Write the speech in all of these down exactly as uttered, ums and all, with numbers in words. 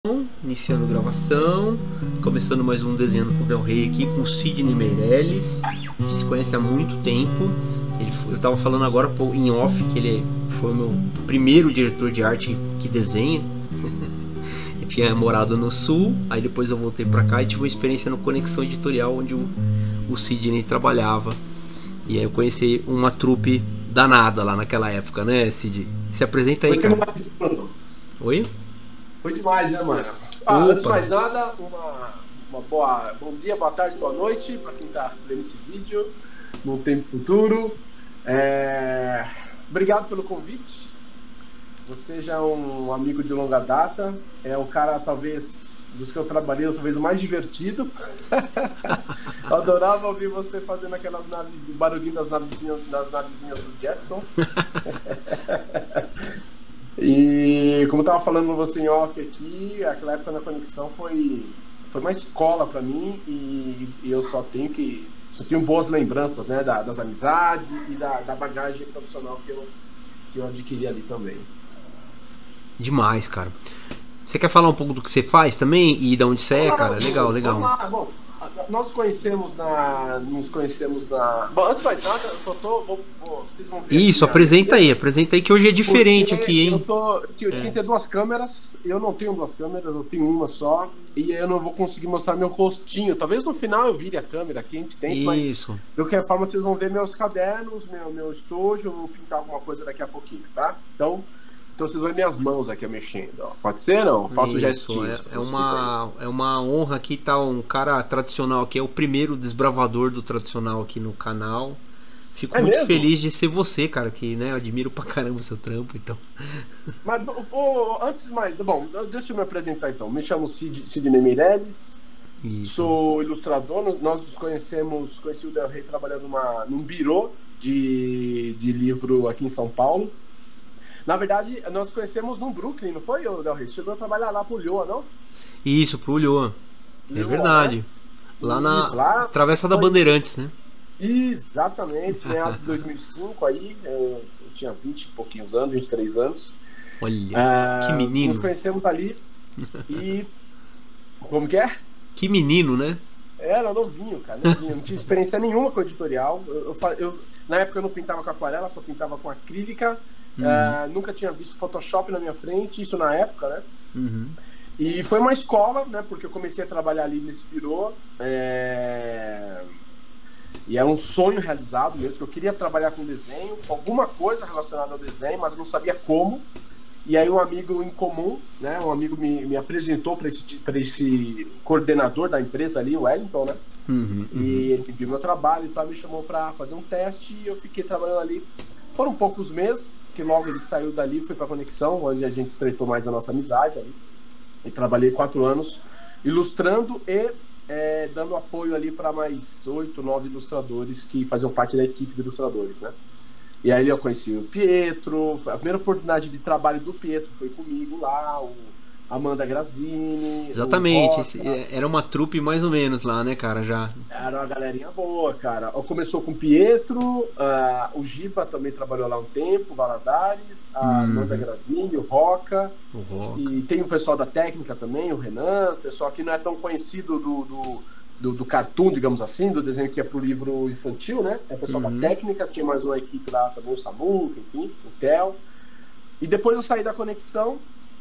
Iniciando gravação, começando mais um Desenhando com o Del Rey aqui com o Sidney Meirelles. A gente se conhece há muito tempo. Ele, eu estava falando agora em off que ele foi o meu primeiro diretor de arte que desenha. Eu tinha morado no Sul, aí depois eu voltei para cá e tive uma experiência no Conexão Editorial, onde o, o Sidney trabalhava. E aí eu conheci uma trupe danada lá naquela época, né, Sid? Se apresenta aí, cara. Oi? Foi demais, né, mano? Ah, antes de mais nada, uma, uma boa, bom dia, boa tarde, boa noite para quem tá vendo esse vídeo no tempo futuro. É... Obrigado pelo convite. Você já é um amigo de longa data, é o cara, talvez, dos que eu trabalhei, talvez o mais divertido. Eu adorava ouvir você fazendo aquelas naves, barulhinho das navezinhas, das navezinhas do Jetsons. E como eu tava falando com você em off aqui, aquela época na Conexão foi, foi uma escola para mim e, e eu só tenho que só tenho boas lembranças, né, da, das amizades e da, da bagagem profissional que eu, que eu adquiri ali também. Demais, cara. Você quer falar um pouco do que você faz também e de onde você é, cara? Legal, legal. Vamos lá, bom. Nós conhecemos na. Nos conhecemos na. Bom, antes de mais nada, eu só tô. Vou, vou, vocês vão ver. Isso, apresenta aí, apresenta aí que hoje é diferente aqui, hein? Eu tô. Eu tinha que ter duas câmeras, eu não tenho duas câmeras, eu tenho uma só. E eu não vou conseguir mostrar meu rostinho. Talvez no final eu vire a câmera aqui, a gente tente, mas. Isso. De qualquer forma, vocês vão ver meus cadernos, meu, meu estojo, eu vou pintar alguma coisa daqui a pouquinho, tá? Então. Então vocês vão ver minhas mãos aqui mexendo, ó. Pode ser, não? Faço gestinhos. É, é, uma, é uma honra aqui estar tá um cara tradicional aqui, é o primeiro desbravador do tradicional aqui no canal. Fico é muito mesmo? feliz de ser você, cara, que, né, eu admiro pra caramba o seu trampo, então. Mas, oh, antes de mais, bom, deixa eu me apresentar então. Me chamo Sid, Sidney Meirelles, Isso. Sou ilustrador. Nós nos conhecemos, conheci o Del Rey trabalhando numa, num birô de, de livro aqui em São Paulo. Na verdade, nós conhecemos no Brooklyn, não foi, Del Rey? Chegou a trabalhar lá pro Ulloa, não? Isso, pro Ulloa. É verdade. Né? Lá na Isso, lá Travessa da Bandeirantes, né? Exatamente, meados de dois mil e cinco, aí eu tinha vinte e pouquinhos anos, vinte e três anos. Olha, ah, que menino. Nos conhecemos ali e... Como que é? Que menino, né? Era novinho, cara, novinho. Não tinha experiência nenhuma com editorial. Eu, eu, eu, na época eu não pintava com aquarela, só pintava com acrílica. Uhum. Uh, nunca tinha visto Photoshop na minha frente, isso na época, né? Uhum. E foi uma escola, né? Porque eu comecei a trabalhar ali nesse birô. É... E era um sonho realizado mesmo, que eu queria trabalhar com desenho, alguma coisa relacionada ao desenho, mas eu não sabia como. E aí um amigo em comum, né? Um amigo me, me apresentou para esse, para esse coordenador da empresa ali, o Wellington, né? Uhum, uhum. E ele viu meu trabalho e tal, me chamou para fazer um teste e eu fiquei trabalhando ali. Foram poucos meses, que logo ele saiu dali e foi para a Conexão, onde a gente estreitou mais a nossa amizade ali. E trabalhei quatro anos ilustrando e é, dando apoio ali para mais oito, nove ilustradores que faziam parte da equipe de ilustradores, né? E aí eu conheci o Pietro, a primeira oportunidade de trabalho do Pietro foi comigo lá, o Amanda Grazini. Exatamente, esse, era uma trupe mais ou menos lá, né, cara, já. Era uma galerinha boa, cara. Começou com o Pietro, uh, o Giba também trabalhou lá um tempo, o Valadares, a hum. Amanda Grazini, o Roca. O Roca. E tem o pessoal da técnica também, o Renan, o pessoal que não é tão conhecido do... do Do, do cartoon, digamos assim, do desenho que é pro livro infantil, né? É o pessoal uhum. da técnica, tinha mais uma equipe lá também, o Samuca, enfim, o Theo. E depois eu saí da Conexão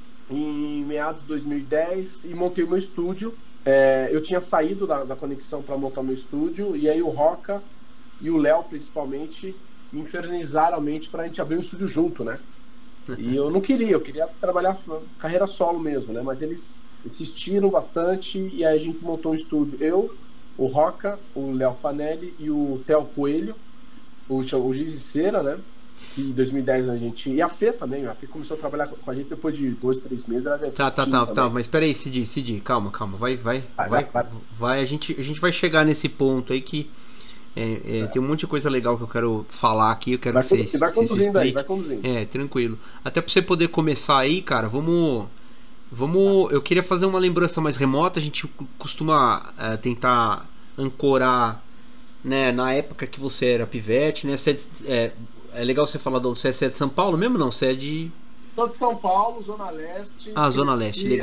em meados de dois mil e dez e montei o meu estúdio. É, eu tinha saído da, da Conexão para montar o meu estúdio, e aí o Roca e o Léo, principalmente, me infernizaram a mente pra gente abrir um estúdio junto, né? E eu não queria, eu queria trabalhar carreira solo mesmo, né? Mas eles insistiram bastante e aí a gente montou um estúdio. Eu, o Roca, o Léo Fanelli e o Theo Coelho, o, o Giz e Cera, né? Que em dois mil e dez a gente... E a Fê também, a Fê começou a trabalhar com a gente depois de dois, três meses. Ela tá, tá, tá, tá, mas peraí, Cid, Cid, calma, calma, vai, vai, vai, vai, vai, vai. A, gente, a gente vai chegar nesse ponto aí que é, é, é. tem um monte de coisa legal que eu quero falar aqui, eu quero vai, que você, você vai conduzindo aí, vai conduzindo. É, tranquilo. Até pra você poder começar aí, cara, vamos... Vamos, eu queria fazer uma lembrança mais remota. A gente costuma é, tentar ancorar, né, na época que você era pivete, né? Você é, é legal você falar de onde você é, você é de São Paulo mesmo, não? Você é de... Sou de São Paulo, Zona Leste. Ah, Zona Leste, legal.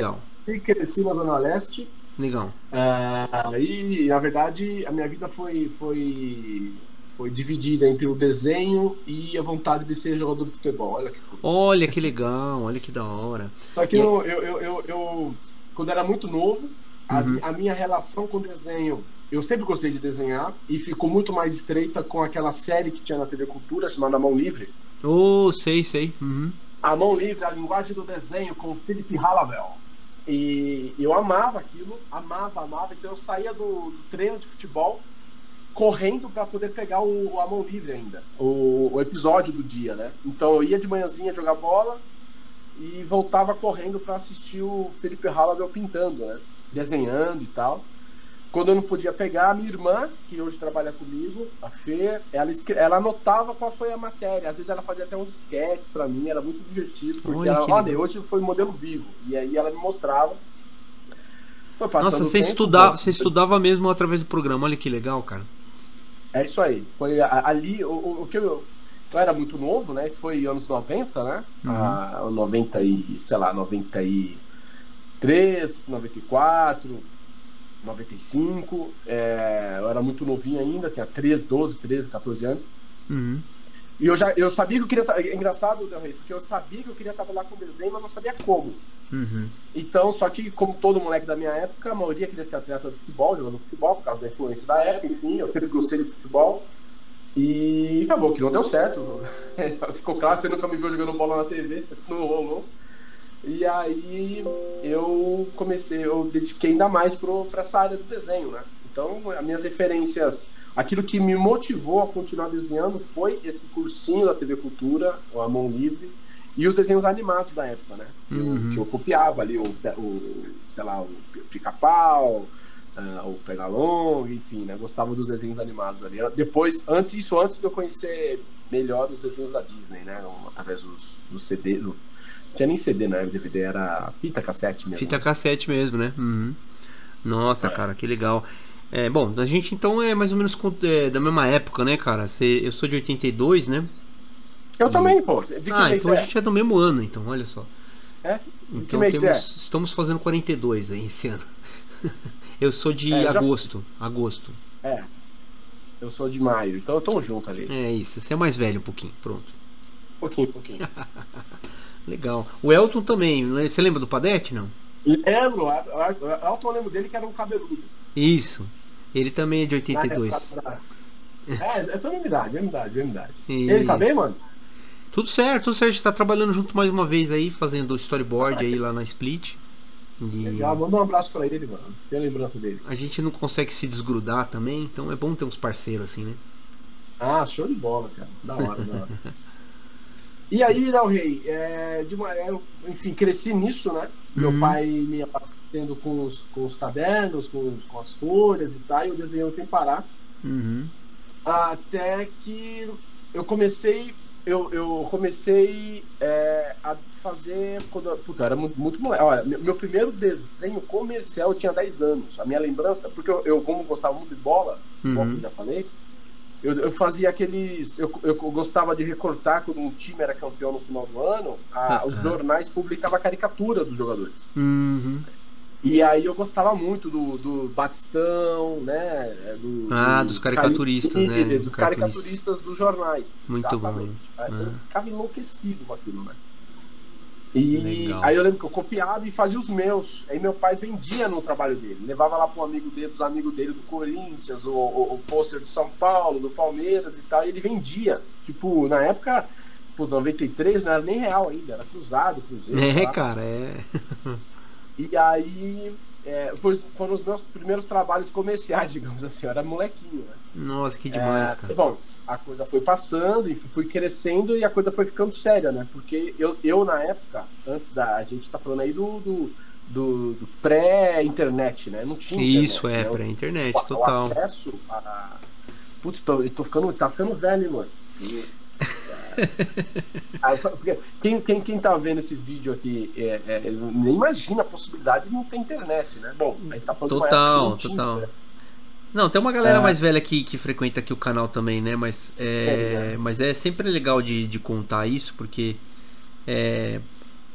nasci e cresci na Zona Leste. Legal. É, e, na verdade, a minha vida foi, foi, foi dividida entre o desenho e a vontade de ser jogador de futebol. Olha que coisa. Olha que legal, olha que da hora. Só que E- eu, eu, eu, eu, eu, quando era muito novo, a, Uhum. a minha relação com o desenho, eu sempre gostei de desenhar e ficou muito mais estreita com aquela série que tinha na T V Cultura, chamada Mão Livre. Oh, sei, sei. Uhum. A Mão Livre, a linguagem do desenho, com o Philip Halavel. E eu amava aquilo, amava, amava. Então eu saía do, do treino de futebol correndo para poder pegar o, a Mão Livre ainda, o, o episódio do dia, né? Então eu ia de manhãzinha jogar bola e voltava correndo para assistir o Felipe Halavel pintando, né? Desenhando e tal. Quando eu não podia pegar, a minha irmã, que hoje trabalha comigo, a Fê, ela, escre... ela anotava qual foi a matéria. Às vezes ela fazia até uns sketches para mim, era muito divertido, porque Olha ela, que olha, legal. hoje foi modelo vivo. E aí ela me mostrava. Foi passando Nossa, o você tempo, estudava, pô. você estudava mesmo através do programa. Olha que legal, cara. É isso aí. Foi a- ali, o, o, o que eu, eu era muito novo, né? Isso foi anos noventa, né? Uhum. Ah, noventa e, sei lá, noventa e três, noventa e quatro, noventa e cinco. É, eu era muito novinho ainda, tinha treze, doze, treze, quatorze anos. Uhum. E eu já eu sabia que eu queria. ta- É engraçado, Del Rey, porque eu sabia que eu queria trabalhar com desenho, mas não sabia como. Uhum. Então, só que, como todo moleque da minha época, a maioria queria ser atleta de futebol, jogando futebol, por causa da influência da época, enfim, eu sempre gostei de futebol. E acabou que não deu certo. Ficou claro, você nunca me viu jogando bola na T V, não rolou. E aí eu comecei, eu dediquei ainda mais para essa área do desenho, né? Então, as minhas referências, aquilo que me motivou a continuar desenhando foi esse cursinho da T V Cultura, a Mão Livre, e os desenhos animados da época, né? Que, Uhum. eu, que eu copiava ali, o, o sei lá, o Pica-Pau, uh, o Pernalonga, enfim, né? Gostava dos desenhos animados ali. Depois, antes, isso antes de eu conhecer melhor os desenhos da Disney, né? Através dos, dos C D, do, não tinha nem C D, né? D V D era fita cassete mesmo. Fita cassete mesmo, né? Uhum. Nossa, cara, que legal. É, bom, a gente então é mais ou menos com- é, da mesma época, né, cara? Você, eu sou de oitenta e dois, né? Eu também, pô. De que Ah, mês então a é? gente é do mesmo ano, então, olha só. É? De que Então mês temos, é? estamos fazendo quarenta e dois aí esse ano. Eu sou de É, eu já- agosto. Agosto. É. Eu sou de maio, então estamos juntos ali. É isso, você é mais velho um pouquinho, pronto. Pouquinho, pouquinho. Legal. O Elton também, né? Você lembra do Padete, não? Lembro, o Elton, eu lembro dele que era um cabeludo. Isso. Ele também é de oitenta e Na dois. época da- É, é tua novidade, novidade, novidade. Isso. Ele tá bem, mano? Tudo certo, tudo certo. A gente tá trabalhando junto mais uma vez aí, fazendo o storyboard aí lá na Split. E Legal, manda um abraço pra ele, mano. Tem a lembrança dele. a gente não consegue se desgrudar também, então é bom ter uns parceiros assim, né? Ah, show de bola, cara. Da hora, da hora. E aí, Del Rey, é, de uma, eu, enfim, cresci nisso, né? Meu Uhum. pai me abastecendo com os, com os cadernos, com, os- com as folhas e tal, e eu desenhando sem parar. Uhum. Até que eu comecei, eu, eu comecei é, a fazer. Quando, eu- puta, eu era muito, muito moleque. Olha, meu, meu primeiro desenho comercial eu tinha dez anos. A minha lembrança, porque eu, eu como gostava muito de bola, futebol, Uhum. que eu já falei, eu, eu fazia aqueles. Eu, eu gostava de recortar quando um time era campeão no final do ano, a- os Aham. jornais publicavam a caricatura dos jogadores. Uhum. E aí eu gostava muito do, do Batistão, né? Do, Ah, do dos caricaturistas, Cali- né? Dos Dos caricaturistas dos jornais. Muito exatamente. bom. Aí Eu Ah. ficava enlouquecido com aquilo, né? E Legal. aí eu lembro que eu copiava e fazia os meus. Aí meu pai vendia no trabalho dele. Levava lá para um amigo dele, dos amigos dele do Corinthians, o, o, o pôster de São Paulo, do Palmeiras e tal. E ele vendia. Tipo, na época, pô, noventa e três não era nem real ainda, era cruzado, cruzeiro. sei É, lá. cara, é. E aí, é, pois, foram os meus primeiros trabalhos comerciais, digamos assim. Eu era molequinho, né? Nossa, que demais, É, cara. bom, a coisa foi passando e fui crescendo e a coisa foi ficando séria, né? Porque eu, eu na época, antes da. A gente tá falando aí do, do, do- do pré-internet, né? Não tinha Isso, internet, é, né? pra internet, O, o total. acesso a. Putz, tô, eu tô ficando, tá ficando velho, mano. E, é, ah, eu tô- porque quem, quem, quem tá vendo esse vídeo aqui é, é, nem imagina a possibilidade de não ter internet, né? Bom, a gente tá falando de uma época que Total, não tinha, total. né? Não, tem uma galera É. mais velha que, que frequenta aqui o canal também, né? Mas é, É, né? mas é sempre legal de, de contar isso, porque é,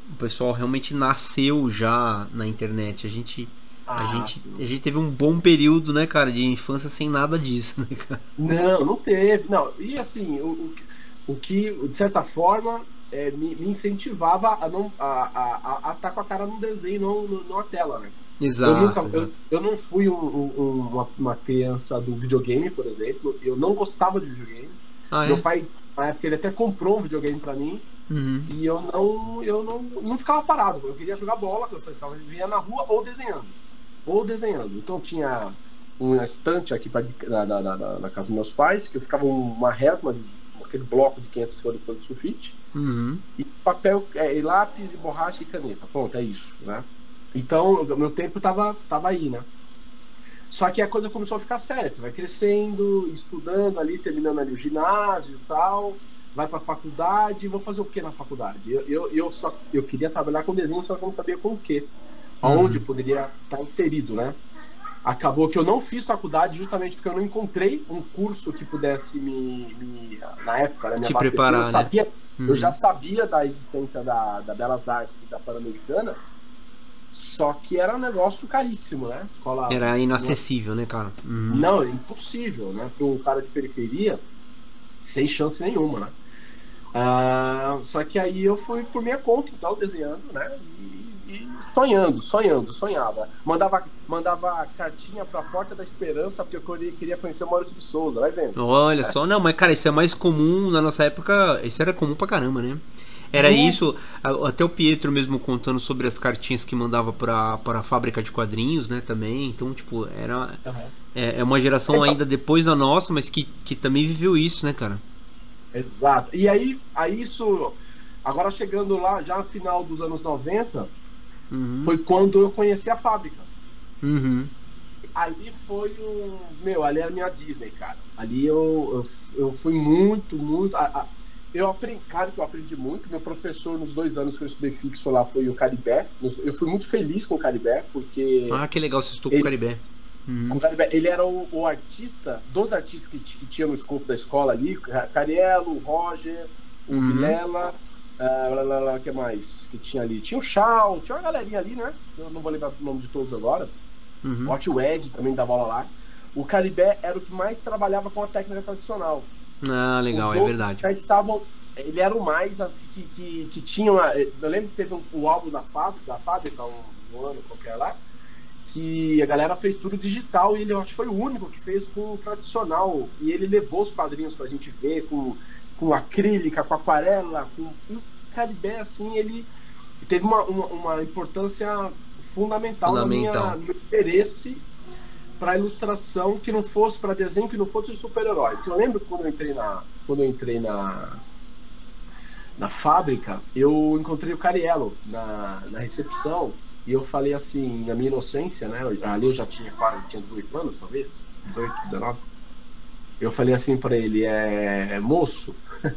o pessoal realmente nasceu já na internet. A gente, a Ah, gente, sim. a gente teve um bom período, né, cara, de infância sem nada disso, né, cara? Não, não teve. Não, e assim, o, o, o que, de certa forma, é, me, me incentivava a não a, a, a, a estar com a cara no desenho, não, não, não a tela, né? Eu nunca, Exato, eu, exato. eu não fui um, um- uma, uma criança do videogame, por exemplo. Eu não gostava de videogame. Ah, Meu é? pai, na época, ele até comprou um videogame pra mim Uhum. e eu não, eu não, não ficava parado. Eu queria jogar bola, eu ficava vivia na rua ou desenhando, ou desenhando. Então tinha uma estante aqui pra, na, na, na, na casa dos meus pais, que eu ficava uma resma, de, aquele bloco de quinhentas folhas de folha de sulfite, Uhum. e papel, é, e lápis, e borracha e caneta. Pronto, é isso, né? Então, o meu tempo tava, tava aí, né? Só que a coisa começou a ficar séria. Você vai crescendo, estudando ali, terminando ali o ginásio e tal, vai para a faculdade. Vou fazer o que na faculdade? Eu, eu, eu, só, eu queria trabalhar com desenho, só que eu não sabia com o quê. Aonde Uhum. poderia estar inserido, né? Acabou que eu não fiz faculdade justamente porque eu não encontrei um curso que pudesse me, me na época, né, me Te abastecer. Eu preparar, né? sabia, eu já Uhum. sabia da existência da, da Belas Artes e da Pan-Americana, só que era um negócio caríssimo, né? Escola Era não é inacessível, né, cara? Uhum. não, é impossível, né? Para um cara de periferia, sem chance nenhuma, né? Ah, só que aí eu fui por minha conta, então, desenhando, né? E, e sonhando, sonhando, sonhava. Mandava, mandava cartinha para a Porta da Esperança, porque eu queria conhecer o Maurício de Souza, vai vendo? Olha só, não, mas cara, isso é mais comum na nossa época, isso era comum pra caramba, né? Era Muito. isso, a- até o Pietro mesmo contando sobre as cartinhas que mandava pra, pra fábrica de quadrinhos, né, também. Então, tipo, era Uhum. é, é uma geração Então, ainda depois da nossa, mas que, que também viveu isso, né, cara? exato. E aí, aí isso, agora chegando lá, já no final dos anos noventa, Uhum, foi quando eu conheci a fábrica. uhum, Ali foi um. Meu, ali era a minha Disney, cara. Ali eu, eu, eu fui muito, muito. A, a, eu aprendi, cara, que eu aprendi muito. Meu professor, nos dois anos que eu estudei fixo lá, foi o Caribé. Eu fui muito feliz com o Caribé, porque ah, que legal, você estou com o ele, Caribé. com Uhum, o Caribé, ele era o, o artista, dos artistas que, que tinha no escopo da escola ali: Cariello, o Roger, o uhum, Vilela. Uh, lá, lá, lá, que mais que tinha ali? Tinha o Chau, tinha uma galerinha ali, né? Eu não vou lembrar o nome de todos agora. O uhum. Hot Wed também dava aula lá. O Caribé era o que mais trabalhava com a técnica tradicional. Ah, legal, Os é outros verdade. já estavam. Ele era o mais assim, que, que, que tinha uma. Eu lembro que teve um, um álbum da fábrica, da fábrica um, um ano qualquer lá, que a galera fez tudo digital e ele, eu acho que foi o único que fez com o tradicional. E ele levou os quadrinhos pra gente ver com, com acrílica, com aquarela, com. E o Caribé, assim, ele teve uma, uma, uma importância fundamental na minha, Fundamental. no meu interesse para ilustração, que não fosse para desenho, que não fosse de super-herói. Porque eu lembro que quando eu entrei na, quando eu entrei na, na fábrica, eu encontrei o Cariello na, na recepção e eu falei assim, na minha inocência, né? Ali eu já tinha quase, tinha dezoito anos, talvez, dezoito, dezenove. Eu falei assim para ele, é, moço,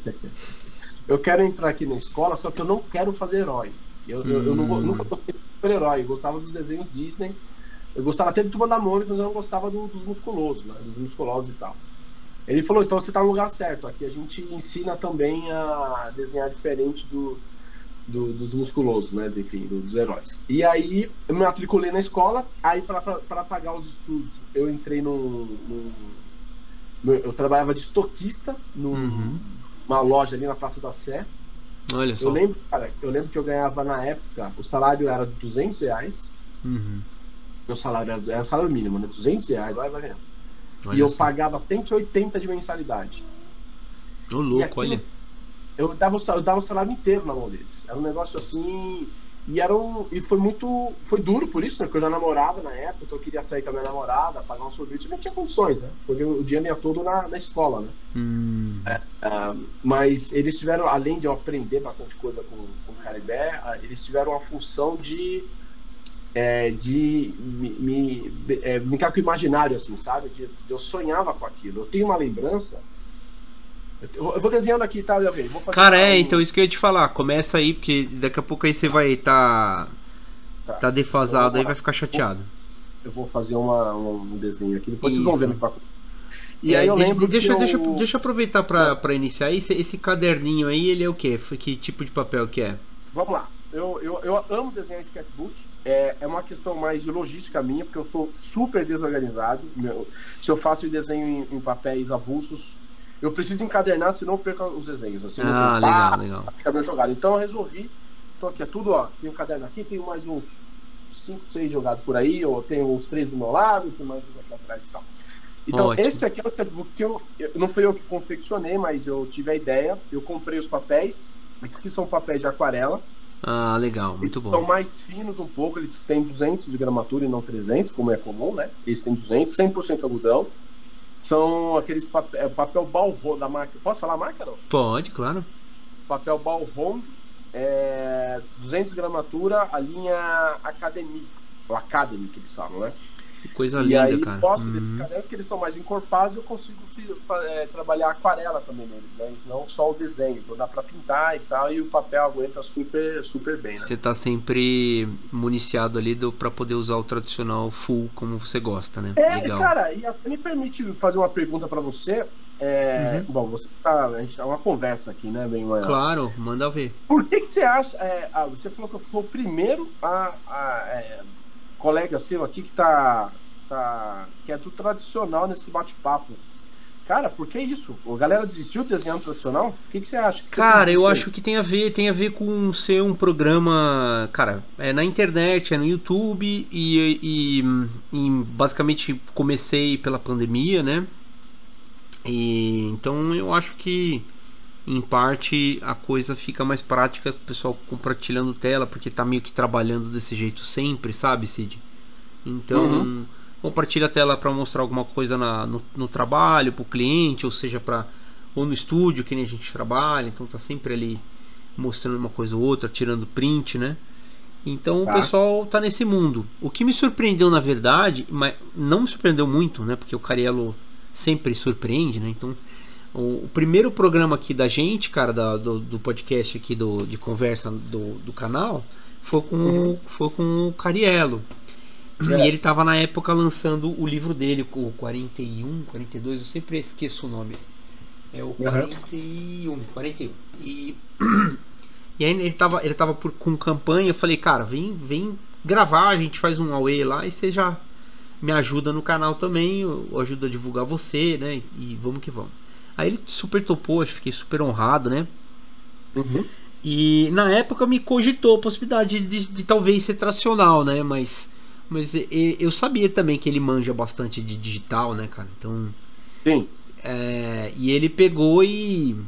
eu quero entrar aqui na escola, só que eu não quero fazer herói. Eu, eu, eu não, nunca Hum, gostei de super-herói, eu gostava dos desenhos Disney. Eu gostava até de Turma da Mônica, mas eu não gostava do, dos musculosos, né? Dos musculosos e tal. Ele falou, então você está no lugar certo. Aqui a gente ensina também a desenhar diferente do, do, dos musculosos, né? Enfim, dos heróis. E aí eu me matriculei na escola. Aí para pagar os estudos, eu entrei num, num, num, eu trabalhava de estoquista uhum. numa loja ali na Praça da Sé. Olha Eu só. lembro, cara, eu lembro que eu ganhava na época, o salário era duzentos reais. Uhum. Meu salário era, era o salário mínimo, né? duzentos reais, vai, vai vendo. E Olha eu só. pagava cento e oitenta de mensalidade. Ô, E louco, olha. aquilo, eu dava, o salário, eu dava o salário inteiro na mão deles. Era um negócio assim. E, era um, e foi muito. Foi duro por isso, né? Porque eu já namorava na época, então eu queria sair com a minha namorada, pagar um sorvete. Eu não tinha condições, né? Porque o dinheiro ia todo na, na escola, né? Hum, Uh, mas eles tiveram, além de eu aprender bastante coisa com, com o Caribé, uh, eles tiveram a função de. É, de me, me é, brincar com o imaginário, assim, sabe? De, de eu sonhava com aquilo. Eu tenho uma lembrança. Eu, eu vou desenhando aqui, tá, Leandro? Vou fazer Cara, uma, é, um. então isso que eu ia te falar. Começa aí, porque daqui a pouco aí você vai tá, Tá, tá então defasado vamos aí, vai lá. ficar chateado. Eu vou fazer uma, um desenho aqui, depois vocês vão ver no Isso. faculdade. E aí É, eu deixa, lembro que deixa, deixa, eu. deixa eu aproveitar pra, pra iniciar. Esse, esse caderninho aí, ele é o quê? Foi que tipo de papel que é? Vamos lá. eu, eu, eu amo desenhar sketchbook. É, é uma questão mais de logística minha, porque eu sou super desorganizado. Meu, se eu faço desenho em, em papéis avulsos, eu preciso encadernar, senão eu perco os desenhos. Assim, Ah, tenho, legal, pá, legal. Fica meio jogado. Então eu resolvi, tô aqui, é tudo, ó. Tem um caderno aqui, tenho mais uns cinco, seis jogados por aí, ou tenho uns três do meu lado, tem mais uns aqui atrás e tal. Então, Ótimo. esse aqui é o sketchbook que eu, eu. Não fui eu que confeccionei, mas eu tive a ideia. Eu comprei os papéis. Esses aqui são papéis de aquarela. Ah, legal, muito bom. São mais finos um pouco, eles têm duzentos de gramatura e não trezentos, como é comum, né? Eles têm duzentos, cem por cento algodão. São aqueles papel, papel Balvon da marca. Posso falar a marca, não? Pode, claro. Papel Balvon, é, duzentos de gramatura, a linha Academy, o Academy que eles falam, né? Que coisa e linda, aí, cara. gosto Hum. desses cadernos porque eles são mais encorpados, eu consigo é, trabalhar aquarela também neles, né? Eles não só o desenho, então dá pra pintar e tal, e o papel aguenta super, super bem, né? Você tá sempre municiado ali do, pra poder usar o tradicional full como você gosta, né? É, legal. cara, e até me permite fazer uma pergunta pra você. É, Uhum. Bom, você tá. A gente tá uma conversa aqui, né? Bem maior. Claro, manda ver. Por que, que você acha. É, ah, você falou que eu sou o primeiro a, a, é, colega seu aqui que tá, tá. que é do tradicional nesse bate-papo. Cara, por que isso? A galera desistiu de desenhar tradicional? O que, que você acha? Que você Cara, tem eu visto acho que tem a ver, tem a ver com ser um programa, cara, é na internet, é no YouTube e, e, e basicamente comecei pela pandemia, né? E então eu acho que em parte a coisa fica mais prática, o pessoal compartilhando tela, porque tá meio que trabalhando desse jeito sempre, sabe, Cid? Então, Uhum. compartilha a tela para mostrar alguma coisa na, no, no trabalho, para o cliente, ou seja, para ou no estúdio, que nem a gente trabalha, então tá sempre ali mostrando uma coisa ou outra, tirando print, né? Então Tá. o pessoal tá nesse mundo. O que me surpreendeu, na verdade, mas não me surpreendeu muito, né? Porque o Cariello sempre surpreende, né? Então, o, o primeiro programa aqui da gente, cara, da, do, do podcast aqui do, de conversa do, do canal, foi com, Uhum. foi com o Cariello. É. E ele tava na época lançando o livro dele, o quarenta e um, quarenta e dois, eu sempre esqueço o nome. É o quarenta e um, quarenta e um. E, e aí ele tava, ele tava por, com campanha, eu falei, cara, vem, vem gravar, a gente faz um Away lá e você já me ajuda no canal também, eu, eu ajudo a divulgar você, né? E vamos que vamos. Aí ele super topou, eu fiquei super honrado, né? Uhum. E na época me cogitou a possibilidade de, de, de talvez ser tradicional, né? Mas, mas e- e- eu sabia também que ele manja bastante de digital, né, cara? Então, Sim. é, e ele pegou e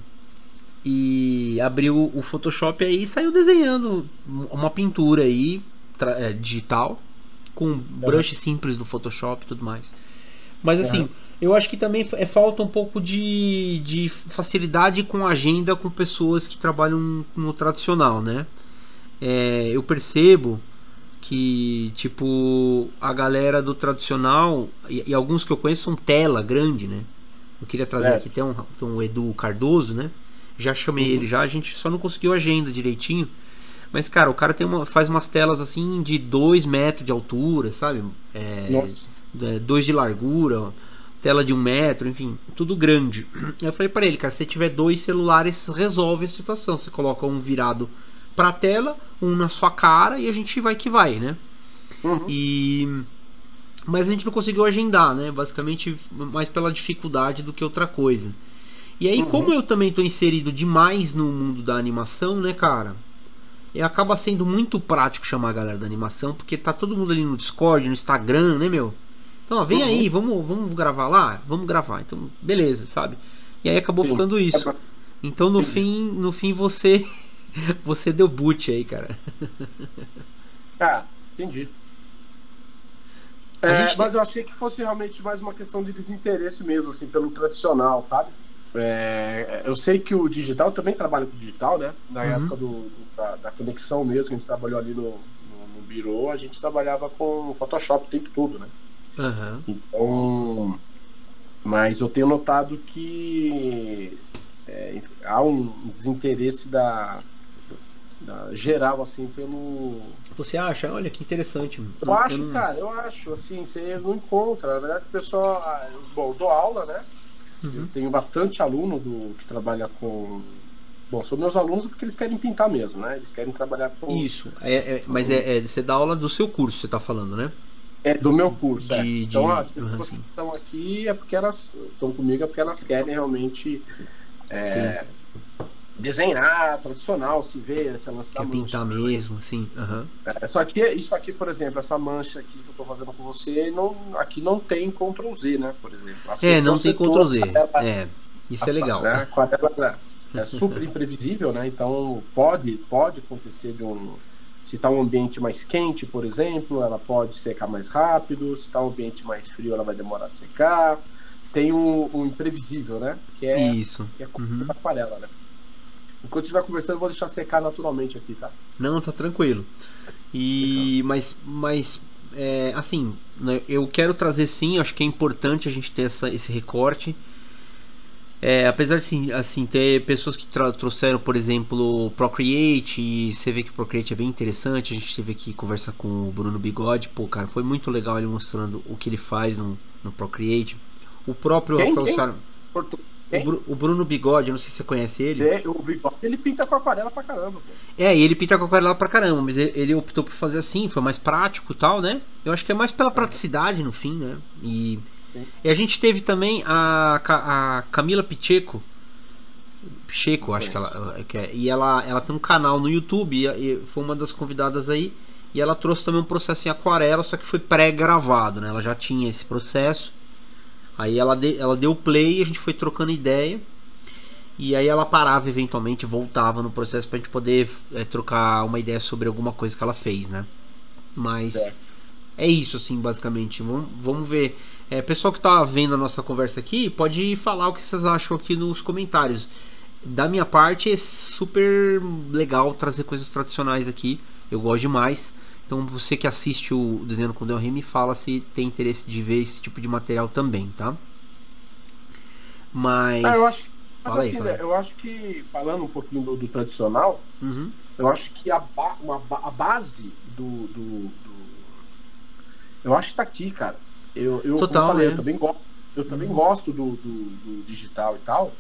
e abriu o Photoshop aí e saiu desenhando uma pintura aí tra- é, digital com brush simples do Photoshop e tudo mais. Mas assim, Uhum. eu acho que também é falta um pouco de, de facilidade com agenda com pessoas que trabalham no tradicional, né? É, eu percebo que, tipo, a galera do tradicional, e, e alguns que eu conheço são tela grande, né? Eu queria trazer É. aqui até um, tem um Edu Cardoso, né? Já chamei Uhum. ele já, a gente só não conseguiu agenda direitinho. Mas, cara, o cara tem uma, faz umas telas assim de dois metros de altura, sabe? É, Nossa. dois de largura, tela de um metro, enfim, tudo grande. Eu falei pra ele, cara, se tiver dois celulares, resolve a situação. Você coloca um virado pra tela, um na sua cara e a gente vai que vai, né? Uhum. E mas a gente não conseguiu agendar, né? Basicamente mais pela dificuldade do que outra coisa. E aí, Uhum. como eu também tô inserido demais no mundo da animação, né, cara? E acaba sendo muito prático chamar a galera da animação, porque tá todo mundo ali no Discord, no Instagram, né, meu? Então, ó, vem Uhum. aí, vamos, vamos gravar lá? Vamos gravar. Então, beleza, sabe? E aí acabou Sim. ficando isso. É pra- Então, no Entendi. fim, no fim você você deu boot aí, cara. Ah, entendi. A É, gente mas tem- eu achei que fosse realmente mais uma questão de desinteresse mesmo, assim, pelo tradicional, sabe? É, eu sei que o digital também trabalha com digital, né? Na Uhum. época do, do- da, da conexão mesmo, que a gente trabalhou ali no, no, no Biro, a gente trabalhava com Photoshop o tempo todo, né? Aham. Então, mas eu tenho notado que é, há um desinteresse da, da geral, assim, pelo... Você acha? Olha que interessante. Eu acho, não- cara, eu acho, assim, você não encontra. Na verdade, o pessoal. ah, Bom, eu dou aula, né? Eu Uhum. tenho bastante aluno do, que trabalha com, Bom, são meus alunos porque eles querem pintar mesmo, né? Eles querem trabalhar com... Isso, é, é, mas é, é, você dá aula do seu curso, você tá falando, né? É do meu curso, é. De, Então, de... as pessoas Uhum, que estão aqui é porque elas estão comigo, é porque elas querem realmente é, desenhar, tradicional, se vê, essa lance da quer mancha. pintar mesmo, sim. Uhum. É, só que isso aqui, por exemplo, essa mancha aqui que eu estou fazendo com você, não, aqui não tem control Z, né? Por exemplo. É, não tem control Z. Aquarela, É, isso é legal. né? Aquarela é super imprevisível, né? Então pode, pode acontecer de um... Se está um ambiente mais quente, por exemplo, ela pode secar mais rápido. Se está um ambiente mais frio, ela vai demorar a secar. Tem um, um imprevisível, né? Que é, Isso. Que é Uhum. aquarela, né? Enquanto estiver conversando, eu vou deixar secar naturalmente aqui, tá? Não, tá tranquilo. E mas, mas é, assim, né, eu quero trazer sim. Acho que é importante a gente ter essa, esse recorte. É, apesar de assim, assim, ter pessoas que trouxeram, por exemplo, o Procreate, e você vê que o Procreate é bem interessante. A gente teve aqui conversar com o Bruno Bigode. Pô, cara, foi muito legal ele mostrando o que ele faz no, no Procreate. O próprio Quem, Rafael quem? Sar... Quem? O, Bru... o Bruno Bigode, eu não sei se você conhece ele. É, eu vi, ele pinta com aquarela pra caramba, pô. É, e ele pinta com aquarela pra caramba, mas ele, ele optou por fazer assim, foi mais prático e tal, né? Eu acho que é mais pela praticidade no fim, né? E, e a gente teve também a, a Camila Picheco. Picheco, acho que ela. Que é, e ela, ela tem um canal no YouTube, e, e foi uma das convidadas aí. E ela trouxe também um processo em aquarela, só que foi pré-gravado, né? Ela já tinha esse processo. Aí ela, de, ela deu play e a gente foi trocando ideia. E aí ela parava eventualmente, voltava no processo pra gente poder é, trocar uma ideia sobre alguma coisa que ela fez, né? Mas é, é isso, assim, basicamente. Vamos, vamos ver. É, pessoal que tá vendo a nossa conversa aqui, pode falar o que vocês acham aqui nos comentários. Da minha parte, é super legal trazer coisas tradicionais aqui. Eu gosto demais. Então você que assiste o Desenhando com Del Rey, me fala se tem interesse de ver esse tipo de material também, tá? Mas... Ah, eu acho, fala aí, assim, fala aí. Né, eu acho que, falando um pouquinho do, do tradicional, uhum. eu acho que a, ba uma, a base do, do, do... Eu acho que tá aqui, cara. Eu, eu, Total, como eu falei, é. eu também, go eu também uhum. gosto do, do, do digital e tal,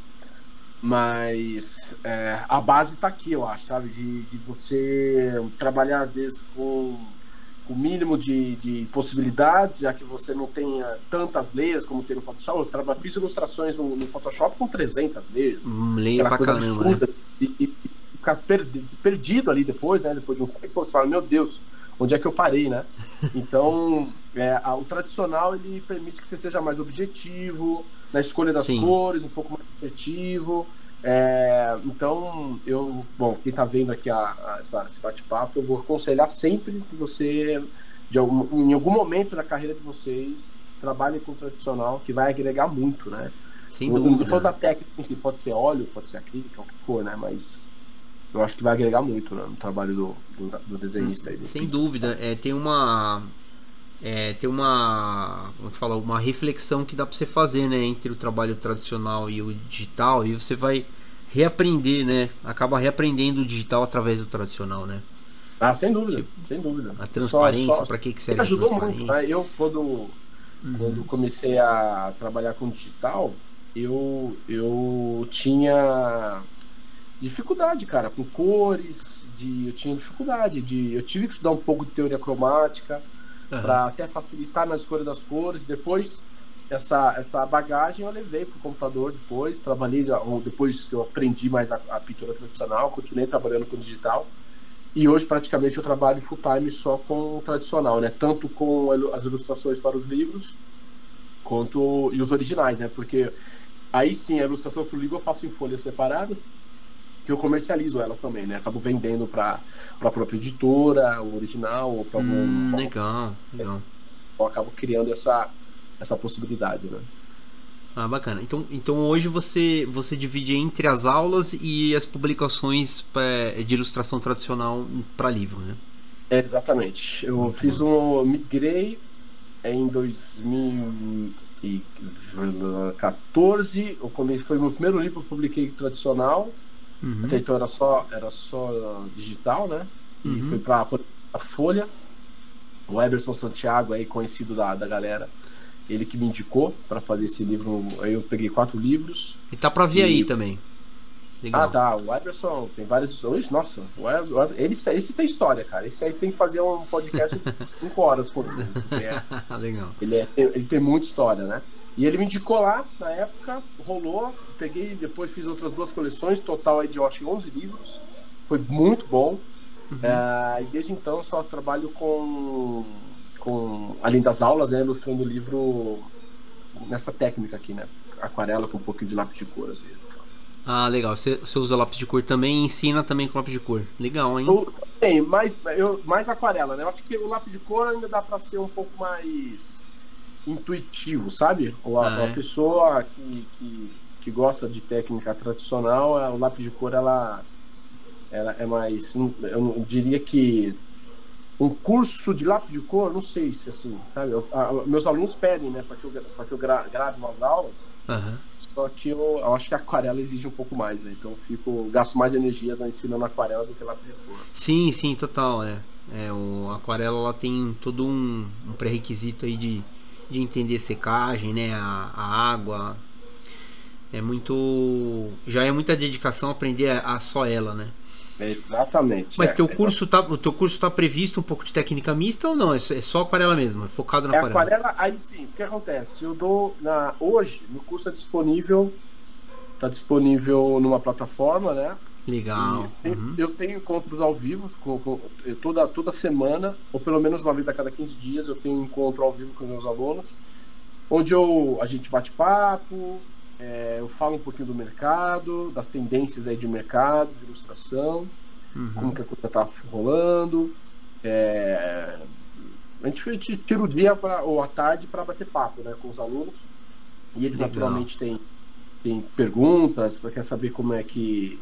mas é, a base tá aqui, eu acho, sabe? De, de você trabalhar, às vezes, com o mínimo de, de possibilidades, já que você não tenha tantas layers como tem no Photoshop. Eu trabalho, fiz ilustrações no, no Photoshop com trezentas layers. Hum, Leia pra caramba, absurda, né? E, e, e ficar perdido, perdido ali depois, né? Depois de um tempo, você fala, meu Deus, onde é que eu parei, né? Então, é, a, o tradicional, ele permite que você seja mais objetivo na escolha das Sim. cores, um pouco mais objetivo. É, então, eu, bom, quem tá vendo aqui a, a, essa, esse bate-papo, eu vou aconselhar sempre que você, de algum, em algum momento da carreira de vocês, trabalhem com o tradicional, que vai agregar muito, né? Sem dúvida. Não falando da técnica em si, pode ser óleo, pode ser acrílica, o que for, né? Mas eu acho que vai agregar muito, né, no trabalho do, do, do desenhista. Aí, do Sem pintor. dúvida, é, tem uma... É, tem uma, como que fala, uma reflexão que dá para você fazer, né, entre o trabalho tradicional e o digital, e você vai reaprender, né, acaba reaprendendo o digital através do tradicional, né? Ah, sem dúvida, tipo, sem dúvida. A transparência, para que que serve a ajudou transparência? Muito, né? Eu quando uhum. quando comecei a trabalhar com digital, eu eu tinha dificuldade, cara, com cores, de eu tinha dificuldade de eu tive que estudar um pouco de teoria cromática. Uhum. Para até facilitar na escolha das cores. Depois, essa, essa bagagem eu levei para o computador depois. Trabalhei, depois que eu aprendi mais a, a pintura tradicional, continuei trabalhando com digital. E hoje, praticamente, eu trabalho full time só com o tradicional, né? Tanto com as ilustrações para os livros, quanto e os originais, né? Porque aí sim, a ilustração para o livro eu faço em folhas separadas, que eu comercializo elas também, né? Acabo vendendo para a própria editora, o original, ou para algum... Hum, legal, legal. Eu acabo criando essa, essa possibilidade, né? Ah, bacana. Então, então hoje você, você divide entre as aulas e as publicações é, de ilustração tradicional para livro, né? É, exatamente. Eu Muito fiz bom. um... Migrei em dois mil e quatorze. Eu comecei, foi o meu primeiro livro que eu publiquei tradicional. Uhum. Até então era só, era só digital, né? E uhum. foi para a Folha. O Eberson Santiago, aí, conhecido da, da galera, ele que me indicou para fazer esse livro. Aí eu peguei quatro livros. E tá para vir e... aí também. Legal. Ah, tá. O Eberson tem vários. Hoje, nossa, o Eber- o Eber- ele, esse tem história, cara. Esse aí tem que fazer um podcast de cinco horas com ele. Porque é- Legal. ele, é- ele tem muita história, né? E ele me indicou lá, na época, rolou. Peguei, depois fiz outras duas coleções, total aí de, eu acho, onze livros. Foi muito bom. Uhum. É, e desde então eu só trabalho com, com, além das aulas, né, ilustrando o livro nessa técnica aqui, né? Aquarela com um pouquinho de lápis de cor, às vezes. Ah, legal. Você, você usa lápis de cor também e ensina também com lápis de cor. Legal, hein? Eu, tem, mais, eu, mais aquarela, né? Eu acho que o lápis de cor ainda dá para ser um pouco mais intuitivo, sabe? Ou a, Ah, a é? pessoa que, que, que gosta de técnica tradicional, o lápis de cor, ela, ela é mais... Eu não- eu diria que um curso de lápis de cor, não sei se assim, sabe? Eu- a- meus alunos pedem, né, para que eu, para que eu gra- grave umas aulas, Aham. só que eu, eu acho que a aquarela exige um pouco mais, né? Então eu fico, gasto mais energia ensinando aquarela do que lápis de cor. Sim, sim, total. É. É, o a aquarela ela tem todo um, um pré-requisito aí de, de entender secagem, né? A, a água. É muito. Já é muita dedicação aprender a, a só ela, né? Exatamente. Mas é, teu exa- curso tá, o teu curso tá previsto um pouco de técnica mista ou não? É, só- é só aquarela mesmo, é focado na É aquarela. aquarela, aí sim, o que acontece? Eu dou na, hoje, no curso é disponível, tá disponível numa plataforma, né? Legal. E Uhum. eu tenho encontros ao vivo, com, com- toda, toda semana, ou pelo menos uma vez a cada quinze dias, eu tenho um encontro ao vivo com meus alunos, onde eu, a gente bate papo, é, eu falo um pouquinho do mercado, das tendências aí de mercado, de ilustração, como Uhum. que a coisa tá rolando. É, a gente a gente tira o dia pra, ou a tarde para bater papo, né, com os alunos. E eles Legal. naturalmente têm, têm perguntas, pra- quer saber como é que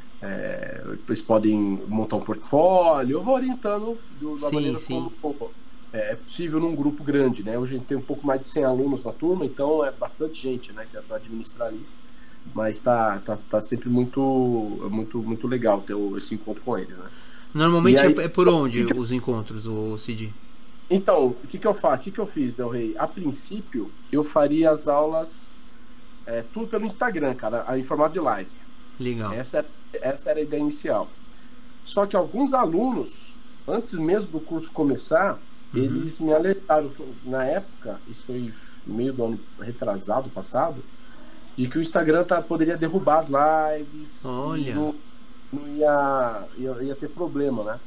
é, eles podem montar um portfólio. Eu vou orientando do- da Sim, maneira sim. como pô, é é possível num grupo grande, né? Hoje a gente tem um pouco mais de cem alunos na turma, então é bastante gente, né, que é para administrar ali. Mas tá, tá, tá sempre muito, muito, muito legal ter o- esse encontro com eles, né? E Normalmente aí, é, é por o onde que que- os encontros, o Cid? então, o que que eu faço? O que que eu fiz, Del Rey? A princípio, eu faria as aulas é, tudo pelo Instagram, cara, em formato de live. Legal. Essa era, essa era a ideia inicial. Só que alguns alunos, antes mesmo do curso começar, Uhum. eles me alertaram, na época, isso foi no meio do ano retrasado, passado, de que o Instagram tá, poderia derrubar as lives, e Olha. não, não ia, ia, ia ter problema, né?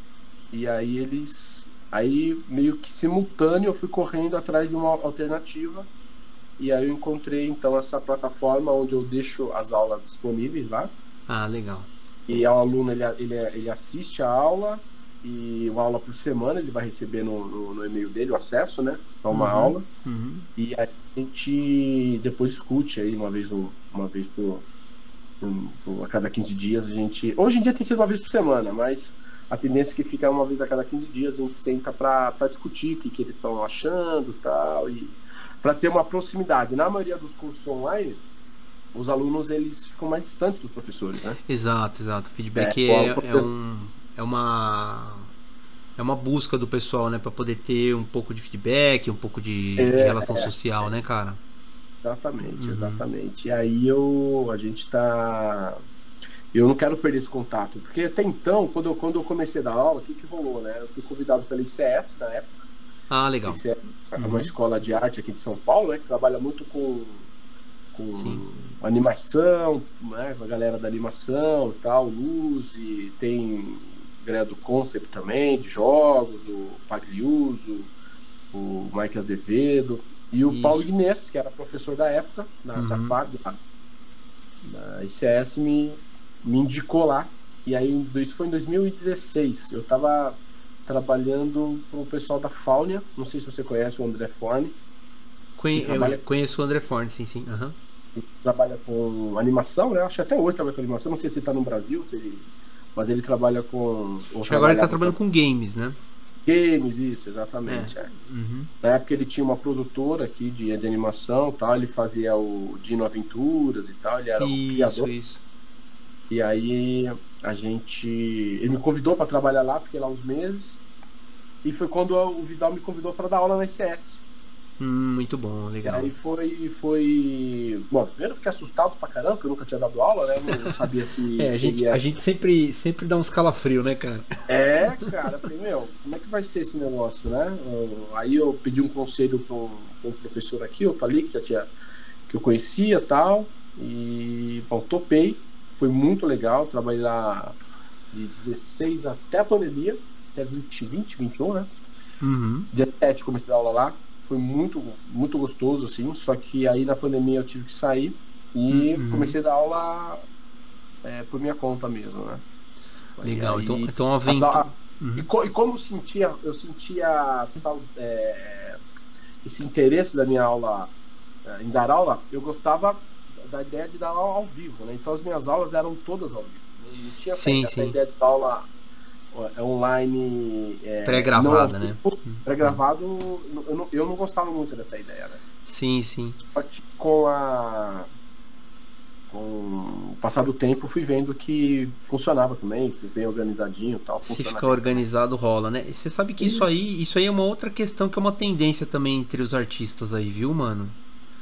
E aí eles, aí meio que simultâneo eu fui correndo atrás de uma alternativa, e aí eu encontrei então essa plataforma onde eu deixo as aulas disponíveis lá, Ah, legal. e o aluno ele, ele, ele assiste a aula, e uma aula por semana ele vai receber no, no, no e-mail dele o acesso, né, a uma Uhum. aula. Uhum. E a gente depois discute aí uma vez, um- uma vez por, um- por- a cada quinze dias a gente. Hoje em dia tem sido uma vez por semana, mas a tendência é que fica uma vez a cada quinze dias, a gente senta para discutir o que, que eles estão achando tal, e para ter uma proximidade. Na maioria dos cursos online, os alunos eles ficam mais distantes dos professores, né? Exato, exato. Feedback É, é, qual- é, um, é uma é uma busca do pessoal, né, para poder ter um pouco de feedback, um pouco de, de É, relação social, né, cara? Exatamente, Uhum. exatamente. E aí eu, a gente tá. Eu não quero perder esse contato, porque até então, quando eu, quando eu comecei a dar aula, o que, que rolou, né? Eu fui convidado pela I C S na época. Ah, legal. I C S é Uhum. uma escola de arte aqui de São Paulo, né? Que trabalha muito com, com Sim. animação, né? Com a galera da animação e tal, luz, e tem galera do Concept também, de jogos, o Pagliuso, o Mike Azevedo. E o Isso. Paulo Guinness, que era professor da época, na, da Uhum. F A B, da, da I C S, me, me indicou lá. E aí, isso foi em dois mil e dezesseis. Eu estava trabalhando com o pessoal da Faunia. Não sei se você conhece o André Forne. Conhe- que trabalha- Eu conheço o André Forne, sim, sim. Aham. Ele trabalha com animação, né? Acho que até hoje trabalha com animação. Não sei se ele está no Brasil, se ele... mas ele trabalha com... ou Acho que agora ele tá trabalhava trabalhando com games, né? games, isso, exatamente. é. Uhum. Na época ele tinha uma produtora aqui de, de animação, tal, ele fazia o Dino Aventuras e tal, ele era o Isso, criador. isso. E aí a gente, ele me convidou para trabalhar lá, fiquei lá uns meses. E foi quando o Vidal me convidou para dar aula na I C S. Hum, muito bom, E legal. aí foi, foi... Bom, primeiro eu fiquei assustado pra caramba, porque eu nunca tinha dado aula, né? Não sabia se É, a gente, a seria... gente sempre, sempre dá uns calafrios, né, cara? É, cara, eu falei, meu, como é que vai ser esse negócio, né? Eu- Aí eu pedi um conselho para um, pra um professor aqui, o ali, que já tinha, que eu conhecia e tal, e, bom, topei, foi muito legal, trabalhei lá de dezesseis até a pandemia, até vinte, vinte, vinte e um, né? Uhum. Dia sete comecei a dar aula lá, foi muito, muito gostoso, assim, só que aí na pandemia eu tive que sair e Uhum. comecei a dar aula é, por minha conta mesmo, né? E Legal, então, aí, então a as aventura. au- e, co- e como eu sentia, eu sentia sal- é, esse interesse da minha aula é, em dar aula, eu gostava da ideia de dar aula ao vivo, né? Então as minhas aulas eram todas ao vivo. Não não tinha essa, Sim, essa sim. ideia de dar aula é, online, é, não ao Pré-gravada, né? vivo, pré-gravado. Eu não, eu não gostava muito dessa ideia, né? Sim, sim. Só que com a com o passar do tempo fui vendo que funcionava também, se bem organizadinho e tal, Se funciona ficar bem. organizado, rola, né? E você sabe que isso aí, isso aí é uma outra questão que é uma tendência também entre os artistas aí, viu, mano?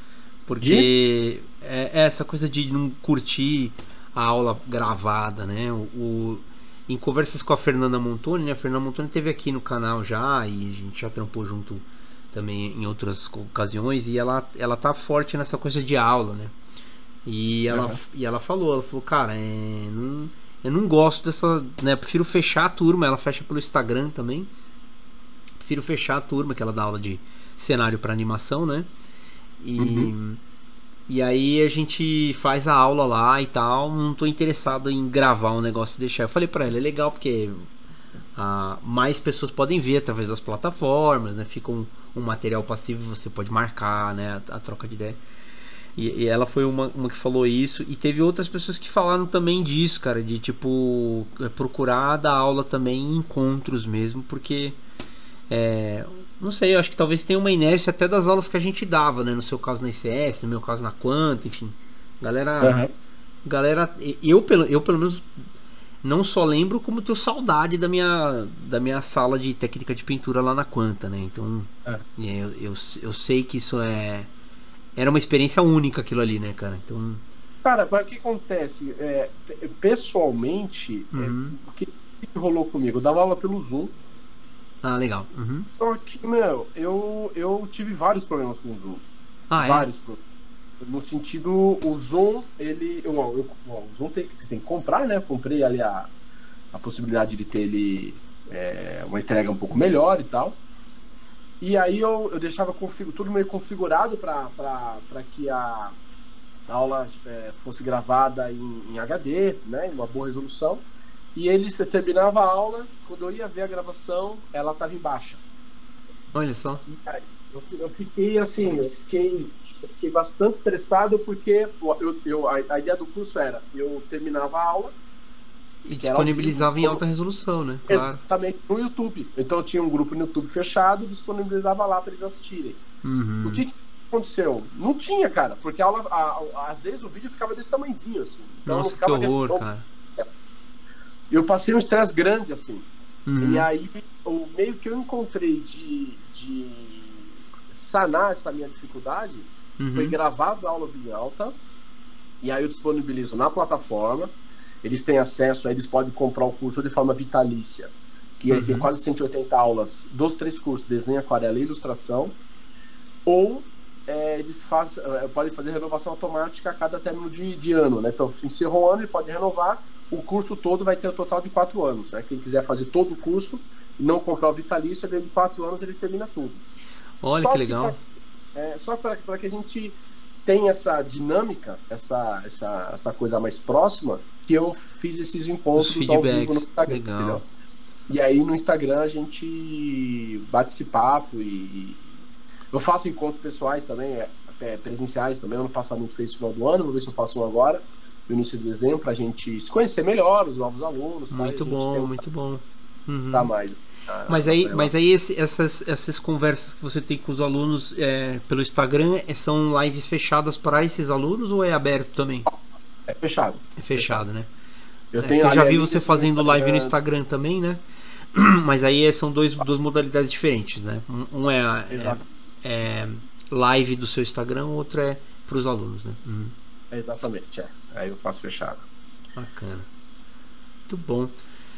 De? Porque é é essa coisa de não curtir a aula gravada, né? O, o- em conversas com a Fernanda Montoni, né? A Fernanda Montoni esteve aqui no canal já e a gente já trampou junto também em outras ocasiões e ela, ela tá forte nessa coisa de aula, né? E ela, Aham. e ela falou, ela falou, cara, é, não, eu não gosto dessa, né? Prefiro fechar a turma, ela fecha pelo Instagram também. Prefiro fechar a turma, que ela dá aula de cenário para animação, né? Uhum. E, e aí a gente faz a aula lá e tal. Não tô interessado em gravar um negócio e deixar. Eu falei pra ela, é legal porque ah, mais pessoas podem ver através das plataformas, né? Fica um, um material passivo, você pode marcar, né? A, a troca de ideia. E, e ela foi uma, uma que falou isso. E teve outras pessoas que falaram também disso, cara. De tipo, é, procurar dar aula também em encontros mesmo, porque é, não sei, eu acho que talvez tenha uma inércia até das aulas que a gente dava, né? No seu caso na I C S, no meu caso na Quanta, enfim. Galera, Aham. galera, eu pelo, eu pelo menos não só lembro como tenho saudade da minha, da minha sala de técnica de pintura lá na Quanta, né? Então, É. é, eu, eu, eu sei que isso é era uma experiência única aquilo ali, né, cara? Então, Cara, mas o que acontece? É, pe- pessoalmente, é, uhum. o que, o que rolou comigo? Eu dava aula pelo Zoom, Ah, legal. Uhum. só que, meu, eu, eu tive vários problemas com o Zoom. Ah, é? Vários problemas. No sentido, o Zoom, ele. Eu, eu, bom, o Zoom tem, que- você tem que comprar, né? Eu comprei ali a, a possibilidade de ter ele é, uma entrega um pouco melhor e tal. E aí eu, eu deixava configu- tudo meio configurado para que a aula é, fosse gravada em, em H D, né? Em uma boa resolução. E ele, você terminava a aula, quando eu ia ver a gravação, ela estava em baixa. Olha só. E aí, eu, fi- eu fiquei assim, eu fiquei, eu fiquei bastante estressado porque eu, eu, a, a ideia do curso era, eu terminava a aula E que era ao disponibilizava vivo, em alta resolução, né? Claro. exatamente no YouTube. Então eu tinha um grupo no YouTube fechado e disponibilizava lá para eles assistirem. Uhum. O que, que aconteceu? Não tinha, cara, porque a aula, a- a- às vezes o vídeo ficava desse tamanhozinho, assim. Então não Nossa, que ficava horror, redondo. cara. Eu passei um estresse grande, assim. Uhum. E aí, o meio que eu encontrei de, de sanar essa minha dificuldade Uhum. foi gravar as aulas em alta. E aí eu disponibilizo na plataforma. Eles têm acesso, aí eles podem comprar o curso de forma vitalícia. Que aí tem Uhum. quase cento e oitenta aulas dos três cursos, desenho, aquarela e ilustração. Ou é, eles faz, é, podem fazer renovação automática a cada término de, de ano, né? Então, se encerrou um ano, ele pode renovar. O curso todo vai ter um total de quatro anos, né? Quem quiser fazer todo o curso e não comprar o vitalício, dentro de quatro anos ele termina tudo. Olha Só que legal. pra- é, só para que a gente tenha essa dinâmica, essa, essa, essa coisa mais próxima, que eu fiz esses encontros Os ao vivo no feedbacks. Instagram. Legal. Entendeu? E aí no Instagram a gente bate esse papo e eu faço encontros pessoais também, é, é, presenciais também. Ano passado não fez no final do ano, vou ver se eu faço um agora, no início de dezembro, para a gente se conhecer melhor, os novos alunos. Muito bom, muito bom. Uhum. Tá mais. a- Mas a aí, nossa mas relação. aí esse- essas, essas conversas que você tem com os alunos é, pelo Instagram é, são lives fechadas para esses alunos ou é aberto também? É fechado. É fechado, né? Eu, É, tenho, eu já vi aliás, você esse fazendo live no Instagram- Instagram também, né? Mas aí são dois, duas modalidades diferentes, né? Um um é, a- Exato. é, é live do seu Instagram, outra é para os alunos, né? Uhum. Exatamente, é. Aí eu faço fechado. Bacana. Muito bom.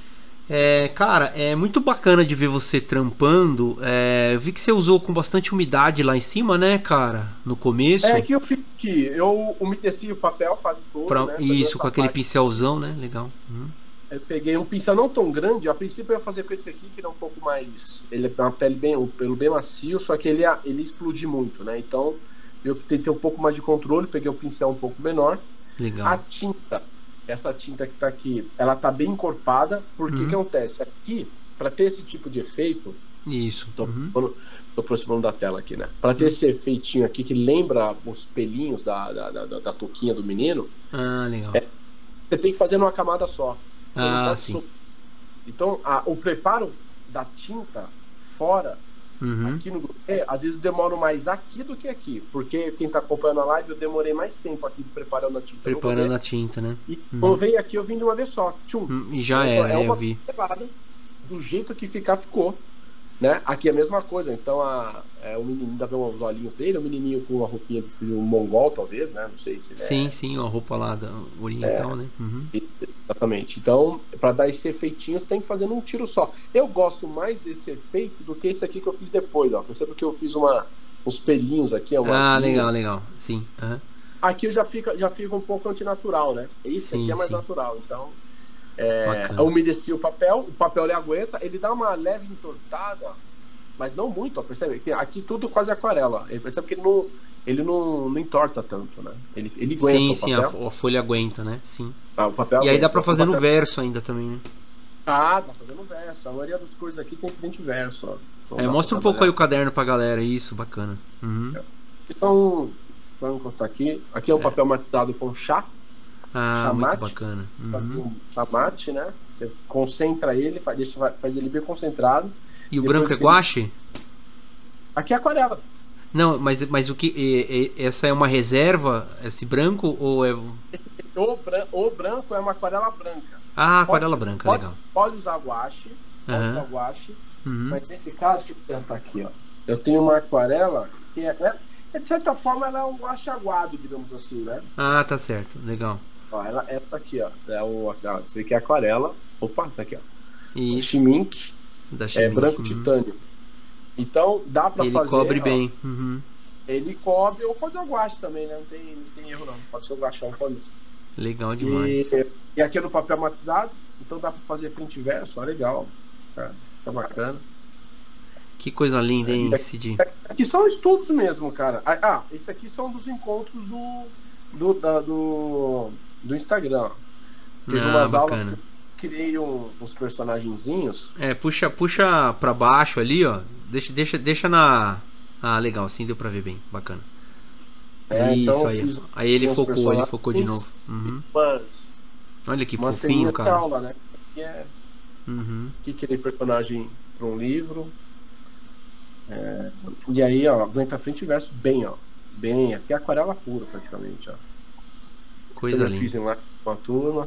É, cara, é muito bacana de ver você trampando. É, eu vi que você usou com bastante umidade lá em cima, né, cara? No começo. É que eu fiz aqui, eu umedeci o papel quase todo, pra, né? Isso, com aquele parte. pincelzão, né? Legal. Uhum. Eu peguei um pincel não tão grande, a princípio eu ia fazer com esse aqui, que ele é um pouco mais... Ele é uma pele bem, um pelo bem macio, só que ele, ele explode muito, né? Então, eu tentei um pouco mais de controle, peguei um pincel um pouco menor. Legal. A tinta, essa tinta que tá aqui, ela tá bem encorpada, porque o uhum. que acontece? Aqui, para ter esse tipo de efeito... Isso. Tô, uhum. tô aproximando da tela aqui, né? Para ter uhum. esse efeitinho aqui, que lembra os pelinhos da, da, da, da touquinha do menino... Ah, legal. É, você tem que fazer numa camada só. Você ah, sim. So... Então, a, o preparo da tinta fora, uhum. aqui no é, às vezes eu demoro mais aqui do que aqui, porque quem tá acompanhando a live, eu demorei mais tempo aqui preparando a tinta. Preparando a tinta, né? E uhum. quando veio aqui, eu vim de uma vez só. Tchum. Hum, e já então, era, é uma eu vi. Do jeito que ficar, ficou. Né? Aqui é a mesma coisa. Então, a, é, o menininho, dá pra ver os olhinhos dele, o menininho com uma roupinha de frio mongol, talvez, né? Não sei se ele Sim, é... sim, uma roupa lá da oriental, é, né? Uhum. Exatamente. Então, para dar esse efeitinho, você tem que fazer num tiro só. Eu gosto mais desse efeito do que esse aqui que eu fiz depois, ó. Percebe que eu fiz uma, uns pelinhos aqui, umas Ah, linhas. legal, legal. Sim. Uhum. Aqui eu já fica, já fica um pouco antinatural, né? Esse sim, aqui é mais sim. natural. Então, é, eu umedeci o papel, o papel ele aguenta, ele dá uma leve entortada, mas não muito, ó, percebe? Aqui tudo quase aquarela. Ele percebe que ele não, ele não, não entorta tanto, né? Ele, ele aguenta sim, o papel. Sim, a folha aguenta, né? Sim. Ah, o papel e aguenta. aí dá pra fazer papel... no verso ainda também, né? Ah, dá pra fazer no verso. A maioria das coisas aqui tem frente e verso, ó. Então, é, mostra um pouco aí o caderno pra galera, isso, bacana. Uhum. Então, vamos encostar aqui. Aqui é um é. papel matizado com chá. Ah, chá muito mate, bacana. Uhum. Assim, um chá mate, né? Você concentra ele, faz, deixa, faz ele bem concentrado. E o branco é guache? Ele... Aqui é aquarela. Não, mas, mas o que é, é, essa é uma reserva, esse branco, ou é... O, bran, o branco é uma aquarela branca. Ah, aquarela pode, branca, pode, legal. Pode usar guache, pode uhum. usar guache, uhum. mas nesse caso, deixa eu tentar aqui, ó. Eu tenho uma aquarela que é, é de certa forma, ela é um guache aguado, digamos assim, né? Ah, tá certo, legal. Ó, ela é aqui, ó. É o, você vê que é aquarela. Opa, isso aqui, ó. E Schmink, da é branco uhum. titânio. Então, dá pra ele fazer... Ele cobre ó, bem. Uhum. Ele cobre, ou pode ser o guache também, né? Não tem, não tem erro, não. Pode ser o guachão também. Legal demais. E, e aqui é no papel matizado, então dá pra fazer frente e verso, ó, legal. Tá, tá bacana. Que coisa linda, hein, aqui, Cid? Aqui são estudos mesmo, cara. Ah, esse aqui são dos encontros do, do, da, do, do Instagram. Teve ah, umas bacana. aulas que eu criei um, uns personagenzinhos. É, puxa, puxa pra baixo ali, ó. Deixa, deixa, deixa na... Ah, legal, assim deu pra ver bem. Bacana. É, isso então aí. Aí ele focou, ele focou de novo. Uhum. Mas, olha que fofinho, cara. Aula, né? Aqui é uhum. aqui aquele personagem para um livro. É, e aí, ó, aguenta frente e verso bem, ó. Bem, aqui é aquarela pura praticamente, ó. Coisa linda. Fiz lá com a turma.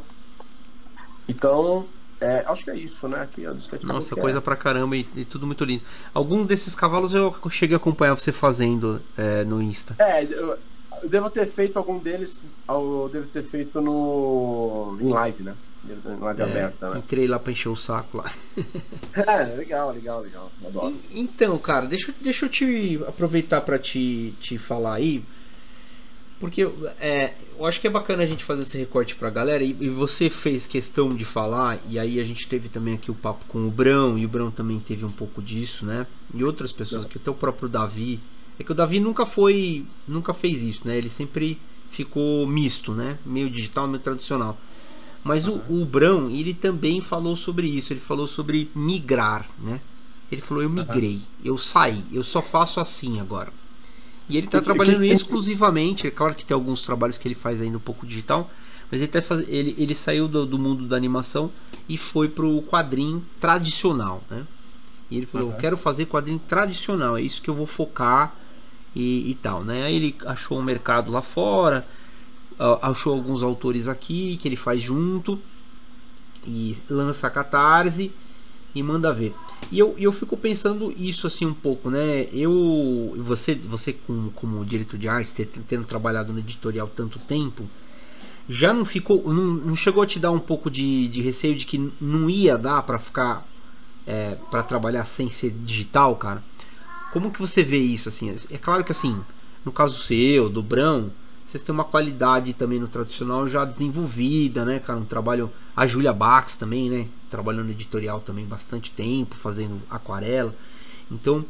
Então, é, acho que é isso, né? Aqui, ó, nossa, coisa é. pra caramba e, e tudo muito lindo. Algum desses cavalos eu cheguei a acompanhar você fazendo é, no Insta. É, eu, eu devo ter feito algum deles, eu devo ter feito no em live, né? Em live é, aberta, né? Entrei lá pra encher o saco lá. É, legal, legal, legal. Adoro. E, então, cara, deixa, deixa eu te aproveitar pra te, te falar aí. Porque é, eu acho que é bacana a gente fazer esse recorte pra galera. E, e você fez questão de falar. E aí a gente teve também aqui o papo com o Brão. E o Brão também teve um pouco disso, né? E outras pessoas aqui, até o próprio Davi. É que o Davi nunca foi, nunca fez isso, né? Ele sempre ficou misto, né? Meio digital, meio tradicional. Mas uhum. o, o Brão, ele também falou sobre isso. Ele falou sobre migrar, né? Ele falou, eu migrei, uhum. eu saí, eu só faço assim agora. E ele está trabalhando que... exclusivamente. É claro que tem alguns trabalhos que ele faz ainda um pouco digital, mas ele, tá faz... ele, ele saiu do, do mundo da animação e foi pro quadrinho tradicional, né? E ele falou, uhum. eu quero fazer quadrinho tradicional, é isso que eu vou focar e, e tal, né? Aí ele achou um mercado lá fora, achou alguns autores aqui que ele faz junto e lança a Catarse. e manda ver. E eu, eu fico pensando isso assim um pouco, né? Eu, você, você como, como diretor de arte, ter, tendo trabalhado no editorial tanto tempo, já não ficou, não, não chegou a te dar um pouco de, de receio de que não ia dar para ficar, é, para trabalhar sem ser digital, cara? Como que você vê isso assim? É claro que assim, no caso seu, do Brão, vocês têm uma qualidade também no tradicional já desenvolvida, né, cara? Um trabalho... A Júlia Bax também, né? Trabalhando no editorial também bastante tempo, fazendo aquarela. Então,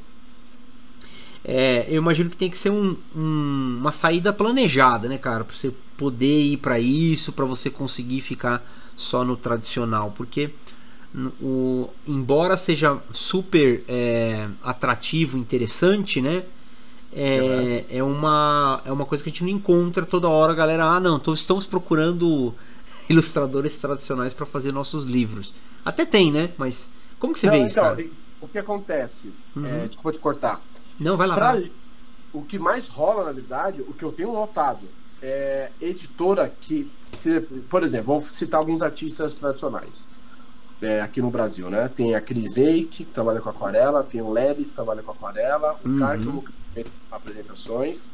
é, eu imagino que tem que ser um, um, uma saída planejada, né, cara? Pra você poder ir para isso, para você conseguir ficar só no tradicional. Porque, o, embora seja super é, atrativo, interessante, né? É, é, uma, é uma coisa que a gente não encontra toda hora, galera. Ah, não, tô, estamos procurando ilustradores tradicionais para fazer nossos livros. Até tem, né? Mas como que você não, vê então, isso, cara? O que acontece? Uhum. É, vou te cortar. Não, vai lá. Pra, vai. O que mais rola, na verdade, o que eu tenho notado é editora que, se, por exemplo, vou citar alguns artistas tradicionais. É, aqui no Brasil, né? Tem a Crisei, que trabalha com aquarela, tem o Lelis, que trabalha com aquarela, o Uhum. Cartman, que fez apresentações.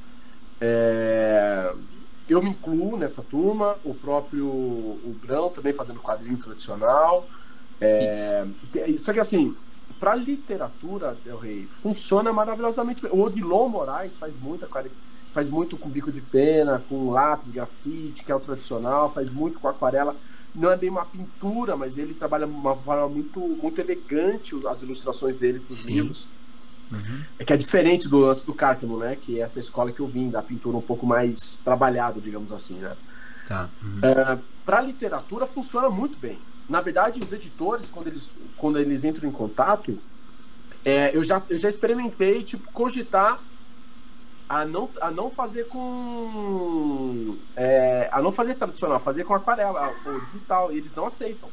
É, eu me incluo nessa turma, o próprio o Brão também fazendo quadrinho tradicional. É, só que assim, para literatura, Del Rey, funciona maravilhosamente bem. O Odilon Moraes faz muito, faz muito com bico de pena, com lápis, grafite, que é o tradicional, faz muito com aquarela. Não é bem uma pintura, mas ele trabalha de uma forma muito, muito elegante as ilustrações dele para os livros. Uhum. É que é diferente do lance do Cartman, né? Que é essa escola que eu vim, da pintura um pouco mais trabalhada, digamos assim, né? Tá. Uhum. É, para literatura funciona muito bem. Na verdade, os editores, quando eles, quando eles entram em contato, é, eu, já, eu já experimentei, tipo, cogitar a não, a não fazer com é, a não fazer tradicional, fazer com aquarela ou digital, e eles não aceitam.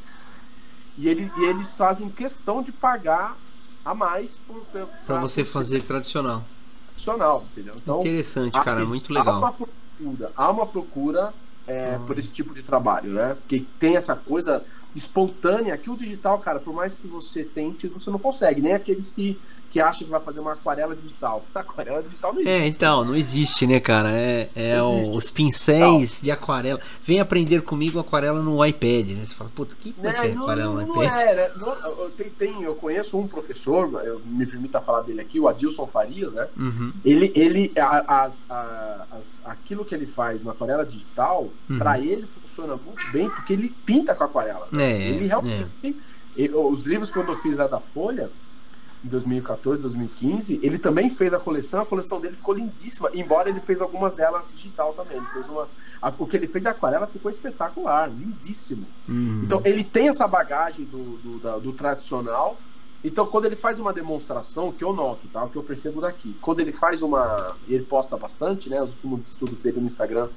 E, ele, e eles fazem questão de pagar a mais para você por fazer tradicional. Tradicional, entendeu? Então, interessante, cara, há, muito legal. Há uma procura, há uma procura é, hum. por esse tipo de trabalho, né? Porque tem essa coisa espontânea que o digital, cara, por mais que você tente, você não consegue. Nem aqueles que que acha que vai fazer uma aquarela digital. A aquarela digital não existe. É, então, não existe, né, cara? É, é o, os pincéis não. de aquarela. Vem aprender comigo aquarela no iPad, né? Você fala, puta, que é, é não, aquarela não, no não iPad? É, né? não, eu, tem, tem, eu conheço um professor, eu me permita falar dele aqui, o Adilson Farias, né? Uhum. Ele, ele as, as, aquilo que ele faz na aquarela digital, uhum. para ele funciona muito bem, porque ele pinta com aquarela. Né? É, ele realmente... É. Ele, os livros, quando eu fiz a da Folha, em dois mil e quatorze, dois mil e quinze, ele também fez a coleção, a coleção dele ficou lindíssima, embora ele fez algumas delas digital também. Ele fez uma, a, o que ele fez da aquarela ficou espetacular, lindíssimo. Uhum. Então ele tem essa bagagem do, do, da, do tradicional. Então quando ele faz uma demonstração, que eu noto, tá? O que eu percebo daqui, quando ele faz uma, ele posta bastante, né? Os últimos estudos dele no Instagram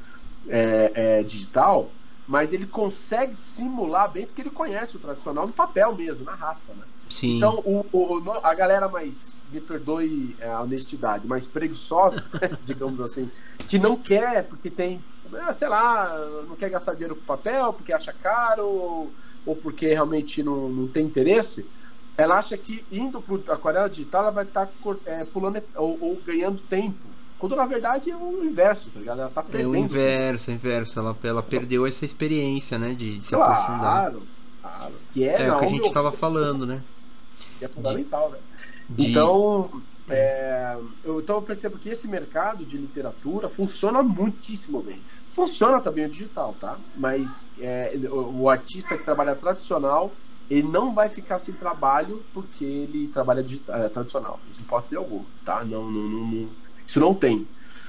é, é digital, mas ele consegue simular bem porque ele conhece o tradicional no papel mesmo, na raça, né? Sim. Então, o, o, a galera mais, me perdoe a honestidade, mais preguiçosa, digamos assim, que não quer, porque tem, sei lá, não quer gastar dinheiro com papel, porque acha caro, ou, ou porque realmente não, não tem interesse, ela acha que indo para a aquarela digital, ela vai estar é, pulando ou, ou ganhando tempo. Quando na verdade é o inverso, tá ligado? Ela tá perdendo. É o inverso, é o inverso. Ela, ela perdeu essa experiência, né? De, de se claro, aprofundar. Claro, que é, é não, o que a gente estava falando, né? É fundamental, né? De... Então, é, eu, então eu percebo que esse mercado de literatura funciona muitíssimo bem. Funciona também o digital, tá? Mas é, o, o artista que trabalha tradicional, ele não vai ficar sem trabalho porque ele trabalha digital, é, tradicional. Isso não pode ser algum, tá? Não, não, não, não, isso não tem.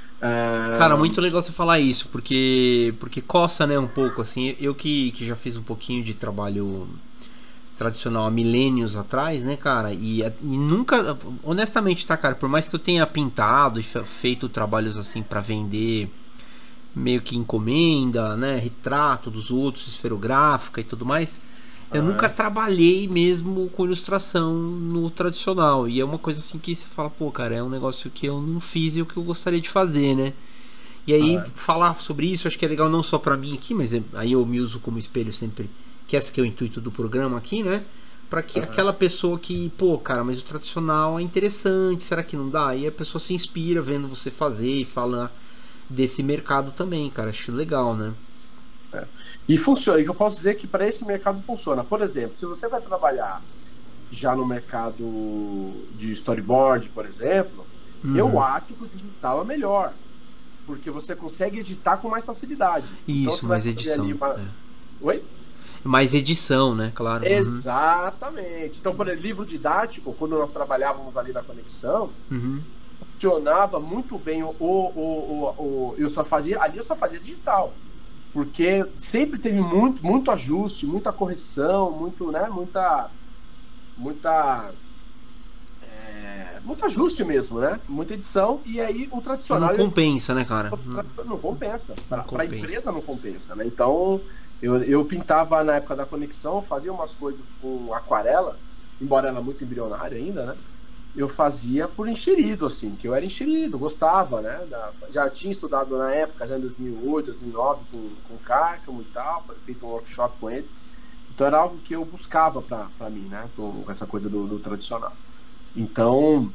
É... Cara, muito legal você falar isso, porque, porque coça, né, um pouco, assim. Eu que, que já fiz um pouquinho de trabalho tradicional há milênios atrás, né, cara, e, e nunca, honestamente, tá, cara, por mais que eu tenha pintado e feito trabalhos assim pra vender meio que encomenda, né, retrato dos outros, esferográfica e tudo mais, eu ah, nunca é. trabalhei mesmo com ilustração no tradicional, e é uma coisa assim que você fala, pô, cara, é um negócio que eu não fiz e o que eu gostaria de fazer, né, e aí ah, é. falar sobre isso acho que é legal não só pra mim aqui, mas aí eu me uso como espelho sempre, que esse que é o intuito do programa aqui, né? Pra que Uhum. aquela pessoa que, pô, cara, mas o tradicional é interessante, será que não dá? E a pessoa se inspira vendo você fazer e fala desse mercado também, cara. Acho legal, né? É. E funciona. E eu posso dizer que para esse mercado funciona. Por exemplo, se você vai trabalhar já no mercado de storyboard, por exemplo, eu Uhum. acho que o digital é melhor, porque você consegue editar com mais facilidade. Então Isso, você vai mais fazer ali edição. uma. É. Oi? Mais edição, né? Claro. Uhum. Exatamente. Então, por exemplo, livro didático, quando nós trabalhávamos ali na Conexão, Uhum. funcionava muito bem o, o, o, o, eu só fazia, ali eu só fazia digital, porque sempre teve muito, muito ajuste, muita correção, muito, né, muita, muita, é, muito ajuste mesmo, né, muita edição, e aí o Que não tradicional ele, compensa, né, cara? Não, não compensa, não para a compensa. empresa não compensa, né, então eu, eu pintava na época da Conexão, fazia umas coisas com aquarela, embora ela muito embrionária ainda, né, eu fazia por enxerido, assim, que eu era enxerido, gostava, né? Da, já tinha estudado na época, já em dois mil e oito, dois mil e nove, com, com o Cárcamo e tal, foi feito um workshop com ele. Então era algo que eu buscava para mim, né? Com, com essa coisa do, do tradicional. Então,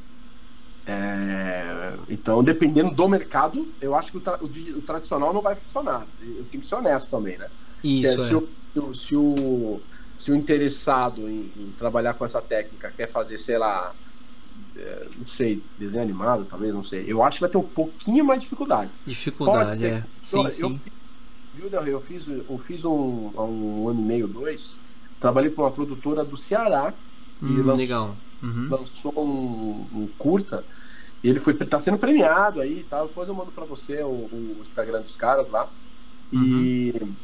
é, então, dependendo do mercado, eu acho que o, tra, o, o tradicional não vai funcionar. Eu tenho que ser honesto também, né? Isso, se, é. se, o, se, o, se o interessado em, em trabalhar com essa técnica quer fazer, sei lá, não sei, desenho animado, talvez, não sei. Eu acho que vai ter um pouquinho mais de dificuldade. Dificuldade, Pode ser é. que Sim, eu sim. fiz, viu, Del Rey? Eu fiz, eu fiz um, há um ano e meio, dois, trabalhei com uma produtora do Ceará e Hum, lançou, legal. Uhum. lançou um, um curta. E ele foi, tá sendo premiado aí e tal. Depois eu mando para você o, o Instagram dos caras lá. E Uhum.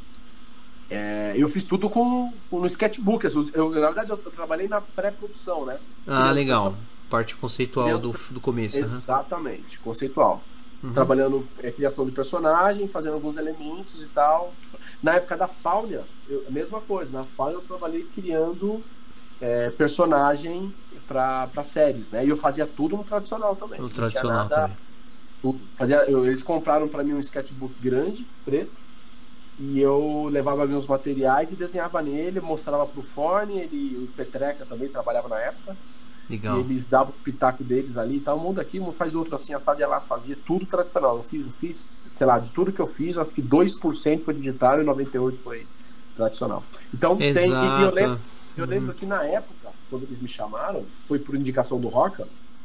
é, eu fiz tudo com, com no sketchbook. Eu, eu, na verdade, eu, eu trabalhei na pré-produção, né? Ah, Criando legal. pessoal, Parte conceitual criando do, do começo. Uhum. exatamente, conceitual. Uhum. Trabalhando é, criação de personagem, fazendo alguns elementos e tal. Na época da Fáunia, eu, a mesma coisa. Na Fáunia eu trabalhei criando é, personagem para séries, né? E eu fazia tudo no tradicional também. No Não tinha tradicional nada. também. Tudo. Fazia, eu, eles compraram para mim um sketchbook grande, preto, e eu levava meus materiais e desenhava nele, mostrava pro Forne, ele, o Petreca também trabalhava na época. Legal. Eles davam o pitaco deles ali e tal, mundo aqui, faz outro assim, assado, ia lá, fazia tudo tradicional. Eu fiz, eu fiz, sei lá, de tudo que eu fiz, acho que dois por cento foi digital e noventa e oito por cento foi tradicional. Então tem, e, e eu lembro, Exato. eu lembro Uhum. que na época, quando eles me chamaram, foi por indicação do Roca,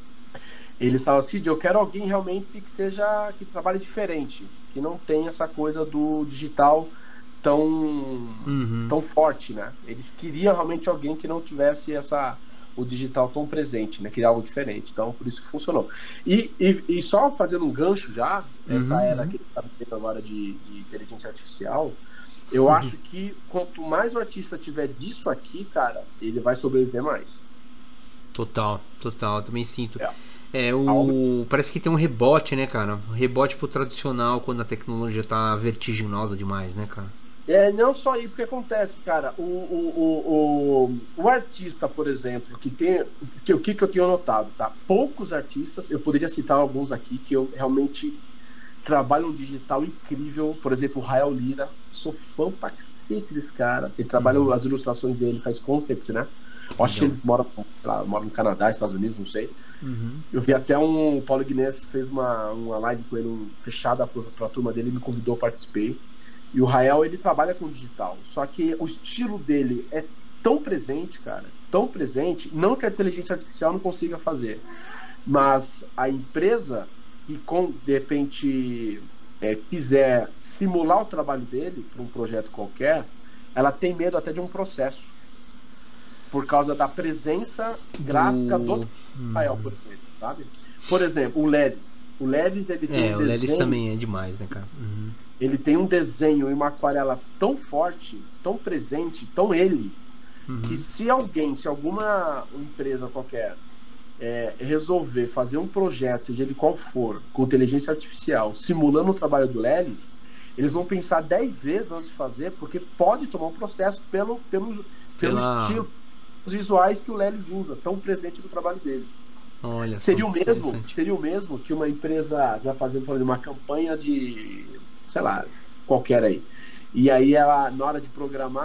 eles falaram assim, eu quero alguém realmente que seja, que trabalhe diferente, que não tenha essa coisa do digital tão, Uhum. tão forte, né? Eles queriam realmente alguém que não tivesse essa o digital tão presente, né? Queria algo diferente. Então, por isso que funcionou. E, e, e só fazendo um gancho já, essa Uhum, era uhum. que está vivendo agora de, de inteligência artificial, eu acho que quanto mais o artista tiver disso aqui, cara, ele vai sobreviver mais. Total, total. Eu também sinto. É. É, o... Parece que tem um rebote, né, cara? Um rebote pro tradicional quando a tecnologia tá vertiginosa demais, né, cara? É, não só aí, porque acontece, cara, o, o, o, o, o artista, por exemplo, que tem, que, o que, que eu tenho notado, tá? Poucos artistas, eu poderia citar alguns aqui, que eu realmente trabalho um digital incrível, por exemplo, o Rael Lira, sou fã pra cacete desse cara, ele trabalha Uhum. as ilustrações dele, faz concept, né? Eu acho que ele mora, lá, mora no Canadá, Estados Unidos, não sei. Uhum. Eu vi até um, o Paulo Guinness fez uma, uma live com ele, um, fechada pra, pra turma dele, me convidou, participei. E o Rael, ele trabalha com digital. Só que o estilo dele é tão presente, cara, tão presente, não que a inteligência artificial não consiga fazer, mas a empresa que, com, de repente, é, quiser simular o trabalho dele para um projeto qualquer, ela tem medo até de um processo. Por causa da presença gráfica do, do Rael, por exemplo, sabe? Por exemplo, o Lelis. O Lelis, ele tem É, um o Lelis desenho... também é demais, né, cara? Uhum. Ele tem um desenho e uma aquarela tão forte, tão presente, tão ele, Uhum. que se alguém, se alguma empresa qualquer é, resolver fazer um projeto, seja ele qual for, com inteligência artificial, simulando o trabalho do Lelis, eles vão pensar dez vezes antes de fazer, porque pode tomar um processo pelo, pelo, pelo Pela... estilo, os visuais que o Lelis usa, tão presente no trabalho dele. Olha, seria o mesmo, interessante. seria o mesmo que uma empresa vai fazer, por exemplo, uma campanha de, sei lá, qualquer aí. E aí ela, na hora de programar,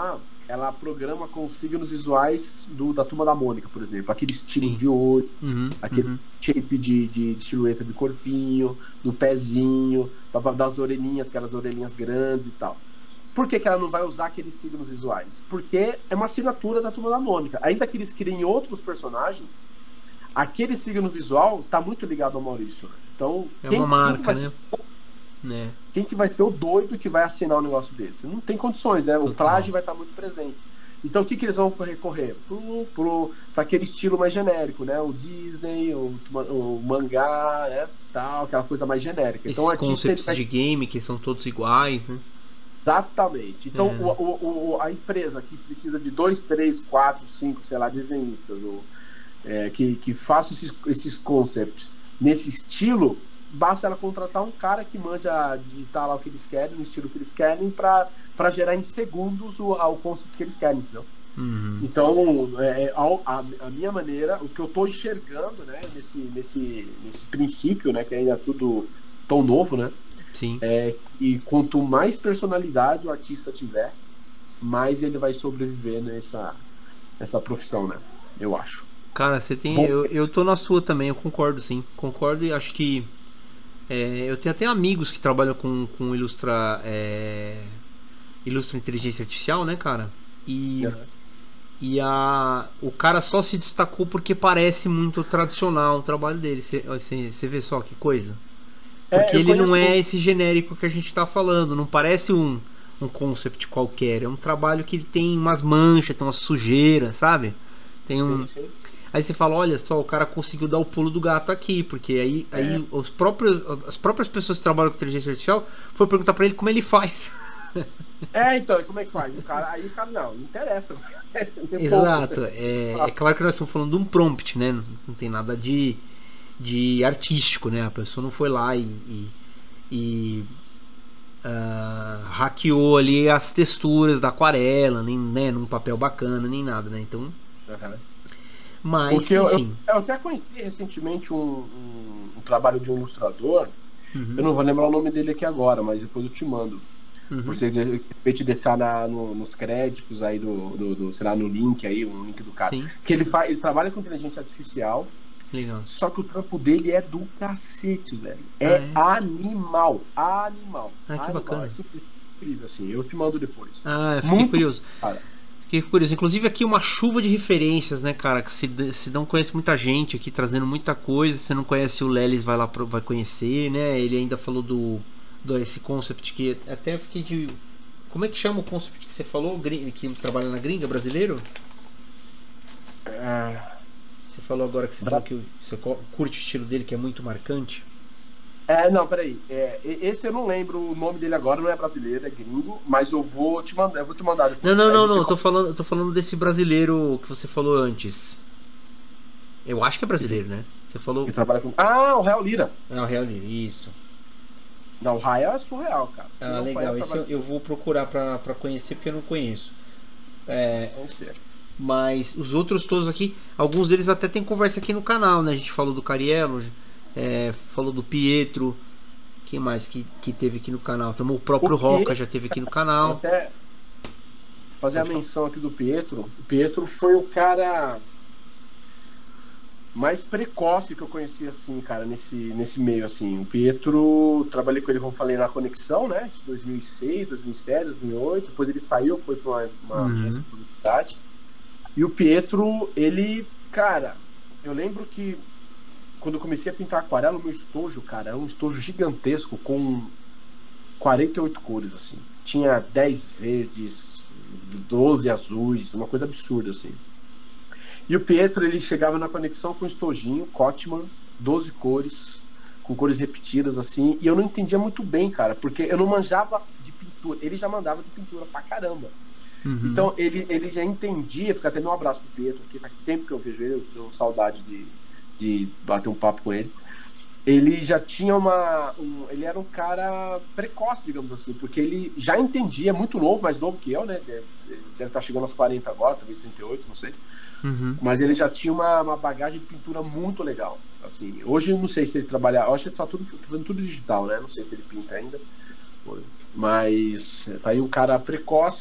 ela programa com os signos visuais do, da Turma da Mônica, por exemplo. Aquele estilo Sim. de olho, Uhum, aquele uhum. shape de, de, de silhueta de corpinho, do pezinho, das orelhinhas, aquelas orelhinhas grandes e tal. Por que, que ela não vai usar aqueles signos visuais? Porque é uma assinatura da Turma da Mônica. Ainda que eles criem outros personagens, aquele signo visual tá muito ligado ao Maurício. Então, É quem, uma marca, quem que né? Ser, né? quem que vai ser o doido que vai assinar um negócio desse? Não tem condições, né? O Total. plágio vai estar muito presente. Então, o que, que eles vão recorrer? Para aquele estilo mais genérico, né? O Disney, o, o mangá, né? Tal, aquela coisa mais genérica. Esses então, o artista, conceitos vai... de game que são todos iguais, né? Exatamente. Então, é. o, o, o, a empresa que precisa de dois, três, quatro, cinco, sei lá, desenhistas, ou, é, que, que façam esses, esses concepts nesse estilo, basta ela contratar um cara que manja digitar lá o que eles querem, no estilo que eles querem, para gerar em segundos o, o conceito que eles querem, entendeu? Uhum. Então, é, a, a minha maneira, o que eu estou enxergando, né, nesse, nesse, nesse princípio, né, que ainda é tudo tão novo, né? Sim. É, e quanto mais personalidade o artista tiver, mais ele vai sobreviver nessa, nessa profissão, né? Eu acho. Cara, você tem. Bom, eu, eu tô na sua também, eu concordo, sim. Concordo e acho que. É, eu tenho até amigos que trabalham com, com ilustra. É, ilustra inteligência artificial, né, cara? E. Uhum. E a, o cara só se destacou porque parece muito tradicional o trabalho dele. Você, você, você vê só que coisa? Porque é, ele não é um... esse genérico que a gente tá falando. Não parece um, um concept qualquer. É um trabalho que ele tem umas manchas, tem umas sujeiras, sabe? Tem um... Sim, sim. Aí você fala, olha só, o cara conseguiu dar o pulo do gato aqui. Porque aí, É. aí os próprios, as próprias pessoas que trabalham com inteligência artificial foram perguntar pra ele como ele faz. É, então, como é que faz? O cara, aí o cara, não, não interessa. Exato. É, é claro que nós estamos falando de um prompt, né? Não, não tem nada de, de artístico, né? A pessoa não foi lá e... e, e uh, hackeou ali as texturas da aquarela, nem, né, num papel bacana, nem nada, né? Então... Uhum. Mas, Porque eu, enfim... eu, eu até conheci recentemente um, um, um trabalho de um ilustrador. Uhum. Eu não vou lembrar o nome dele aqui agora, mas depois eu te mando. Uhum. Por você te deixar na, no, nos créditos aí do, do, do, sei lá, no link aí, o link do cara. Sim. Que ele faz, ele trabalha com inteligência artificial. Legal. Só que o trampo dele é do cacete, velho. É, ah, é? animal, animal. Ah, que animal. bacana. É simplesmente incrível, assim. Eu te mando depois. Ah, eu fiquei Muito, curioso. cara. Fiquei curioso. Inclusive aqui uma chuva de referências, né, cara? Que se, se não conhece muita gente aqui, trazendo muita coisa. Se não conhece o Lelis, vai lá, pro, vai conhecer, né? Ele ainda falou do, do esse concept que até fiquei de... Como é que chama o concept que você falou? Que trabalha na gringa, brasileiro? É... Você falou agora que você Bra... falou que você curte o estilo dele, que é muito marcante. É, não, peraí. É, esse eu não lembro o nome dele agora, não é brasileiro, é gringo, mas eu vou te mandar, eu vou te mandar depois. Não, não, não, não. Você... Eu tô falando, eu tô falando desse brasileiro que você falou antes. Eu acho que é brasileiro, né? Você falou. Que trabalha com... Ah, o Real Lira. Ah, o Real Lira, isso. Não, o Raia é surreal, cara. Ah, legal. Esse eu, eu vou procurar pra, pra conhecer porque eu não conheço. É, não sei. Mas os outros todos aqui, alguns deles até tem conversa aqui no canal, né? A gente falou do Cariello, é, falou do Pietro. Quem mais que, que teve aqui no canal? Também o próprio o Roca já teve aqui no canal. Até fazer Pode a menção falar. aqui do Pietro. O Pietro foi o cara mais precoce que eu conheci, assim, cara, nesse, nesse meio, assim. O Pietro, trabalhei com ele, como falei, na Conexão, né? Em dois mil e seis, dois mil e sete, dois mil e oito. Depois ele saiu, foi para uma, uma uhum. agência de publicidade. E o Pietro, ele, cara, eu lembro que quando eu comecei a pintar aquarela, o meu estojo, cara, era um estojo gigantesco com quarenta e oito cores, assim. Tinha dez verdes, doze azuis, uma coisa absurda, assim. E o Pietro, ele chegava na Conexão com um estojinho, Cotman, doze cores, com cores repetidas, assim, e eu não entendia muito bem, cara, porque eu não manjava de pintura, ele já mandava de pintura pra caramba. Uhum. Então, ele, ele já entendia, fica até um abraço pro Pietro, que faz tempo que eu vejo ele, eu tenho saudade de, de bater um papo com ele. Ele já tinha uma... Um, ele era um cara precoce, digamos assim, porque ele já entendia, muito novo, mais novo que eu, né? Deve, deve estar chegando aos quarenta agora, talvez trinta e oito, não sei. Uhum. Mas ele já tinha uma, uma bagagem de pintura muito legal. Assim, hoje eu não sei se ele trabalha... Eu acho que tá tudo, fazendo tudo digital, né? Não sei se ele pinta ainda. Mas tá aí um cara precoce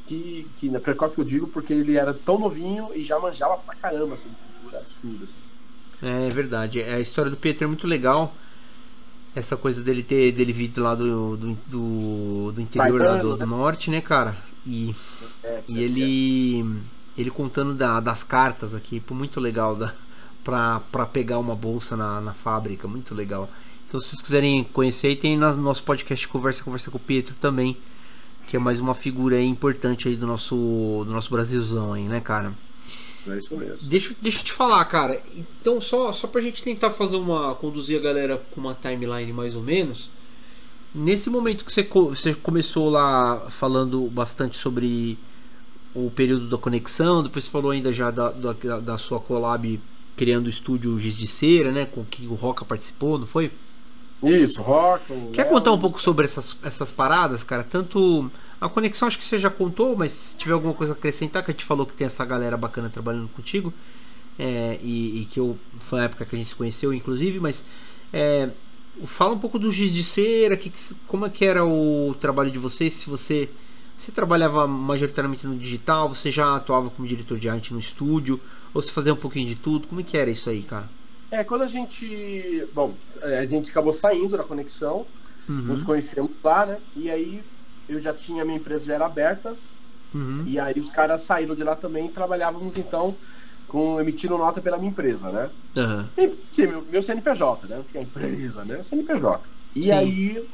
que, que na precoce que eu digo, porque ele era tão novinho e já manjava pra caramba, assim, cultura absurda, assim. É verdade. A história do Pietro é muito legal. Essa coisa dele ter dele vir lá do, do, do, do interior, lá do, do norte, né, cara? E, É, e ele ele contando da, das cartas aqui, pô, muito legal, da, pra, pra pegar uma bolsa na, na fábrica, muito legal. Então, se vocês quiserem conhecer, aí tem no nosso podcast Conversa, Conversa com o Pietro também, que é mais uma figura aí importante aí do nosso, do nosso Brasilzão aí, né, cara? É isso mesmo. Deixa, deixa eu te falar, cara. Então, só, só pra gente tentar fazer uma. Conduzir a galera com uma timeline mais ou menos. Nesse momento que você, você começou lá falando bastante sobre o período da conexão, depois você falou ainda já da, da, da sua collab criando o estúdio Giz de Cera, né? Com que o Roca participou, não foi? Isso, Roca. Quer Léo, contar um pouco sobre essas, essas paradas, cara? Tanto. A conexão acho que você já contou, mas se tiver alguma coisa a acrescentar, que a gente falou que tem essa galera bacana trabalhando contigo, é, e, e que eu, foi a época que a gente se conheceu, inclusive, mas é, fala um pouco do Giz de Cera, que, como é que era o trabalho de vocês, se você, você trabalhava majoritariamente no digital, você já atuava como diretor de arte no estúdio, ou você fazia um pouquinho de tudo, como é que era isso aí, cara? É, quando a gente, bom, a gente acabou saindo da conexão, uhum. nos conhecemos lá, né, e aí eu já tinha, minha empresa já era aberta, uhum. e aí os caras saíram de lá também e trabalhávamos então com, emitindo nota pela minha empresa, né? Uhum. E, sim, meu, meu C N P J, né? Porque é empresa, né? C N P J. E sim. aí,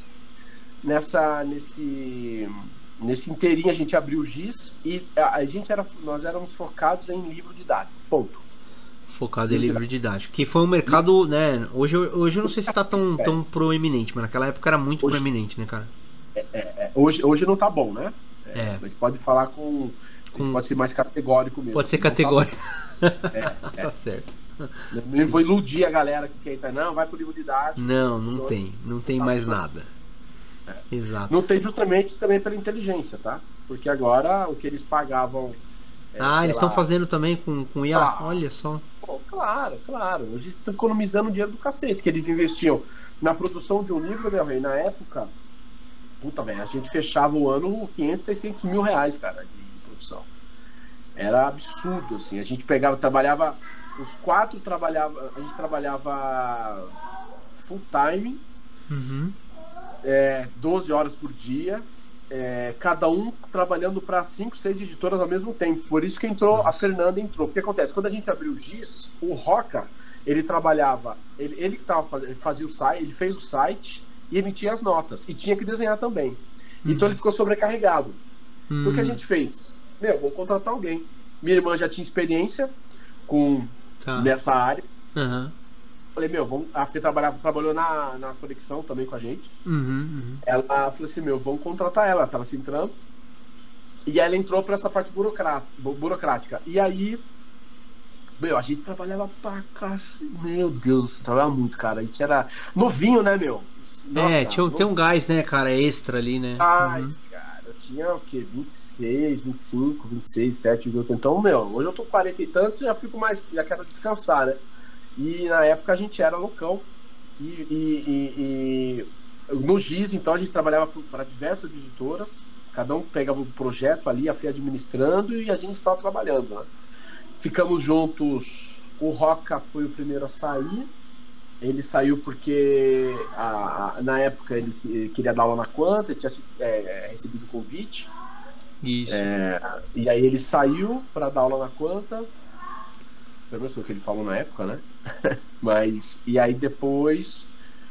nessa, nesse, nesse inteirinho a gente abriu o Giz e a, a gente era, nós éramos focados em livro didático, ponto. Focado em livro didático, que foi um mercado, né? Hoje, hoje eu não sei se está tão, é. tão proeminente, mas naquela época era muito hoje... proeminente, né, cara? É, é, é. Hoje, hoje não tá bom, né? É, é. A gente pode falar com, com... pode ser mais categórico mesmo. Pode ser categórico. Tá é, é. Tá certo. Não vou iludir a galera que quer entrar, não, vai pro livro didático. Não, não tem. Não tem tá mais funcionando. Nada. É. Exato. Não tem justamente também pela inteligência, tá? Porque agora o que eles pagavam... É, ah, eles estão fazendo também com, com I A? Claro. Olha só. Pô, claro, claro. Hoje eles estão economizando dinheiro do cacete, que eles investiam na produção de um livro, meu rei, na época... Puta, velho, a gente fechava o ano com quinhentos, seiscentos mil reais, cara, de produção. Era absurdo, assim. A gente pegava, trabalhava, os quatro trabalhava, a gente trabalhava full time, uhum. é, doze horas por dia, é, cada um trabalhando para cinco, seis editoras ao mesmo tempo. Por isso que entrou, Nossa. A Fernanda entrou. O que acontece? Quando a gente abriu o Giz, o Roca, ele trabalhava, ele, ele, tava, ele fazia o site, ele fez o site, e emitia as notas. E tinha que desenhar também. Uhum. Então ele ficou sobrecarregado. Uhum. Então o que a gente fez? Meu, vamos contratar alguém. Minha irmã já tinha experiência com, tá. nessa área. Uhum. Falei, meu, vamos... a Fê trabalhava, trabalhou na, na conexão também com a gente. Uhum, uhum. Ela falou assim, meu, vamos contratar ela. Ela estava se entrando. E ela entrou para essa parte burocrática. E aí, meu, a gente trabalhava pra cacete. Meu Deus, trabalhava muito, cara. A gente era novinho, né, meu? Nossa, é, tinha, tem um gás, né, cara, extra ali, né? Gás, uhum. cara. Eu tinha o quê? vinte e seis, vinte e cinco, vinte e seis, sete, vinte e oito. Então, meu, hoje eu tô com quarenta e tantos e já fico mais, já quero descansar, né? E na época a gente era loucão. E, e, e, e no Giz, então, a gente trabalhava para diversas editoras. Cada um pegava um projeto ali, a Fê administrando e a gente estava trabalhando, né? Ficamos juntos. O Roca foi o primeiro a sair. Ele saiu porque a, a, na época ele, ele queria dar aula na Quanta, ele tinha é, recebido o convite. Isso. É, e aí ele saiu para dar aula na Quanta. Pelo menos foi o que ele falou na época, né? Mas, e aí depois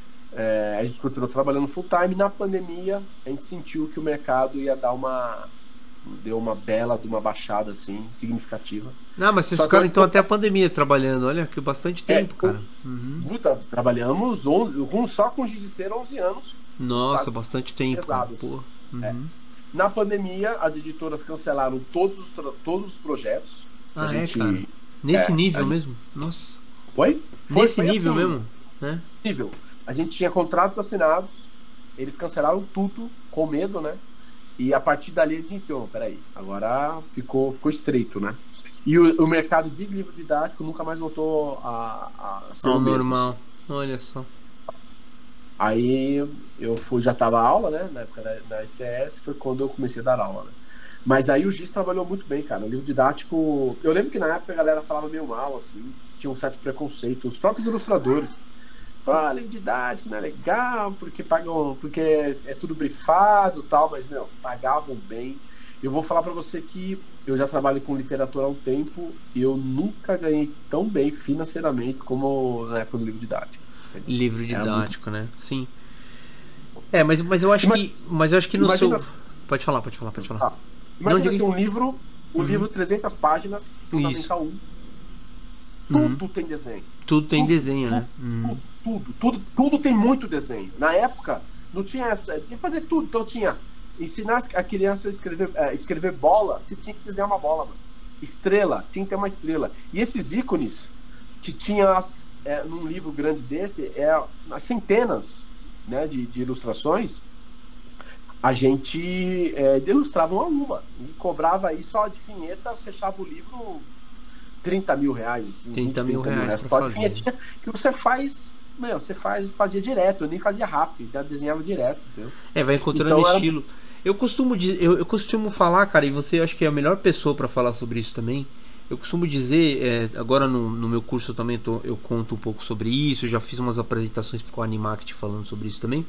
é, a gente continuou trabalhando full time. Na pandemia a gente sentiu que o mercado ia dar uma... deu uma bela de uma baixada assim, significativa. Não, mas vocês Só ficaram então eu... até a pandemia trabalhando, olha, que bastante tempo, é, cara. Uhum. Puta, trabalhamos onze, só com Giz de Cera onze anos. Nossa, tá, bastante tempo. Pesado, assim. Uhum. É. Na pandemia, as editoras cancelaram todos os, todos os projetos. Ah, a gente, é, cara? Nesse é, nível gente... mesmo? Nossa. Oi? Foi, Nesse foi nível assim, mesmo? Né? Nível. A gente tinha contratos assinados, eles cancelaram tudo, com medo, né? E a partir dali a gente, oh, peraí, agora ficou, ficou estreito, né? E o, o mercado de livro didático nunca mais voltou a, a ser Ao o mesmo, normal, assim. Olha só. Aí eu fui, já tava aula, né? Na época da, da I C S, foi quando eu comecei a dar aula, né? Mas aí o Giz trabalhou muito bem, cara. O livro didático. Eu lembro que na época a galera falava meio mal, assim, tinha um certo preconceito. Os próprios ilustradores. Ah, livro didático não é legal, porque pagam, porque é tudo brifado e tal, mas não, pagavam bem. Eu vou falar pra você que eu já trabalho com literatura há um tempo e eu nunca ganhei tão bem financeiramente como na época do livro didático. Livro didático, muito... né? Sim. É, mas, mas eu acho Ima... que. Mas eu acho que no Imagina... seu. Pode falar, pode falar, pode falar. Ah, imagina assim, um livro, um uhum. livro trezentas páginas, fundamental um. Tudo uhum. tem desenho. Tudo tem tudo, desenho, tudo, né? Uhum. Tudo, tudo, tudo, tudo tem muito desenho. Na época, não tinha essa. Tinha que fazer tudo. Então tinha. Ensinar a criança a escrever, a escrever bola, você tinha que desenhar uma bola, mano. Estrela, tinha que ter uma estrela. E esses ícones que tinha as, é, num livro grande desse, é, as centenas, né, de, de ilustrações, a gente é, ilustrava uma a uma. E cobrava aí só de vinheta, fechava o livro trinta mil reais. Assim, trinta mil reais. Só de vinheta que você faz. Meu, você faz, fazia direto, eu nem fazia rápido, já desenhava direto, entendeu? É, vai encontrando então, estilo. Era... Eu costumo dizer, eu, eu costumo falar, cara, e você acho que é a melhor pessoa para falar sobre isso também. Eu costumo dizer, é, agora no, no meu curso eu também tô, eu conto um pouco sobre isso, eu já fiz umas apresentações com a Animact falando sobre isso também.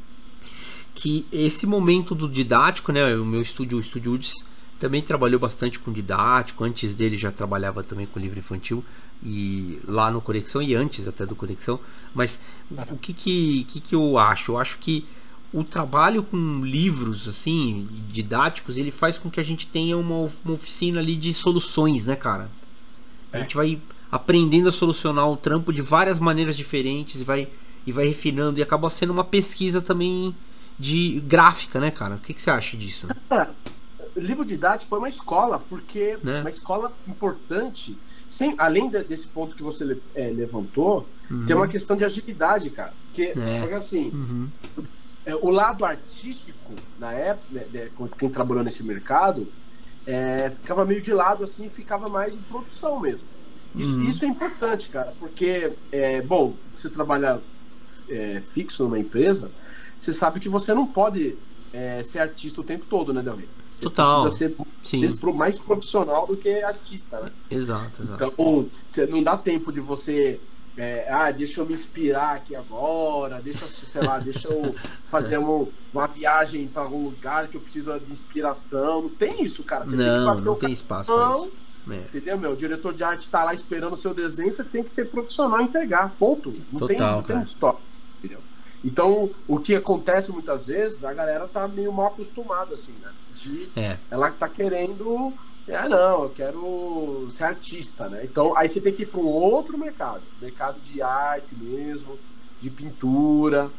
Que esse momento do didático, né, o meu estúdio, o Estúdio U D S, também trabalhou bastante com didático, antes dele já trabalhava também com livro infantil, e lá no Conexão, e antes até do Conexão, mas o que que, que que eu acho? Eu acho que o trabalho com livros assim didáticos, ele faz com que a gente tenha uma, uma oficina ali de soluções, né, cara? A é. gente vai aprendendo a solucionar o trampo de várias maneiras diferentes e vai, e vai refinando, e acaba sendo uma pesquisa também de gráfica, né, cara? O que, que você acha disso? Né? O livro didático foi uma escola, porque né? Uma escola importante, sem, além de, desse ponto que você é, levantou, uhum. tem uma questão de agilidade, cara. Porque, é. porque assim, uhum. o lado artístico, na época, né, quem trabalhou nesse mercado, é, ficava meio de lado, assim, ficava mais em produção mesmo. Isso, uhum. isso é importante, cara, porque, é, bom, você trabalha é, fixo numa empresa, você sabe que você não pode é, ser artista o tempo todo, né, Delmir? Você Total. precisa ser mais profissional do que artista, né? Exato, exato. Então, você não dá tempo de você... É, ah, deixa eu me inspirar aqui agora, deixa eu, sei lá, deixa eu fazer uma, uma viagem para algum lugar que eu preciso de inspiração. Não tem isso, cara. Você não, tem que bater não o tem espaço para isso. É. Entendeu, meu? O diretor de arte tá lá esperando o seu desenho, você tem que ser profissional e entregar, ponto. Não Total, tem, não tem história, entendeu? Então, o que acontece muitas vezes, a galera tá meio mal acostumada, assim, né? De, é. Ela tá querendo... Ah, não, eu quero ser artista, né? Então, aí você tem que ir para um outro mercado. Mercado de arte mesmo, de pintura,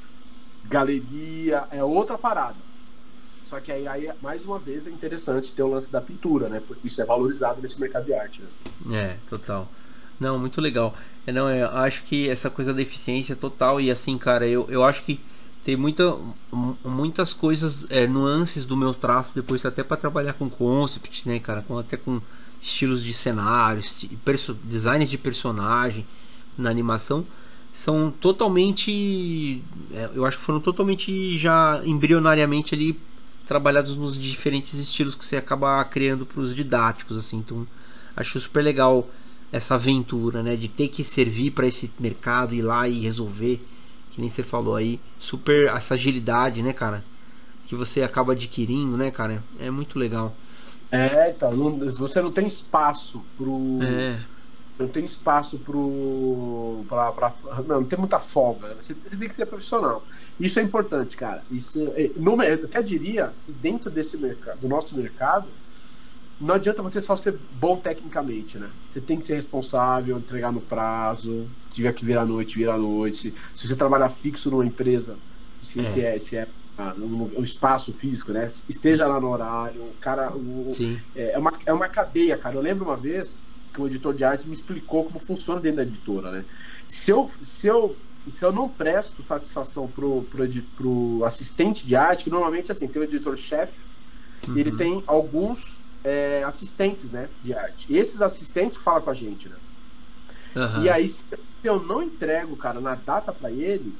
galeria, é outra parada. Só que aí, aí mais uma vez, é interessante ter o lance da pintura, né? Porque isso é valorizado nesse mercado de arte, né? É, total. Não, muito legal. Eu, não, eu acho que essa coisa da eficiência total, e assim, cara, eu, eu acho que tem muita, muitas coisas, é, nuances do meu traço depois, até para trabalhar com concept, né, cara, com, até com estilos de cenários, perso designs de personagem na animação, são totalmente, é, eu acho que foram totalmente já embrionariamente ali trabalhados nos diferentes estilos que você acaba criando para os didáticos, assim. Então acho super legal essa aventura, né, de ter que servir para esse mercado, ir lá e resolver, que nem você falou aí, super essa agilidade, né, cara, que você acaba adquirindo, né, cara, é muito legal. É, então, não, você não tem espaço pro... É. Não tem espaço pro... Pra, pra, não, não tem muita folga, você, você tem que ser profissional. Isso é importante, cara. Isso, no, eu até diria que dentro desse mercado, do nosso mercado, não adianta você só ser bom tecnicamente, né? Você tem que ser responsável, entregar no prazo, se tiver que vir à noite, vir à noite. Se, se você trabalhar fixo numa empresa, se é, se é, se é ah, um, um espaço físico, né? Esteja lá no horário, o cara... O, é, é, uma, é uma cadeia, cara. Eu lembro uma vez que o editor de arte me explicou como funciona dentro da editora, né? Se eu, se eu, se eu não presto satisfação pro, pro, pro assistente de arte, que normalmente, assim, tem o editor-chefe, uhum. ele tem alguns... É, assistentes, né, de arte. E esses assistentes falam com a gente, né? Uhum. E aí, se eu não entrego, cara, na data pra ele,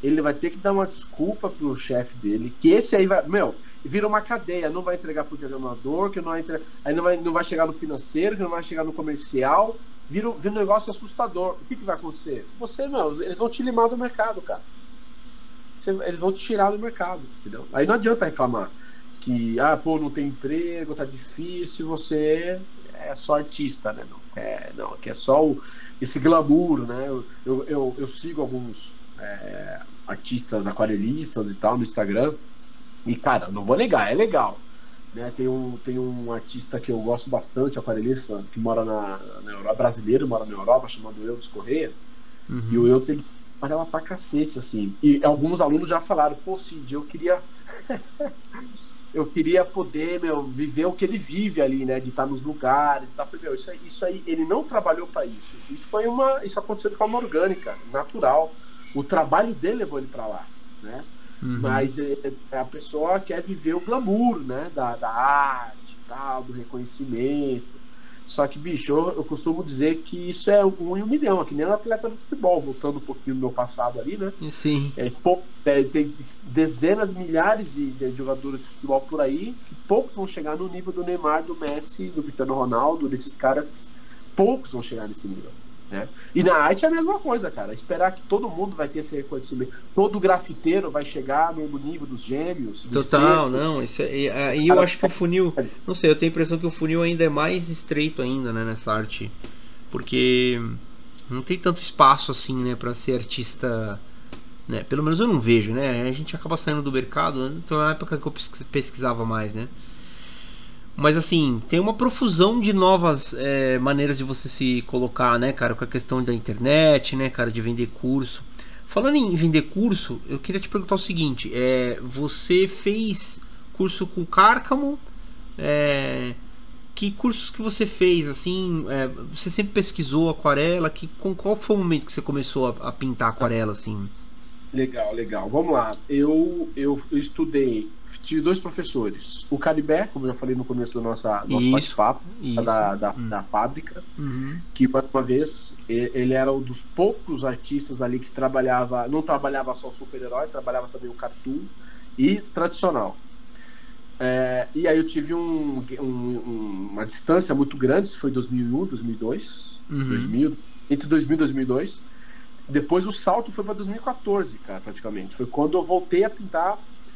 ele vai ter que dar uma desculpa pro chefe dele, que esse aí vai, meu, vira uma cadeia, não vai entregar pro diagramador, que não vai entregar, aí não vai, não vai chegar no financeiro, que não vai chegar no comercial, vira, vira um negócio assustador. O que que vai acontecer? Você, meu, eles vão te limar do mercado, cara. Você, eles vão te tirar do mercado, entendeu? Aí não adianta reclamar que, ah, pô, não tem emprego, tá difícil, você é só artista, né? Não, é, não que é só o, esse glamour, né? Eu, eu, eu, eu sigo alguns é, artistas aquarelistas e tal no Instagram e, cara, não vou negar, é legal, né? Tem um, tem um artista que eu gosto bastante, aquarelista, que mora na, na Europa, brasileiro, mora na Europa, chamado Eudes Correia. Uhum. E o Eudes, ele parava pra cacete, assim. E alguns alunos já falaram, pô, Cid, eu queria... eu queria poder, meu, viver o que ele vive ali, né? De estar nos lugares e tal. Falei, meu, isso aí, isso aí, ele não trabalhou para isso. Isso foi uma, isso aconteceu de forma orgânica, natural. O trabalho dele levou ele para lá, né? Uhum. Mas é, a pessoa quer viver o glamour, né? Da, da arte e tal, do reconhecimento. Só que, bicho, eu, eu costumo dizer que isso é um em um milhão, é que nem um atleta de futebol, voltando um pouquinho do meu passado ali, né? Sim. É, pô, é, tem dezenas, milhares de, de jogadores de futebol por aí, que poucos vão chegar no nível do Neymar, do Messi, do Cristiano Ronaldo, desses caras, que poucos vão chegar nesse nível, né? E na arte é a mesma coisa, cara. Esperar que todo mundo vai ter esse reconhecimento. Todo grafiteiro vai chegar no nível dos gêmeos. Total, não. Isso é, é, e eu acho que o funil... Não sei, eu tenho a impressão que o funil ainda é mais estreito ainda, né, nessa arte. Porque não tem tanto espaço assim, né, pra ser artista... Né? Pelo menos eu não vejo, né? A gente acaba saindo do mercado, né? Então é uma época que eu pesquisava mais, né? Mas assim, tem uma profusão de novas é, maneiras de você se colocar, né, cara, com a questão da internet, né, cara, de vender curso. Falando em vender curso, eu queria te perguntar o seguinte, é, você fez curso com o Cárcamo, é, que cursos que você fez, assim, é, você sempre pesquisou aquarela, que, com qual foi o momento que você começou a, a pintar aquarela, assim? Legal, legal. Vamos lá. Eu, eu, eu estudei, tive dois professores. O Caribé, como eu já falei no começo do nossa, nosso bate-papo, da, da, hum. da fábrica, uhum. que uma vez ele era um dos poucos artistas ali que trabalhava, não trabalhava só o super-herói, trabalhava também o cartoon e tradicional. É, e aí eu tive um, um, uma distância muito grande, isso foi dois mil e um, dois mil e dois, uhum. dois mil, entre dois mil e dois mil e dois. Depois o salto foi para dois mil e quatorze, cara, praticamente. Foi quando eu voltei a pintar,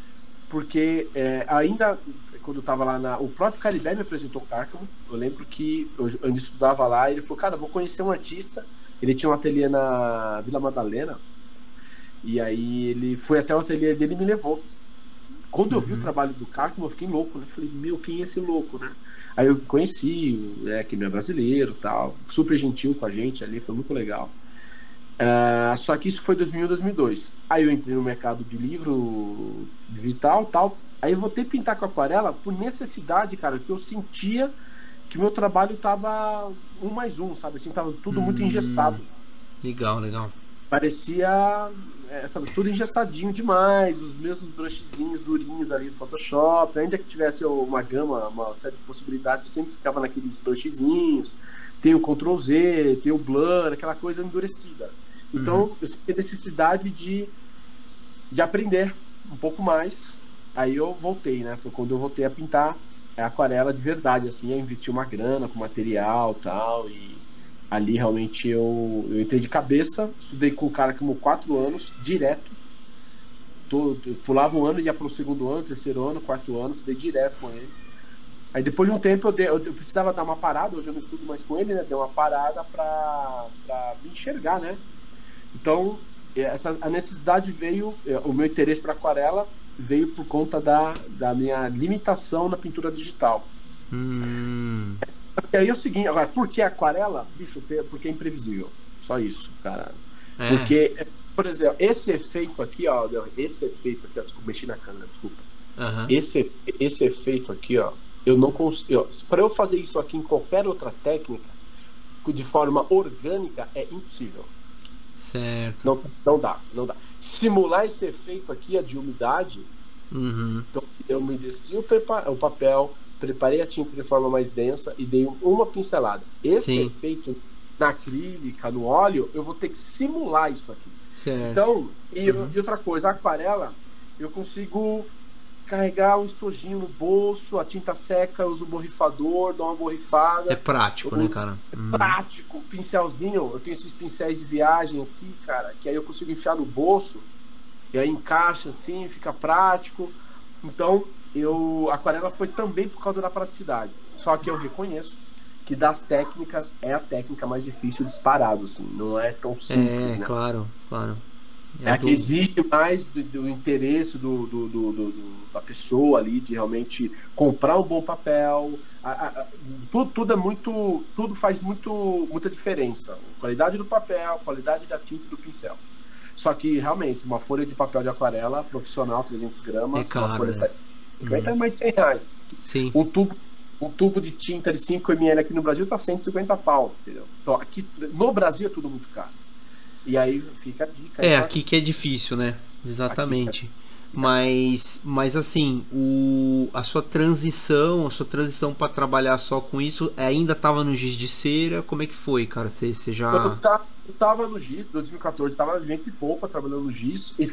porque é, ainda, quando eu tava lá na... O próprio Caribé me apresentou o Cárcamo. Eu lembro que eu, eu estudava lá e ele falou, cara, eu vou conhecer um artista. Ele tinha um ateliê na Vila Madalena. E aí ele foi até o ateliê dele e me levou. Quando eu uhum. vi o trabalho do Cárcamo, eu fiquei louco, né? Falei, meu, quem é esse louco, né? Aí eu conheci, é, que ele é brasileiro e tal. Super gentil com a gente ali, foi muito legal. Uh, só que isso foi dois mil e um, dois mil e dois. Aí eu entrei no mercado de livro digital tal. Aí eu voltei a pintar com aquarela por necessidade, cara, que eu sentia que meu trabalho tava um mais um, sabe? Assim, tava tudo hum, muito engessado. Legal, legal. Parecia, é, sabe, tudo engessadinho demais, os mesmos brushzinhos durinhos ali do Photoshop. Ainda que tivesse uma gama, uma série de possibilidades, sempre ficava naqueles brushzinhos. Tem o control Z, tem o blur, aquela coisa endurecida. Então, uhum. eu senti a necessidade de, de aprender um pouco mais. Aí eu voltei, né? Foi quando eu voltei a pintar aquarela de verdade, assim. Eu investi uma grana com material e tal. E ali realmente eu, eu entrei de cabeça. Estudei com o cara como quatro anos, direto. Tô, pulava um ano, ia para o segundo ano, terceiro ano, quarto ano. Estudei direto com ele. Aí depois de um tempo eu, dei, eu, eu precisava dar uma parada. Hoje eu não estudo mais com ele, né? Dei uma parada para me enxergar, né? Então, essa, a necessidade veio, o meu interesse para aquarela veio por conta da, da minha limitação na pintura digital. Hum. E aí é o seguinte, agora, por que aquarela? Bicho, porque é imprevisível. Só isso, cara. É. Porque, por exemplo, esse efeito aqui, ó, esse efeito aqui, ó, desculpa, mexi na câmera, desculpa. Uhum. Esse, esse efeito aqui, ó, eu não consigo. Para eu fazer isso aqui em qualquer outra técnica, de forma orgânica, é impossível. Certo. Não, não dá, não dá. Simular esse efeito aqui, a de umidade, uhum. então eu umedeci o, o papel, preparei a tinta de forma mais densa e dei uma pincelada. Esse Sim. efeito na acrílica, no óleo, eu vou ter que simular isso aqui. Certo. Então, e, Uhum. e outra coisa, a aquarela, eu consigo carregar um estojinho no bolso, a tinta seca, eu uso o borrifador, dou uma borrifada. É prático, né, cara? Uhum. Prático, pincelzinho, eu tenho esses pincéis de viagem aqui, cara, que aí eu consigo enfiar no bolso, e aí encaixa assim, fica prático. Então, eu, a aquarela foi também por causa da praticidade. Só que eu reconheço que das técnicas é a técnica mais difícil disparado, assim, não é tão simples, É, né? claro, claro. É a que exige mais do, do interesse do, do, do, do- da pessoa ali, de realmente comprar um bom papel. A- a- a- tudo, tudo é muito. Tudo faz muito, muita diferença. Qualidade do papel, qualidade da tinta e do pincel. Só que realmente, uma folha de papel de aquarela profissional, trezentos gramas, É uma caro, folha né? cinquenta é mais de cem reais. Sim. Um tubo, um tubo de tinta de cinco mililitros aqui no Brasil tá cento e cinquenta pau, entendeu? Então, aqui no Brasil é tudo muito caro. E aí fica a dica. É, aí, aqui que é difícil, né? Exatamente. Aqui Mas, mas assim, o, a sua transição, a sua transição para trabalhar só com isso, ainda tava no giz de cera? Como é que foi, cara? Você, você Eu, já. tá, eu tava no GIS, dois mil e quatorze, estava vinte e pouco trabalhando no GIS. E,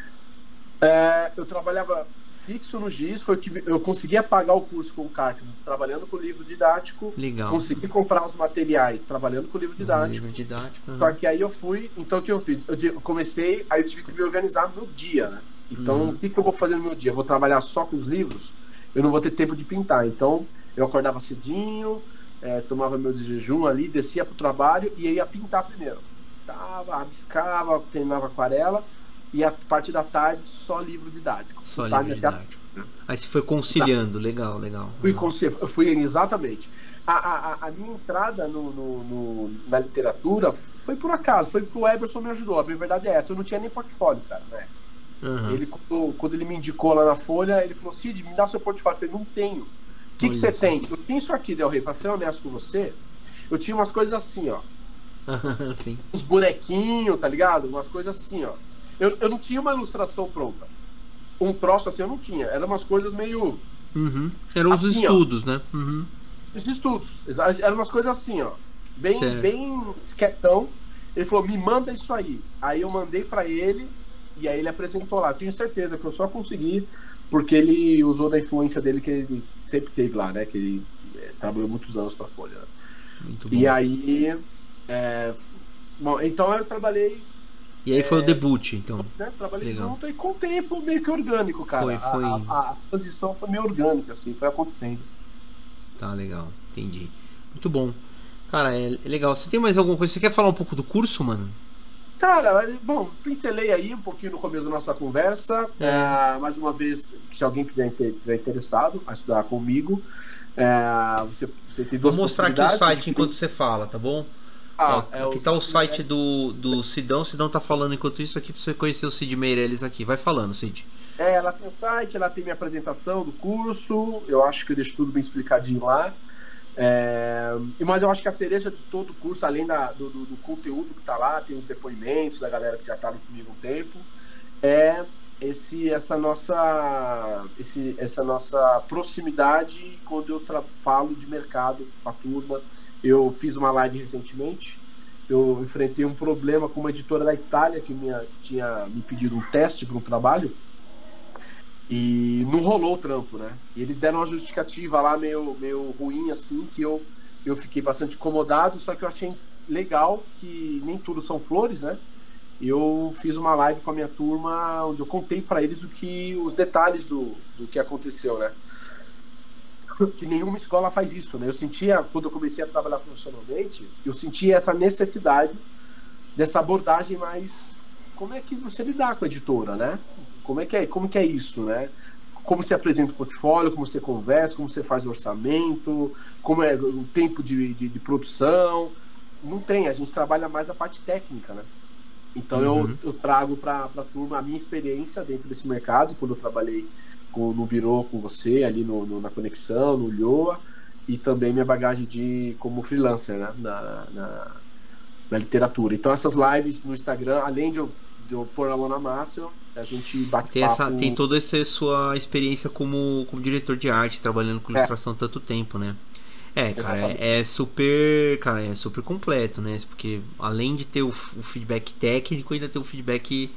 é, eu trabalhava fixo no GIS, foi que eu conseguia pagar o curso com o Cartman, trabalhando com o livro didático, Legal. consegui comprar os materiais trabalhando com o livro didático. Livro didático. Só Uhum. que aí eu fui, então o que eu fiz? Eu di- eu comecei, aí eu tive que me organizar no meu dia, né? Então, Uhum. o que, que eu vou fazer no meu dia? Eu vou trabalhar só com os livros? Eu não vou ter tempo de pintar. Então, eu acordava cedinho, eh, tomava meu jejum ali, descia pro trabalho e ia pintar primeiro. Tava, rabiscava, terminava aquarela e a parte da tarde só livro didático. Só Pintar livro minha- didático. Aí você foi conciliando, legal, legal. Fui, Uhum. conce- fui exatamente. A, a, a minha entrada no, no- no- na literatura foi por acaso, foi porque o Eberson me ajudou. A minha verdade é essa, eu não tinha nem portfólio, cara, né? Uhum. Ele, quando, quando ele me indicou lá na Folha, ele falou: Cid, me dá seu portfólio. Eu falei: não tenho. O que, que Olha você só. tem? Eu tenho isso aqui, Del Rey, pra ser honesto com você. Eu tinha umas coisas assim, ó. Sim. Uns bonequinhos, tá ligado? Umas coisas assim, ó. Eu, eu não tinha uma ilustração pronta. Um troço assim eu não tinha. Eram umas coisas meio. Uhum. Eram os Assim, ó. estudos, né? Uhum. Os estudos. Exa- Eram umas coisas assim, ó. Bem, Certo. bem esquetão. Ele falou: me manda isso aí. Aí eu mandei pra ele. E aí ele apresentou lá. Tenho certeza que eu só consegui porque ele usou da influência dele que ele sempre teve lá, né? Que ele é, trabalhou muitos anos pra Folha. Né? Muito bom. E aí. é, bom, então eu trabalhei. E aí foi o debut, então. Né, trabalhei Legal. junto e com o tempo meio que orgânico, cara. Foi, A- foi. A, a, a transição foi meio orgânica, assim, foi acontecendo. Tá, legal. Entendi. Muito bom. Cara, é é legal. Você tem mais alguma coisa? Você quer falar um pouco do curso, mano? Cara, bom, pincelei aí um pouquinho no começo da nossa conversa. É. É, mais uma vez, se alguém quiser ter, tiver interessado a estudar comigo, é, você, você tem Vou duas mostrar aqui o possibilidades. site enquanto você fala, tá bom? Ah, Ó, é aqui o tá o Cid site Meirelles. do, do Sidão. O Sidão tá falando enquanto isso aqui pra você conhecer o Cid Meirelles aqui. Vai falando, Cid. É, ela tem o site, ela tem minha apresentação do curso. Eu acho que eu deixo tudo bem explicadinho lá. É, mas eu acho que a cereja de todo o curso, além da, do, do, do conteúdo que está lá, tem os depoimentos da galera que já estava comigo um tempo, é esse, essa, nossa, esse, essa nossa proximidade quando eu tra- falo de mercado com a turma. Eu fiz uma live recentemente, eu enfrentei um problema com uma editora da Itália que minha, tinha me pedido um teste para um trabalho. E não rolou o trampo, né? E eles deram uma justificativa lá meio, meio ruim, assim, que eu, eu fiquei bastante incomodado, só que eu achei legal que nem tudo são flores, né? Eu fiz uma live com a minha turma onde eu contei para eles o que, os detalhes do, do que aconteceu, né? Que nenhuma escola faz isso, né? Eu sentia, quando eu comecei a trabalhar profissionalmente, eu sentia essa necessidade dessa abordagem mais... Como é que você lidar com a editora, né? Como é que é, como que é isso, né? Como você apresenta o portfólio, como você conversa, como você faz o orçamento, como é o tempo de, de, de produção. Não tem, a gente trabalha mais a parte técnica, né? Então Uhum. eu, eu trago para a turma a minha experiência dentro desse mercado, quando eu trabalhei com, no Birô com você, ali no, no, na Conexão, no Lhoa, e também minha bagagem de, como freelancer, né? na, na, na literatura. Então essas lives no Instagram, além de eu, de eu pôr a mão na massa, a gente bate Tem, papo. essa, tem toda essa sua experiência como, como diretor de arte, trabalhando com ilustração há tanto tempo, né? É, cara, é, é super, cara, é super completo, né? Porque além de ter o, o feedback técnico, ainda tem o feedback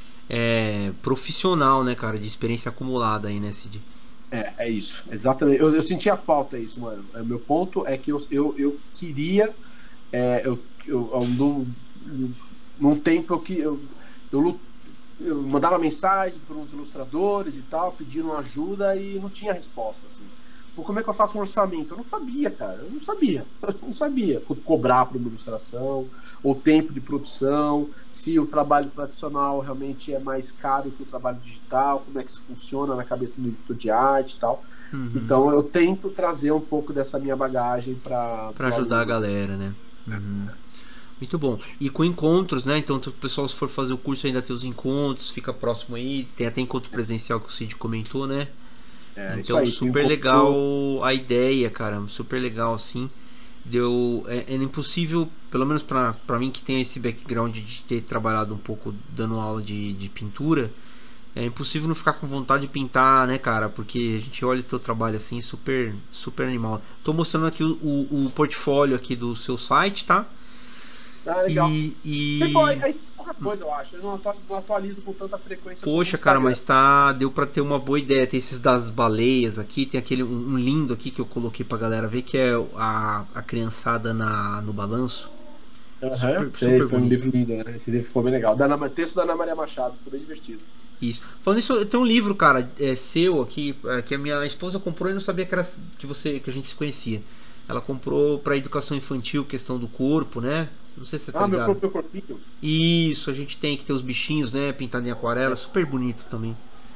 é, profissional, né, cara? De experiência acumulada aí, né, Cid? É, é isso, exatamente. Eu, eu sentia falta disso, mano. O meu ponto é que eu, eu, eu queria, é, eu, eu, eu, num, num tempo que eu, eu, eu mandava mensagem para uns ilustradores e tal, pedindo ajuda e não tinha resposta, assim. Pô, como é que eu faço um orçamento? Eu não sabia, cara. Eu não sabia. Eu não sabia cobrar para uma ilustração, o tempo de produção, se o trabalho tradicional realmente é mais caro que o trabalho digital, como é que isso funciona na cabeça do editor de arte e tal. Uhum. Então eu tento trazer um pouco dessa minha bagagem para para ajudar a galera, né? Uhum. Muito bom. E com encontros, né? Então, o pessoal, se for fazer o curso, ainda tem os encontros, fica próximo aí. Tem até encontro presencial que o Cid comentou, né? É, então, aí, super legal a ideia, cara. Super legal, assim. Deu, é, é impossível, pelo menos pra, pra mim que tem esse background de ter trabalhado um pouco dando aula de, de pintura, é impossível não ficar com vontade de pintar, né, cara? Porque a gente olha o teu trabalho assim, super, super animal. Tô mostrando aqui o, o, o portfólio aqui do seu site, tá? Ah, legal. E, e... Tipo, aí, aí pouca coisa, eu acho. Eu não atualizo com tanta frequência. Poxa, cara, mas tá. Deu pra ter uma boa ideia. Tem esses das baleias aqui. Tem aquele um, um lindo aqui que eu coloquei pra galera ver, que é a, a criançada na, no balanço. Uhum, super, sei, super foi bonito. Um livro lindo, né? Esse livro ficou bem legal. Da Ana, texto da Ana Maria Machado, ficou bem divertido. Isso. Falando isso, tem um livro, cara, é seu aqui, é, que a minha esposa comprou e não sabia que, era, que, você, que a gente se conhecia. Ela comprou pra educação infantil, questão do corpo, né? Não sei se você tá ah, ligado. meu corpo, meu corpinho. Isso, a gente tem que ter os bichinhos, né? Pintado em aquarela, super bonito também.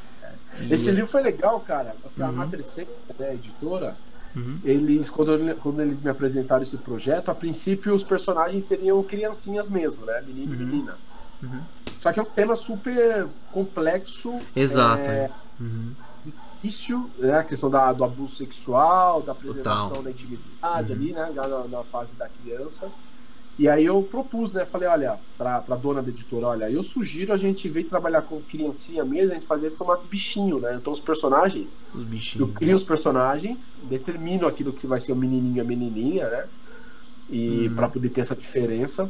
É. Esse e... livro foi legal, cara. Porque uhum. a Matricente, né, a editora, uhum. eles, quando, quando eles me apresentaram esse projeto, a princípio os personagens seriam criancinhas mesmo, né? Menino e uhum. menina. Uhum. Só que é um tema super complexo. Exato. É... Uhum. Difícil, né? A questão da, do abuso sexual, da preservação Total. Da intimidade uhum. ali, né? Na, na fase da criança. E aí eu propus, né? Falei, olha, pra, pra dona da editora, olha, eu sugiro a gente vir trabalhar com criancinha mesmo, a gente fazer em formato bichinho, né? Então os personagens, os bichinhos, eu crio né? os personagens, determino aquilo que vai ser o menininho e a menininha, né? E uhum. pra poder ter essa diferença.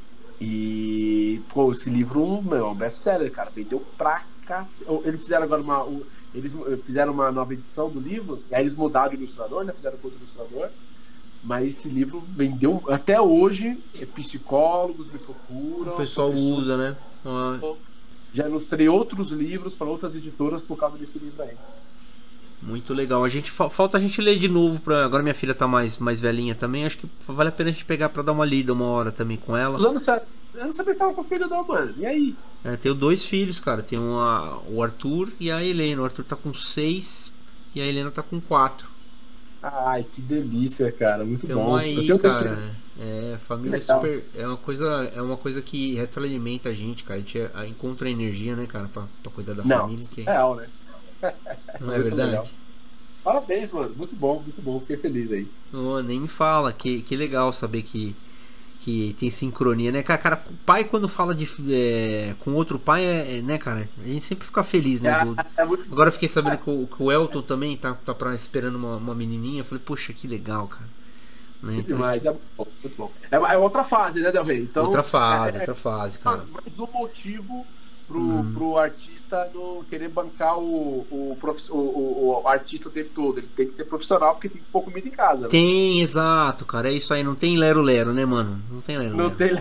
E, pô, esse livro, meu, é um best-seller, cara, vendeu pra cacete. Eles fizeram agora uma... Eles fizeram uma nova edição do livro, e aí eles mudaram o ilustrador, né? Fizeram com outro ilustrador. Mas esse livro vendeu até hoje. Psicólogos me procuram. O pessoal usa, né? Ah. Já ilustrei outros livros para outras editoras por causa desse livro aí. Muito legal. A gente falta a gente ler de novo. Pra... Agora minha filha tá mais, mais velhinha também. Acho que vale a pena a gente pegar para dar uma lida uma hora também com ela. Os anos, eu não sabia que tava com a filha da mano. E aí? É, tenho dois filhos, cara. Tem uma, o Arthur e a Helena. O Arthur tá com seis e a Helena tá com quatro. Ai, que delícia, cara, muito então, bom. Aí, eu cara, é, família é super, é uma coisa, é uma coisa que retroalimenta a gente, cara. A gente é, encontra energia, né, cara, pra, pra cuidar da Não, família. Que... É real, né? Não é verdade? Legal. Parabéns, mano, muito bom, muito bom, fiquei feliz aí. Oh, nem me fala, que, que legal saber que que tem sincronia, né, cara? Cara, o pai quando fala de é, com outro pai, é, é, né, cara? A gente sempre fica feliz, né? Do... É, é muito... Agora eu fiquei sabendo que o, que o Elton também tá, tá pra, esperando uma, uma menininha. Eu falei, poxa, que legal, cara. Né? Então, demais, gente... é muito bom, muito bom. É, é outra fase, né, Delvey? Então, outra fase, é, outra fase, cara. Mais um motivo pro, hum. pro artista não querer bancar o, o, prof... o, o, o artista o tempo todo. Ele tem que ser profissional porque tem pouco comida em casa. Né? Tem, exato, cara. É isso aí. Não tem lero-lero, né, mano? Não tem lero-lero. Não tem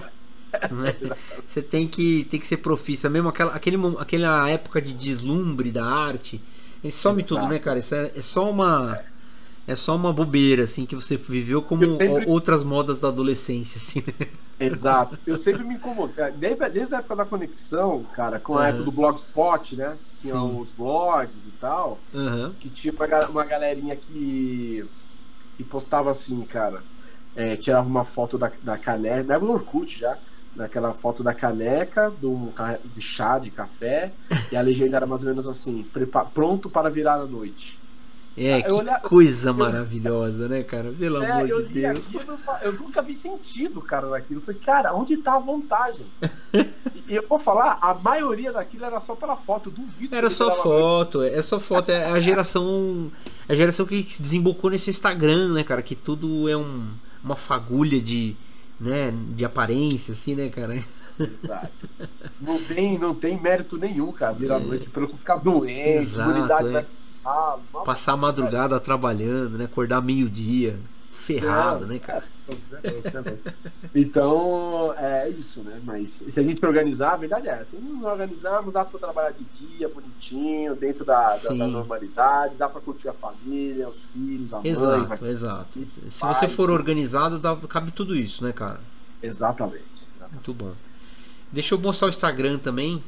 Você tem que, tem que ser profissa. Mesmo aquela, aquele, aquela época de deslumbre da arte, ele some exato. Tudo, né, cara? Isso é, é só uma... É só uma bobeira, assim, que você viveu como sempre... outras modas da adolescência, assim, né? Exato. Eu sempre me incomodo. Desde, desde a época da conexão, cara, com a uhum. época do Blogspot, né? Tinha Sim. os blogs e tal, uhum. que tinha uma, uma galerinha que, que postava assim, cara, é, tirava uma foto da, da caneca, da Orkut já, daquela foto da caneca, do, de chá, de café, e a legenda era mais ou menos assim, pronto para virar a noite. É, que olhar, coisa eu, maravilhosa, né, cara? Pelo é, amor eu de li Deus. Aquilo, eu nunca vi sentido, cara, naquilo. Eu falei, cara, onde tá a vantagem? E eu vou falar, a maioria daquilo era só pela foto, eu duvido que Era ele só dava foto, é só foto, é a geração, a geração que desembocou nesse Instagram, né, cara, que tudo é um, uma fagulha de, né, de aparência, assim, né, cara. Exato. Não tem, não tem mérito nenhum, cara, virar a noite, pelo que ficar doente, Exato, imunidade é. vai. Ah, uma Passar a madrugada trabalhando, né, acordar meio-dia, ferrado, Não, né, é, cara. é, é, é. Então, é isso, né? Mas se a gente organizar, a verdade é essa. Se não organizarmos, dá para trabalhar de dia, bonitinho, dentro da, da, da normalidade, dá para curtir a família, os filhos, a mãe. Exato, vai... exato. Se pai, você for filho. organizado, dá, cabe tudo isso, né, cara? Exatamente. exatamente. Muito bom. Deixa eu mostrar o Instagram também.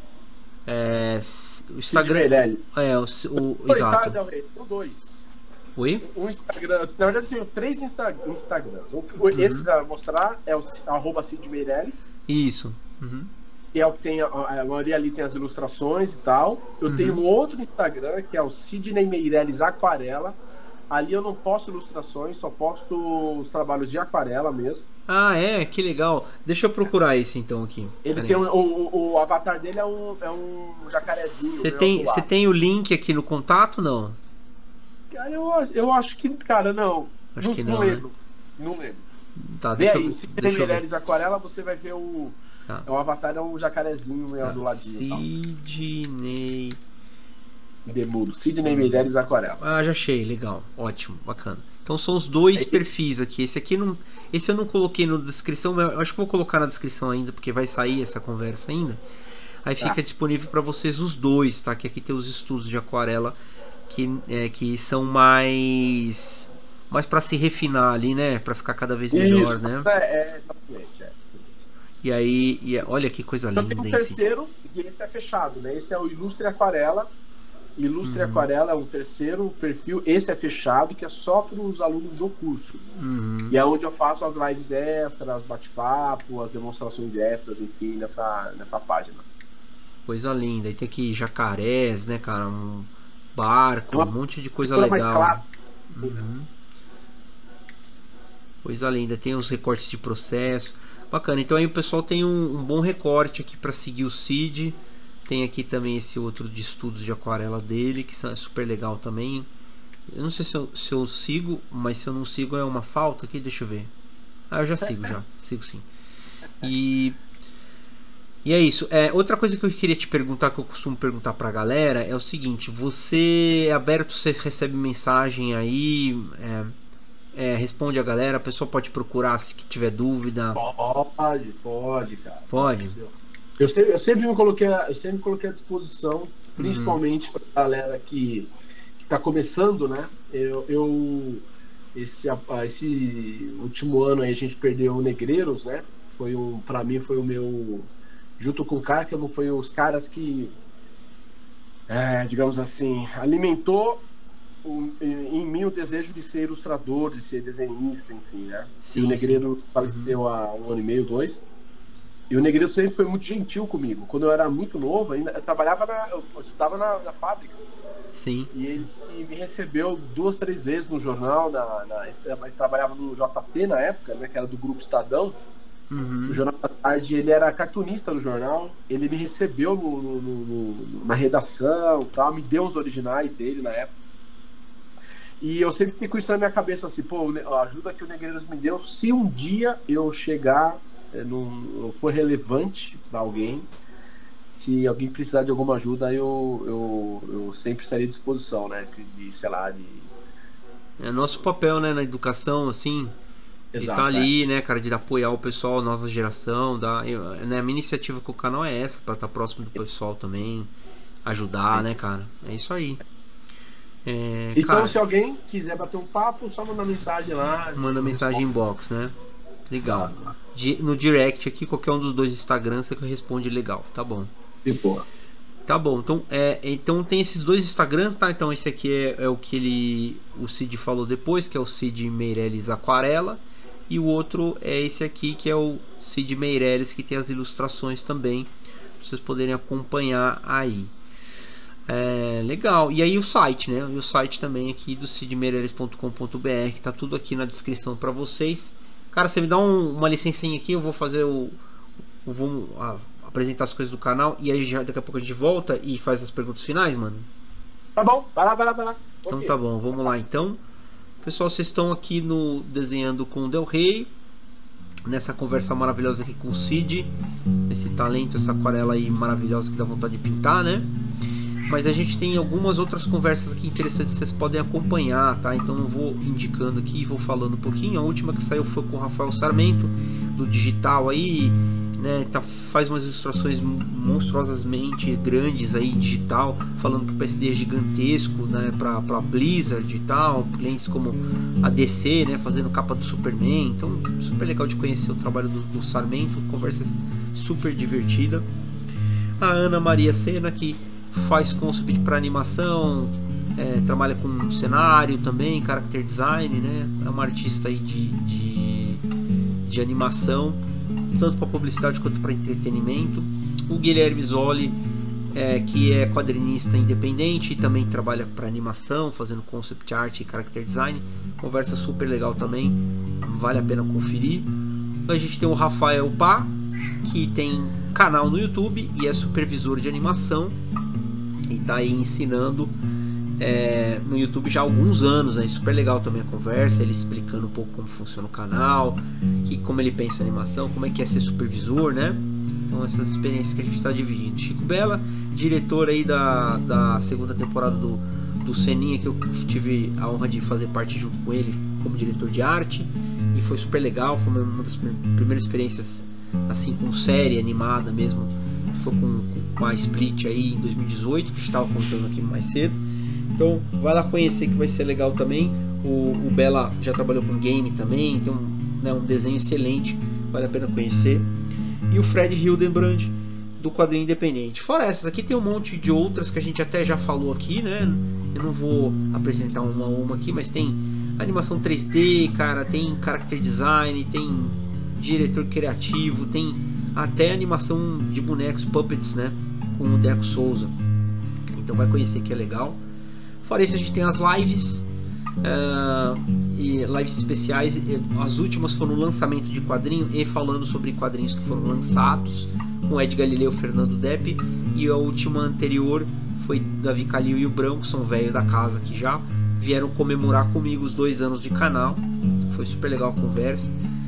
É, o Instagram. É, o, o, o exato. Tem dois. Oi? Um Instagram. Na verdade, eu tenho três Insta, Instagrams. O, esse uhum. que eu vou mostrar é o arroba Cid Meirelles. Isso. Uhum. Que é o que tem. A, a maioria ali tem as ilustrações e tal. Eu uhum. tenho um outro Instagram, que é o Sidney Meirelles Aquarela. Ali eu não posto ilustrações, só posto os trabalhos de aquarela mesmo. Ah, é? Que legal. Deixa eu procurar esse então aqui. Ele tem um, o, o avatar dele é um, é um jacarezinho. Você tem, você tem o link aqui no contato, não? Cara, eu, eu acho que, cara, não. Acho não, que não, não lembro. né? Não lembro. Tá, Vê deixa aí, eu, se deixa tem Meirelles Aquarela, você vai ver o. Tá. O avatar é um jacarezinho meio tá. azuladinho. Sidney. Demudo. Sidney Meirelles Aquarela. Ah, já achei, legal. Ótimo, bacana. Então são os dois aí, perfis aqui. Esse aqui não. Esse eu não coloquei na descrição, mas eu acho que vou colocar na descrição ainda, porque vai sair essa conversa ainda. Aí fica ah. disponível para vocês os dois, tá? Que aqui tem os estudos de aquarela que, é, que são mais. mais para se refinar ali, né? Para ficar cada vez melhor, isso, né? É, é exatamente. É. E aí, e, olha que coisa linda. Então tem um terceiro, e esse é fechado, né? Esse é o Ilustre Aquarela. Ilustre uhum. Aquarela é um terceiro perfil. Esse é fechado, que é só para os alunos do curso. Uhum. E é onde eu faço as lives extras, bate-papo, as demonstrações extras, enfim, nessa, nessa página. Coisa linda. E tem aqui jacarés, né, cara? Um barco, uma, um monte de coisa legal. Mais clássica. Uhum. Coisa linda. Tem os recortes de processo. Bacana. Então aí o pessoal tem um, um bom recorte aqui para seguir o Cid. Tem aqui também esse outro de estudos de aquarela dele, que é super legal também. Eu não sei se eu, se eu sigo, mas se eu não sigo é uma falta aqui, deixa eu ver. Ah, eu já sigo, já. Sigo sim. E, e é isso. É, outra coisa que eu queria te perguntar, que eu costumo perguntar pra galera, é o seguinte. Você é aberto, você recebe mensagem aí, é, é, responde a galera, a pessoa pode procurar se tiver dúvida. Pode, pode, cara. Pode? Eu sempre, eu sempre me coloquei, eu sempre me coloquei à disposição, principalmente uhum. para a galera que está começando, né? Eu, eu esse, esse último ano aí a gente perdeu o Negreiros, né? Foi um, para mim foi o meu, junto com o Cárcamo, foi os caras que, é, digamos assim, alimentou um, em mim o desejo de ser ilustrador, de ser desenhista, enfim, né? Sim, e o Negreiro sim. faleceu uhum. há um ano e meio, dois. E o Negreiro sempre foi muito gentil comigo. Quando eu era muito novo, ainda eu trabalhava na, eu estudava na, na fábrica. Sim. E ele e me recebeu duas, três vezes no jornal. Na, na, ele trabalhava no J P na época, né? Que era do Grupo Estadão. Uhum. No Jornal da Tarde, ele era cartunista no jornal. Ele me recebeu no, no, no, na redação, tal, me deu os originais dele na época. E eu sempre fiquei com isso na minha cabeça, assim, pô, a ajuda que o Negreiros me deu, se um dia eu chegar, não for relevante para alguém, se alguém precisar de alguma ajuda, eu, eu, eu sempre estarei à disposição, né? De, sei lá, de... É nosso papel, né, na educação, assim, de estar tá ali, é. né, cara, de apoiar o pessoal, a nova geração, da, eu, né, a minha iniciativa com o canal é essa, para estar tá próximo do pessoal também, ajudar, é. né, cara? É isso aí. É, então, cara, se alguém quiser bater um papo, só manda mensagem lá. Manda mensagem inbox, né? Legal. No direct aqui, qualquer um dos dois Instagrams você responde legal, tá bom. De boa. Tá bom, então, é, então tem esses dois Instagrams, tá? Então esse aqui é, é o que ele, o Cid falou depois, que é o Cid Meirelles Aquarela. E o outro é esse aqui, que é o Cid Meirelles, que tem as ilustrações também, pra vocês poderem acompanhar aí. É, legal. E aí o site, né? E o site também aqui do sid meireles ponto com ponto br, tá tudo aqui na descrição para vocês. Cara, você me dá um, uma licencinha aqui, eu vou fazer o, o vou a, apresentar as coisas do canal e aí já, daqui a pouco a gente volta e faz as perguntas finais, mano. Tá bom, vai lá, vai lá, vai lá. Então Okay. tá bom, vamos lá então. Pessoal, vocês estão aqui no Desenhando com Del Rey, nessa conversa maravilhosa aqui com o Cid, esse talento, essa aquarela aí maravilhosa que dá vontade de pintar, né? Mas a gente tem algumas outras conversas aqui interessantes que vocês podem acompanhar, tá? Então eu vou indicando aqui e vou falando um pouquinho. A última que saiu foi com o Rafael Sarmento, do digital aí, né? Tá, faz umas ilustrações monstruosamente grandes aí, digital, falando que o P S D é gigantesco, né? Pra, pra Blizzard e tal, clientes como a D C, né? Fazendo capa do Superman. Então, super legal de conhecer o trabalho do, do Sarmento, conversas super divertida. A Ana Maria Sena, que faz concept para animação, é, trabalha com cenário também, character design, né? É uma artista aí de, de, de animação, tanto para publicidade quanto para entretenimento. O Guilherme Zoli, é, que é quadrinista independente e também trabalha para animação, fazendo concept art e character design. Conversa super legal também, vale a pena conferir. A gente tem o Rafael Pá, que tem canal no YouTube e é supervisor de animação. E tá aí ensinando é, no YouTube já há alguns anos, é super legal também a conversa, ele explicando um pouco como funciona o canal, que, como ele pensa em animação, como é que é ser supervisor, né? Então essas experiências que a gente está dividindo. Chico Bella, diretor aí da, da segunda temporada do, do Seninha, que eu tive a honra de fazer parte junto com ele como diretor de arte, e foi super legal, foi uma das primeiras experiências assim com série animada mesmo, foi com, com a Split aí em dois mil e dezoito, que a gente estava contando aqui mais cedo. Então vai lá conhecer que vai ser legal também. O, o Bella já trabalhou com game também, tem um, né, um desenho excelente, vale a pena conhecer. E o Fred Hildenbrand, do Quadrinho Independente. Fora essas aqui tem um monte de outras que a gente até já falou aqui, né? Eu não vou apresentar uma a uma aqui, mas tem animação três D, cara, tem character design, tem diretor criativo, tem até animação de bonecos, puppets, né, com o Deco Souza. Então vai conhecer que é legal. Fora isso, a gente tem as lives uh, e lives especiais. As últimas foram o lançamento de quadrinho e falando sobre quadrinhos que foram lançados, com Ed Galileu, Fernando Depp. E a última anterior foi Davi Calil e o Branco, são velhos da casa que já vieram comemorar comigo os dois anos de canal. Foi super legal a conversa.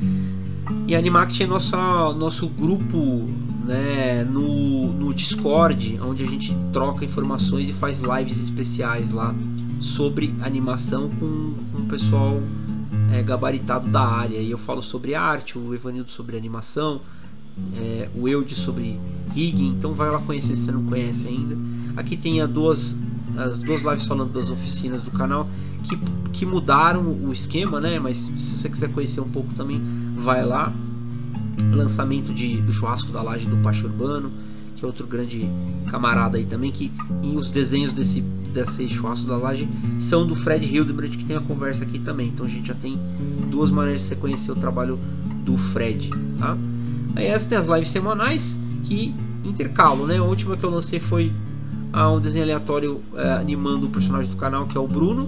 E a Animact é nossa, nosso grupo, né, no, no Discord, onde a gente troca informações e faz lives especiais lá sobre animação com, com o pessoal é, gabaritado da área. E eu falo sobre arte, o Evanildo sobre animação, é, o Eude sobre rigging. Então vai lá conhecer se você não conhece ainda. Aqui tem a duas, as duas lives falando das oficinas do canal que, que mudaram o esquema, né? Mas se você quiser conhecer um pouco também, vai lá. Lançamento de, do churrasco da laje do Pacho Urbano, que é outro grande camarada aí também, que e os desenhos desse, desse churrasco da laje são do Fred Hildenbrand, que tem a conversa aqui também. Então a gente já tem duas maneiras de você conhecer o trabalho do Fred, tá? Aí essa tem as lives semanais que intercalam, né? A última que eu lancei foi ah, um desenho aleatório é, animando o personagem do canal, que é o Bruno,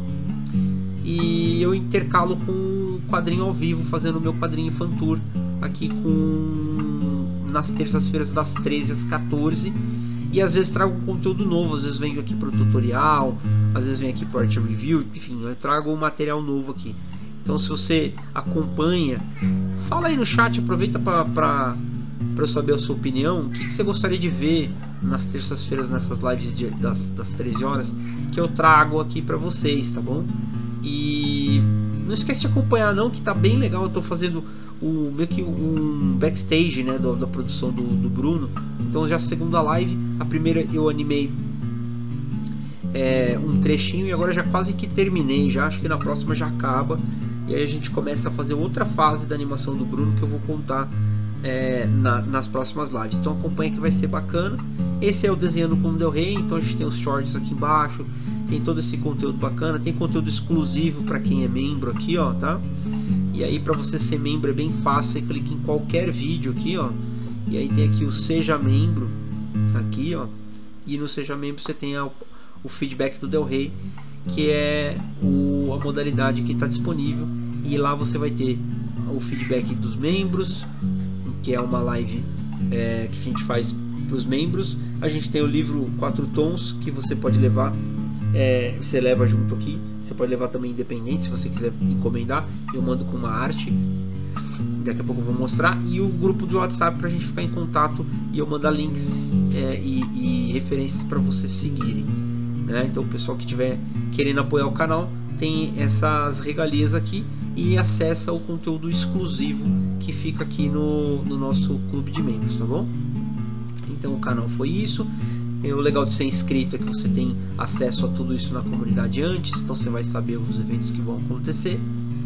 e eu intercalo com um quadrinho ao vivo, fazendo o meu quadrinho Fantour aqui com nas terças-feiras das treze às quatorze, e às vezes trago um conteúdo novo, às vezes venho aqui para o tutorial, às vezes venho aqui para o Art Review, enfim, eu trago um material novo aqui. Então se você acompanha, fala aí no chat, aproveita para eu saber a sua opinião, o que, que você gostaria de ver nas terças-feiras, nessas lives de, das, das treze horas, que eu trago aqui para vocês, tá bom? E não esquece de acompanhar não, que tá bem legal. Eu tô fazendo o, meio que um backstage, né, do, da produção do, do Bruno. Então já a segunda live, a primeira eu animei é, um trechinho e agora já quase que terminei, já acho que na próxima já acaba. E aí a gente começa a fazer outra fase da animação do Bruno, que eu vou contar é, na, nas próximas lives. Então acompanha que vai ser bacana. Esse é o Desenhando com Del Rey. Então a gente tem os shorts aqui embaixo, tem todo esse conteúdo bacana, tem conteúdo exclusivo para quem é membro aqui, ó, tá? E aí para você ser membro é bem fácil, você clica em qualquer vídeo aqui, ó, e aí tem aqui o Seja Membro, aqui, ó, e no Seja Membro você tem a, o feedback do Del Rey, que é o, a modalidade que está disponível, e lá você vai ter o feedback dos membros, que é uma live é, que a gente faz para os membros. A gente tem o livro Quatro Tons, que você pode levar, é, você leva junto aqui, você pode levar também independente se você quiser encomendar, eu mando com uma arte, daqui a pouco eu vou mostrar, e o grupo de WhatsApp para a gente ficar em contato e eu mandar links é, e, e referências para vocês seguirem, né? Então o pessoal que estiver querendo apoiar o canal tem essas regalias aqui e acessa o conteúdo exclusivo que fica aqui no, no nosso clube de membros, tá bom? Então o canal foi isso. E o legal de ser inscrito é que você tem acesso a tudo isso na comunidade antes, então você vai saber os eventos que vão acontecer.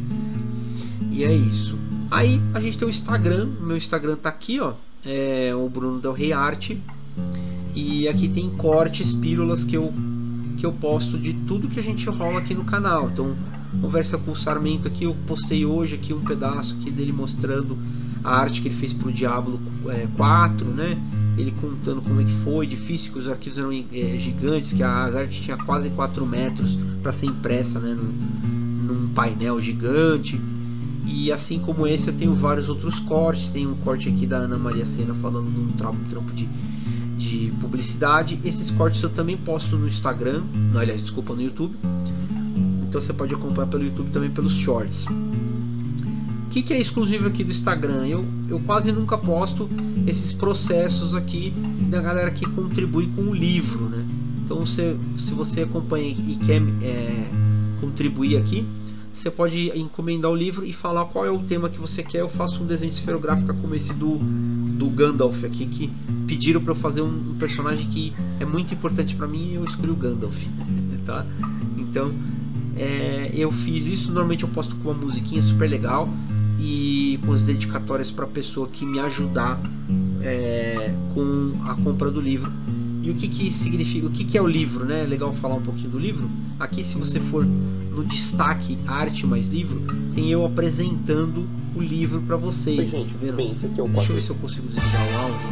E é isso. Aí a gente tem o Instagram, meu Instagram tá aqui, ó, é o Bruno Del Rey Arte, e aqui tem cortes, pílulas que eu que eu posto de tudo que a gente rola aqui no canal. Então, conversa com o Sarmento aqui, eu postei hoje aqui um pedaço aqui dele mostrando a arte que ele fez pro Diablo é, quatro, né? Ele contando como é que foi, difícil, que os arquivos eram é, gigantes, que as artes tinha quase quatro metros para ser impressa, né? Num, num painel gigante. E assim como esse eu tenho vários outros cortes. Tem um corte aqui da Ana Maria Sena falando de um trampo, um trampo de, de publicidade. Esses cortes eu também posto no Instagram, não, aliás, desculpa, no YouTube. Então você pode acompanhar pelo YouTube também pelos shorts. O que, que é exclusivo aqui do Instagram? Eu, eu quase nunca posto esses processos aqui da galera que contribui com o livro, né? Então você, se você acompanha e quer é, contribuir aqui, você pode encomendar o livro e falar qual é o tema que você quer. Eu faço um desenho de esferográfica como esse do, do Gandalf aqui, que pediram para eu fazer um, um personagem que é muito importante para mim, e eu escolhi o Gandalf, tá? Então é, eu fiz isso. Normalmente eu posto com uma musiquinha super legal e com as dedicatórias para a pessoa que me ajudar é, com a compra do livro. E o que que significa, o que que é o livro, né? É legal falar um pouquinho do livro. Aqui, se você for no destaque arte mais livro, tem eu apresentando o livro para vocês. Oi, gente, tá vendo? Bem, esse aqui é o Deixa quatro... eu ver se eu consigo desligar o áudio.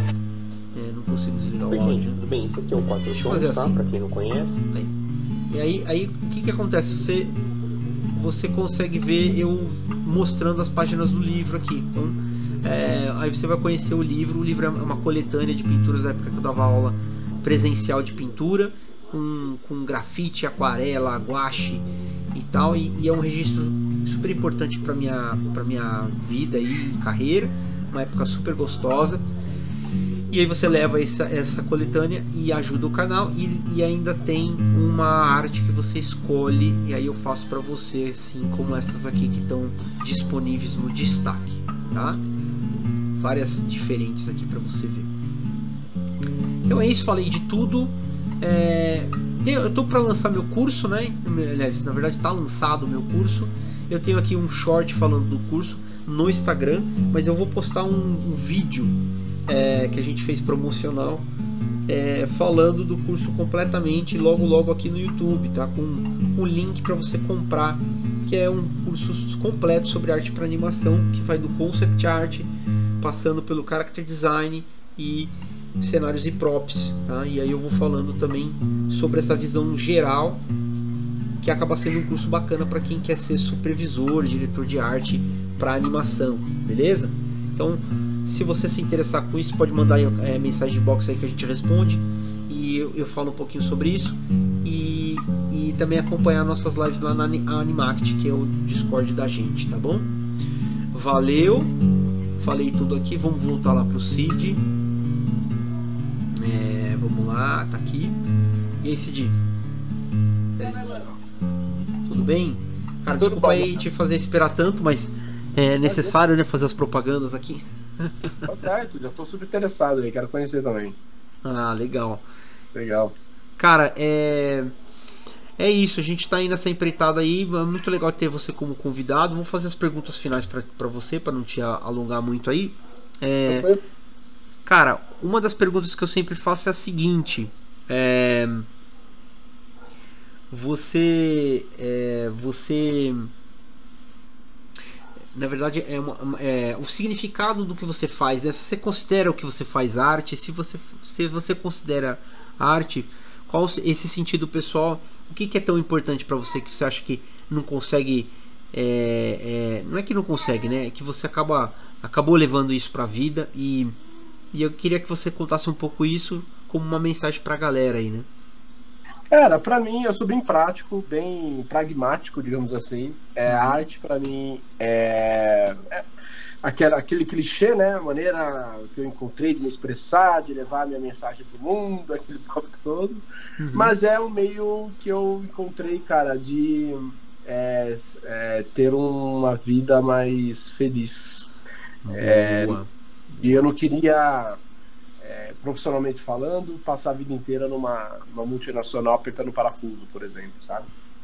É, não consigo desligar Oi, o áudio. gente, tudo bem? Esse aqui é o Quatro Deixa eu Tons, fazer tá? assim. Pra quem não conhece. Aí. E aí, aí, o que que acontece? Você, você consegue ver eu mostrando as páginas do livro aqui. Então, é, aí você vai conhecer o livro. O livro é uma coletânea de pinturas da época que eu dava aula presencial de pintura, com, com grafite, aquarela, guache e tal, e, e é um registro super importante para minha para minha vida e carreira, uma época super gostosa. E aí você leva essa, essa coletânea e ajuda o canal, e, e ainda tem uma arte que você escolhe, e aí eu faço para você, assim como essas aqui que estão disponíveis no destaque, tá? Várias diferentes aqui para você ver. Então é isso, falei de tudo. É, eu tô para lançar meu curso, né? Aliás, na verdade está lançado o meu curso. Eu tenho aqui um short falando do curso no Instagram, mas eu vou postar um, um vídeo é, que a gente fez promocional é, falando do curso completamente logo logo aqui no YouTube, tá? Com um link para você comprar, que é um curso completo sobre arte para animação, que vai do concept art, passando pelo character design e cenários e props, tá? E aí eu vou falando também sobre essa visão geral, que acaba sendo um curso bacana para quem quer ser supervisor, diretor de arte para animação, beleza? Então, se você se interessar com isso, pode mandar é, mensagem box aí que a gente responde, e eu, eu falo um pouquinho sobre isso, e, e também acompanhar nossas lives lá na Animact, que é o Discord da gente, tá bom? Valeu, falei tudo aqui, vamos voltar lá pro Cid. É, vamos lá, tá aqui. E aí, Cid? Tudo bem? Cara, Tudo desculpa bom, aí te fazer esperar tanto, mas é necessário, né, fazer as propagandas aqui. Tá certo, já tô super interessado aí, quero conhecer também. Ah, legal. Legal. Cara, é... É isso, a gente tá aí nessa empreitada aí. É muito legal ter você como convidado. Vou fazer as perguntas finais pra, pra você, pra não te alongar muito aí. É... Cara, uma das perguntas que eu sempre faço é a seguinte: é, você, é, você, na verdade, é, uma, é o significado do que você faz, né? Se você considera o que você faz arte, se você, se você considera arte, qual esse sentido pessoal, o que, que é tão importante para você que você acha que não consegue, é, é, não é que não consegue, né? É que você acaba, acabou levando isso para a vida e, e eu queria que você contasse um pouco isso como uma mensagem para a galera aí, né? Cara, pra mim, eu sou bem prático, bem pragmático, digamos assim. É, a Uhum. arte, pra mim, é, é aquela, aquele clichê, né? A maneira que eu encontrei de me expressar, de levar a minha mensagem pro mundo, aquele tópico todo. Uhum. Mas é um meio que eu encontrei, cara, de é, é, ter uma vida mais feliz. Boa. E eu não queria, é, profissionalmente falando, passar a vida inteira numa, numa multinacional apertando parafuso, por exemplo, sabe?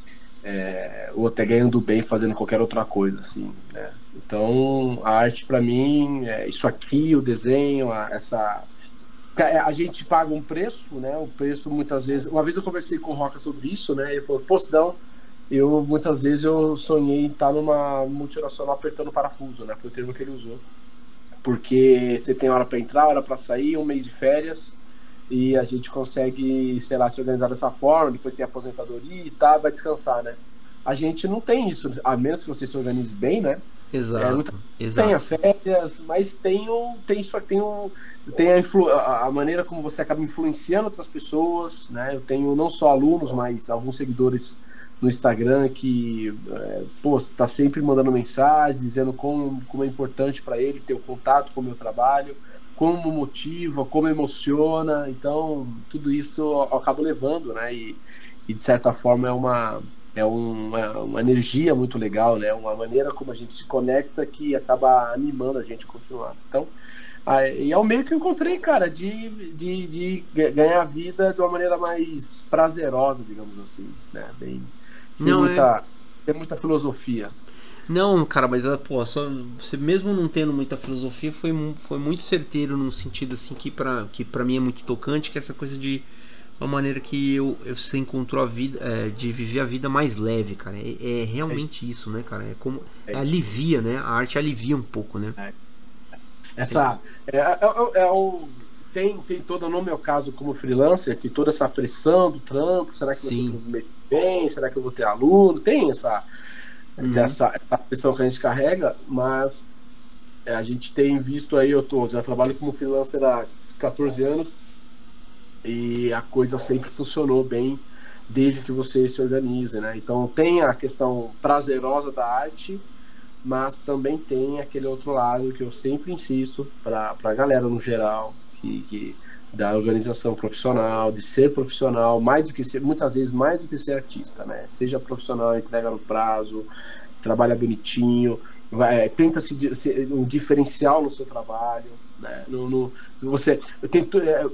É, ou até ganhando bem fazendo qualquer outra coisa, assim, né? Então, a arte para mim, é isso aqui, o desenho, a, essa... A gente paga um preço, né? O preço muitas vezes... Uma vez eu conversei com o Roca sobre isso, né? E ele falou, pô, Sidão, eu muitas vezes eu sonhei em estar numa multinacional apertando parafuso, né? Foi o termo que ele usou. Porque você tem hora para entrar, hora para sair, um mês de férias, e a gente consegue, sei lá, se organizar dessa forma, depois tem aposentadoria e tá, vai descansar, né? A gente não tem isso, a menos que você se organize bem, né? Exato, É, muita- exato. Tem as férias, mas tem o, tem isso, tem o, tem a, influ, a, a maneira como você acaba influenciando outras pessoas, né? Eu tenho não só alunos, mas alguns seguidores no Instagram que, é, pô, tá sempre mandando mensagem, dizendo como, como é importante para ele ter o contato com o meu trabalho, como motiva, como emociona. Então, tudo isso eu acabo levando, né? E, e de certa forma é uma é uma, uma energia muito legal, né? Uma maneira como a gente se conecta que acaba animando a gente a continuar. Então, aí, é o meio que eu encontrei, cara, de, de, de ganhar a vida de uma maneira mais prazerosa, digamos assim, né? Bem, sem Não, muita, é... sem muita filosofia. Não, cara, mas pô, só, você mesmo não tendo muita filosofia, foi, mu- foi muito certeiro num sentido assim que pra, que pra mim é muito tocante, que é essa coisa de uma maneira que eu, eu você encontrou a vida, é, de viver a vida mais leve, cara. É, é realmente isso, né, cara? É como É. alivia, né? A arte alivia um pouco, né? Essa é, é, é, é o tem tem todo, no meu caso como freelancer, que toda essa pressão do trampo, será que eu Sim. vou ter mês bem, será que eu vou ter aluno, tem essa Uhum. essa, essa pressão que a gente carrega, mas é, a gente tem visto aí, eu tô, já trabalho como freelancer há quatorze anos e a coisa sempre funcionou bem desde que você se organize, né? Então tem a questão prazerosa da arte, mas também tem aquele outro lado que eu sempre insisto para a galera no geral, que, que da organização profissional, de ser profissional, mais do que ser, muitas vezes mais do que ser artista, né? Seja profissional, entrega no prazo, trabalha bonitinho, vai, tenta se, se um diferencial no seu trabalho, né? No, no, você, eu tento, é,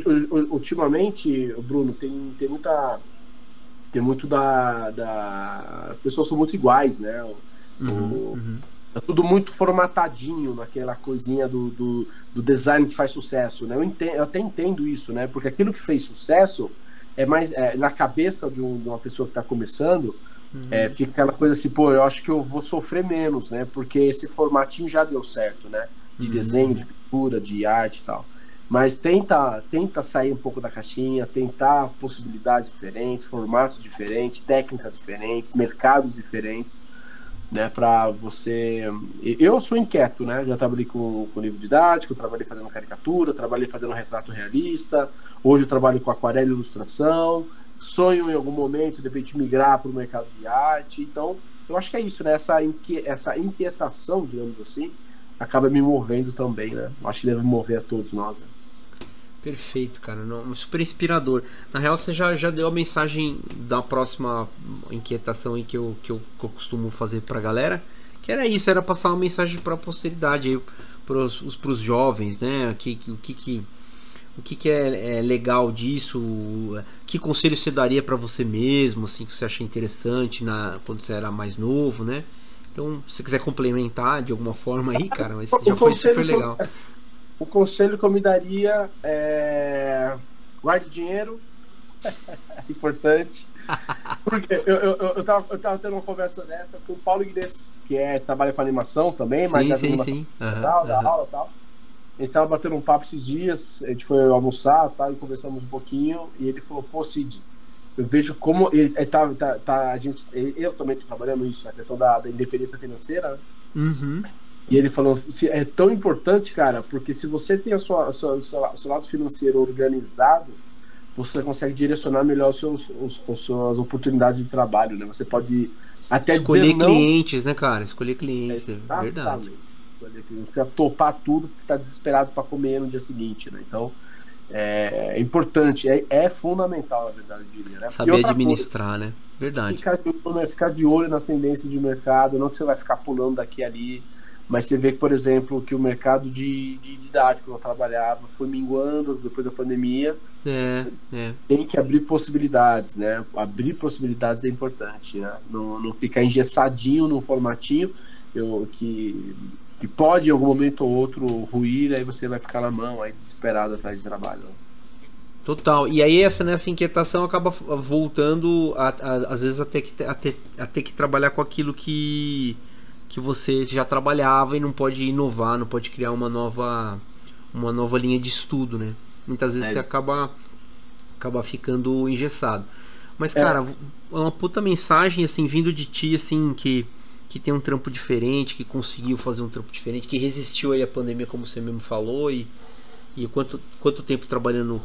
ultimamente, Bruno, tem, tem muita tem muito da, da as pessoas são muito iguais, né? Uhum, O, uhum. é tudo muito formatadinho naquela coisinha do, do, do design que faz sucesso, né? Eu, entendo, eu até entendo isso, né? Porque aquilo que fez sucesso é mais é, na cabeça de, um, de uma pessoa que está começando, Uhum. é, fica aquela coisa assim, pô, eu acho que eu vou sofrer menos, né? Porque esse formatinho já deu certo, né? De Uhum. desenho, de pintura, de arte e tal. Mas tenta, tenta sair um pouco da caixinha, tentar possibilidades diferentes, formatos diferentes, técnicas diferentes, mercados diferentes, né, para você... Eu sou inquieto, né, já trabalhei com, com livro didático, trabalhei fazendo caricatura, trabalhei fazendo retrato realista, hoje eu trabalho com aquarela e ilustração, sonho em algum momento, de repente, migrar para o mercado de arte. Então, eu acho que é isso, né, essa, inque... essa inquietação, digamos assim, acaba me movendo também, né, eu acho que deve mover a todos nós, né? Perfeito, cara. Não, super inspirador. Na real, você já, já deu a mensagem da próxima inquietação aí que eu, que eu, que eu costumo fazer pra galera. Que era isso, era passar uma mensagem pra posteridade aí, pros, os, pros jovens, né? O que, o que, que, o que, que é, é legal disso? Que conselho você daria pra você mesmo, assim, que você acha interessante na, quando você era mais novo, né? Então, se você quiser complementar de alguma forma aí, cara, mas já foi super legal. O conselho que eu me daria é guarde dinheiro, é importante. Porque eu, eu, eu, tava, eu tava tendo uma conversa dessa com o Paulo Guedes, que é, trabalha com animação também, Sim, mas é sim, animação sim. tal, Uhum, da uhum. aula e tal. A gente tava batendo um papo esses dias, a gente foi almoçar, tá, e conversamos um pouquinho, e ele falou, pô, Cid, eu vejo como ele, ele tá, tá, tá, a gente, eu também tô trabalhando isso, a questão da, da independência financeira, né? Uhum. E ele falou, é tão importante, cara, porque se você tem a sua, a sua, o seu, seu lado financeiro organizado, você consegue direcionar melhor os seus, os, as suas oportunidades de trabalho, né? Você pode até Escolher dizer clientes, né, cara? Escolher clientes, é, é verdade. Não fica topar tudo porque tá desesperado para comer no dia seguinte, né? Então, é, é importante, é, é fundamental, na verdade, eu diria, né? Saber administrar, coisa, né? Verdade. Ficar de, né? ficar de olho nas tendências de mercado, não que você vai ficar pulando daqui e ali, mas você vê que, por exemplo, que o mercado de, de didático que eu trabalhava foi minguando depois da pandemia. É, é. Tem que abrir possibilidades, né? Abrir possibilidades é importante, né? Não, não ficar engessadinho num formatinho eu, que, que pode em algum momento ou outro ruir, aí você vai ficar na mão, aí desesperado atrás de trabalho. Né? Total. E aí essa, nessa inquietação acaba voltando a, a, às vezes a ter, que, a, ter, a ter que trabalhar com aquilo que, que você já trabalhava e não pode inovar, não pode criar uma nova, uma nova linha de estudo, né? Muitas vezes é. você acaba, acaba ficando engessado. Mas, cara, é. uma puta mensagem, assim, vindo de ti, assim, que, que tem um trampo diferente, que conseguiu fazer um trampo diferente, que resistiu aí à pandemia, como você mesmo falou, e, e quanto, quanto tempo trabalhando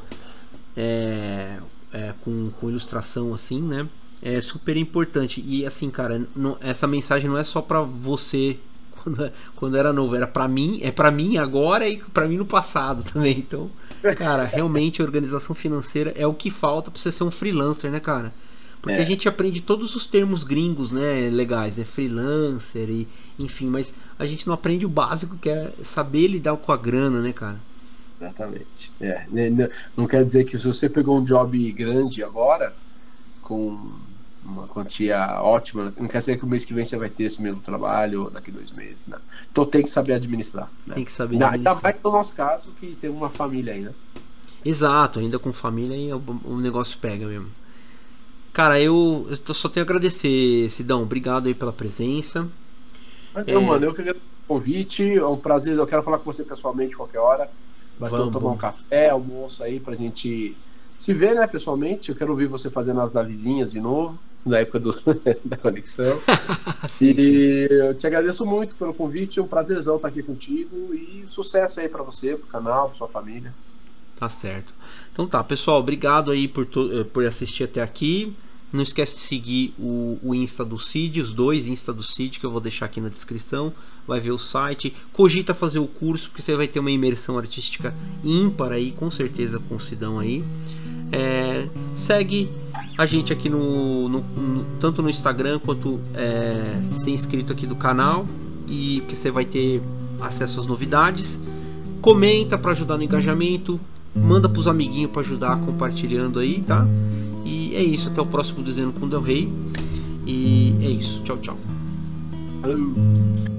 é, é, com, com ilustração, assim, né? É super importante. E, assim, cara, não, essa mensagem não é só pra você... Quando, quando era novo, era pra mim, é pra mim agora e pra mim no passado também. Então, cara, realmente a organização financeira é o que falta pra você ser um freelancer, né, cara? Porque é. a gente aprende todos os termos gringos, né, legais, né, freelancer e enfim, mas a gente não aprende o básico, que é saber lidar com a grana, né, cara? Exatamente. É, não quer dizer que se você pegou um job grande agora, com uma quantia ótima, não quer dizer que o mês que vem você vai ter esse mesmo trabalho ou daqui dois meses, né? Então tem que saber administrar, né? Tem que saber administrar. Ainda mais no nosso caso que tem uma família aí, né? Exato, ainda com família aí o, o negócio pega mesmo. Cara, eu, eu só tenho a agradecer, Sidão, obrigado aí pela presença. Então, é... mano, eu que agradeço o convite, é um prazer, eu quero falar com você pessoalmente qualquer hora, vai tomar vamos. um café, almoço aí pra gente se ver, né, pessoalmente. Eu quero ouvir você fazendo as navezinhas de novo, da época do, da conexão. sim, e sim. eu te agradeço muito pelo convite, é um prazerzão estar aqui contigo e sucesso aí pra você, pro canal, pra sua família. Tá certo. Então tá, pessoal, obrigado aí por, to por assistir até aqui. Não esquece de seguir o, o Insta do Cid, os dois Insta do Cid, que eu vou deixar aqui na descrição. Vai ver o site. Cogita fazer o curso, porque você vai ter uma imersão artística ímpar aí, com certeza, com o Sidão aí. É, segue a gente aqui no, no, no tanto no Instagram quanto é, ser inscrito aqui do canal, e que você vai ter acesso às novidades. Comenta para ajudar no engajamento, manda para os amiguinhos para ajudar compartilhando aí, tá? E é isso, até o próximo Desenhando com Del Rey. E é isso, tchau, tchau. Valeu.